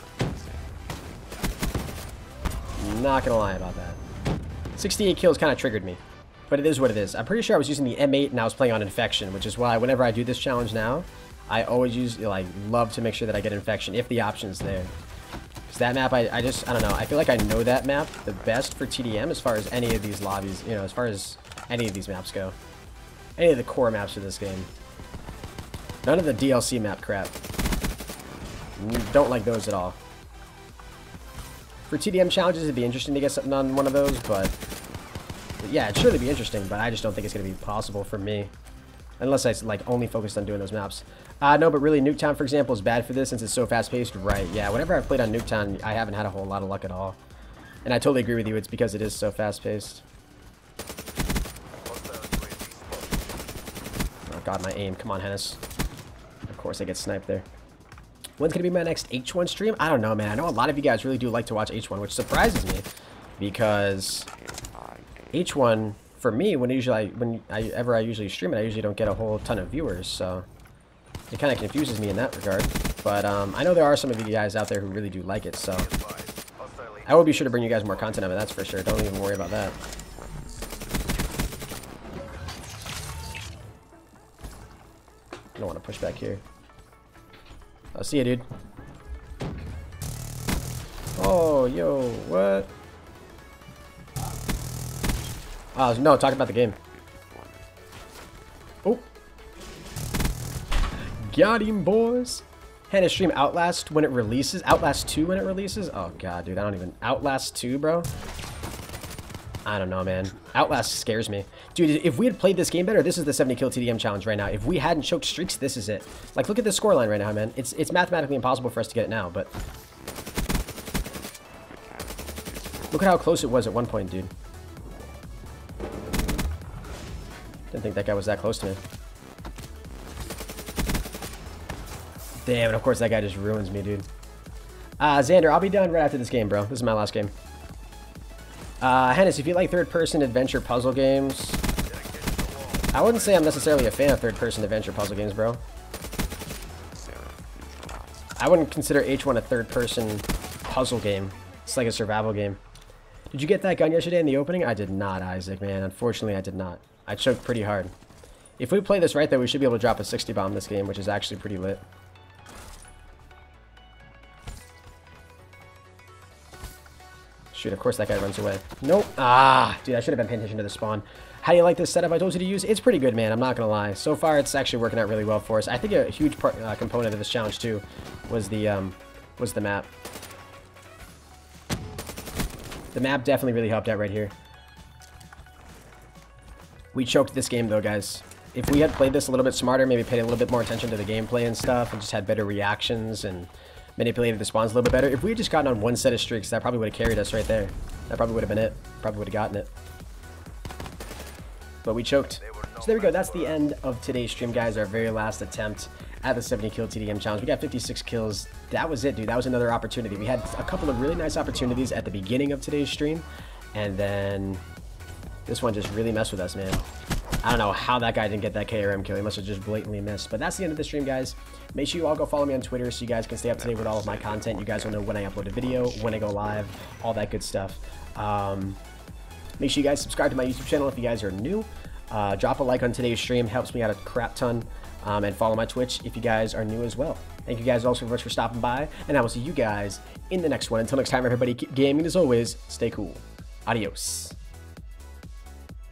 Not gonna lie about that. 68 kills kind of triggered me. But it is what it is. I'm pretty sure I was using the M8 and I was playing on Infection, which is why whenever I do this challenge now, I always use, love to make sure that I get Infection if the option's there. So that map, I don't know. I feel like I know that map the best for TDM as far as any of these lobbies, you know, as far as any of these maps go. Any of the core maps for this game. None of the DLC map crap. Don't like those at all. For TDM challenges, it'd be interesting to get something on one of those, but yeah, it'd surely be interesting, but I just don't think it's going to be possible for me. Unless I, like, only focused on doing those maps. No, but really, Nuketown, for example, is bad for this since it's so fast-paced. Right, yeah, whenever I've played on Nuketown, I haven't had a whole lot of luck at all. And I totally agree with you, it's because it is so fast-paced. Oh god, my aim. Come on, Hennis. Of course I get sniped there. When's going to be my next H1 stream? I don't know, man. I know a lot of you guys really do like to watch H1, which surprises me. Because H1, for me, whenever I usually stream it, I usually don't get a whole ton of viewers, so it kind of confuses me in that regard. But I know there are some of you guys out there who really do like it, so I will be sure to bring you guys more content of it, that's for sure. Don't even worry about that. I don't want to push back here. I'll see you, dude. Oh, yo, what? Oh, no, talk about the game. Oh. Got him, boys. Had to stream Outlast when it releases. Outlast 2 when it releases? Oh, God, dude, I don't even... Outlast 2, bro? I don't know, man. Outlast scares me. Dude, if we had played this game better, this is the 70 kill TDM challenge right now. If we hadn't choked streaks, this is it. Like, look at the scoreline right now, man. It's mathematically impossible for us to get it now, but... Look at how close it was at one point, dude. Didn't think that guy was that close to me. Damn, and of course that guy just ruins me, dude. Xander, I'll be done right after this game, bro. This is my last game. Hennis, if you like third-person adventure puzzle games... I wouldn't say I'm necessarily a fan of third-person adventure puzzle games, bro. I wouldn't consider H1 a third-person puzzle game. It's like a survival game. Did you get that gun yesterday in the opening? I did not, Isaac, man. Unfortunately, I did not. I choked pretty hard. If we play this right, though, we should be able to drop a 60 bomb this game, which is actually pretty lit. Shoot, of course that guy runs away. Nope. Ah, dude, I should have been paying attention to the spawn. How do you like this setup I told you to use? It's pretty good, man. I'm not going to lie. So far, it's actually working out really well for us. I think a huge component of this challenge, too, was the map. The map definitely really helped out right here. We choked this game, though, guys. If we had played this a little bit smarter, maybe paid a little bit more attention to the gameplay and stuff, and just had better reactions and manipulated the spawns a little bit better. If we had just gotten on one set of streaks, that probably would have carried us right there. That probably would have been it. Probably would have gotten it. But we choked. So there we go. That's the end of today's stream, guys. Our very last attempt at the 70 kill TDM challenge. We got 56 kills. That was it, dude. That was another opportunity. We had a couple of really nice opportunities at the beginning of today's stream. And then this one just really messed with us, man. I don't know how that guy didn't get that KRM kill. He must have just blatantly missed. But that's the end of the stream, guys. Make sure you all go follow me on Twitter so you guys can stay up to date with all of my content. You guys will know when I upload a video, when I go live, all that good stuff. Make sure you guys subscribe to my YouTube channel if you guys are new. Drop a like on today's stream. Helps me out a crap ton. And follow my Twitch if you guys are new as well. Thank you guys all so much for stopping by. And I will see you guys in the next one. Until next time, everybody, keep gaming as always. Stay cool. Adios.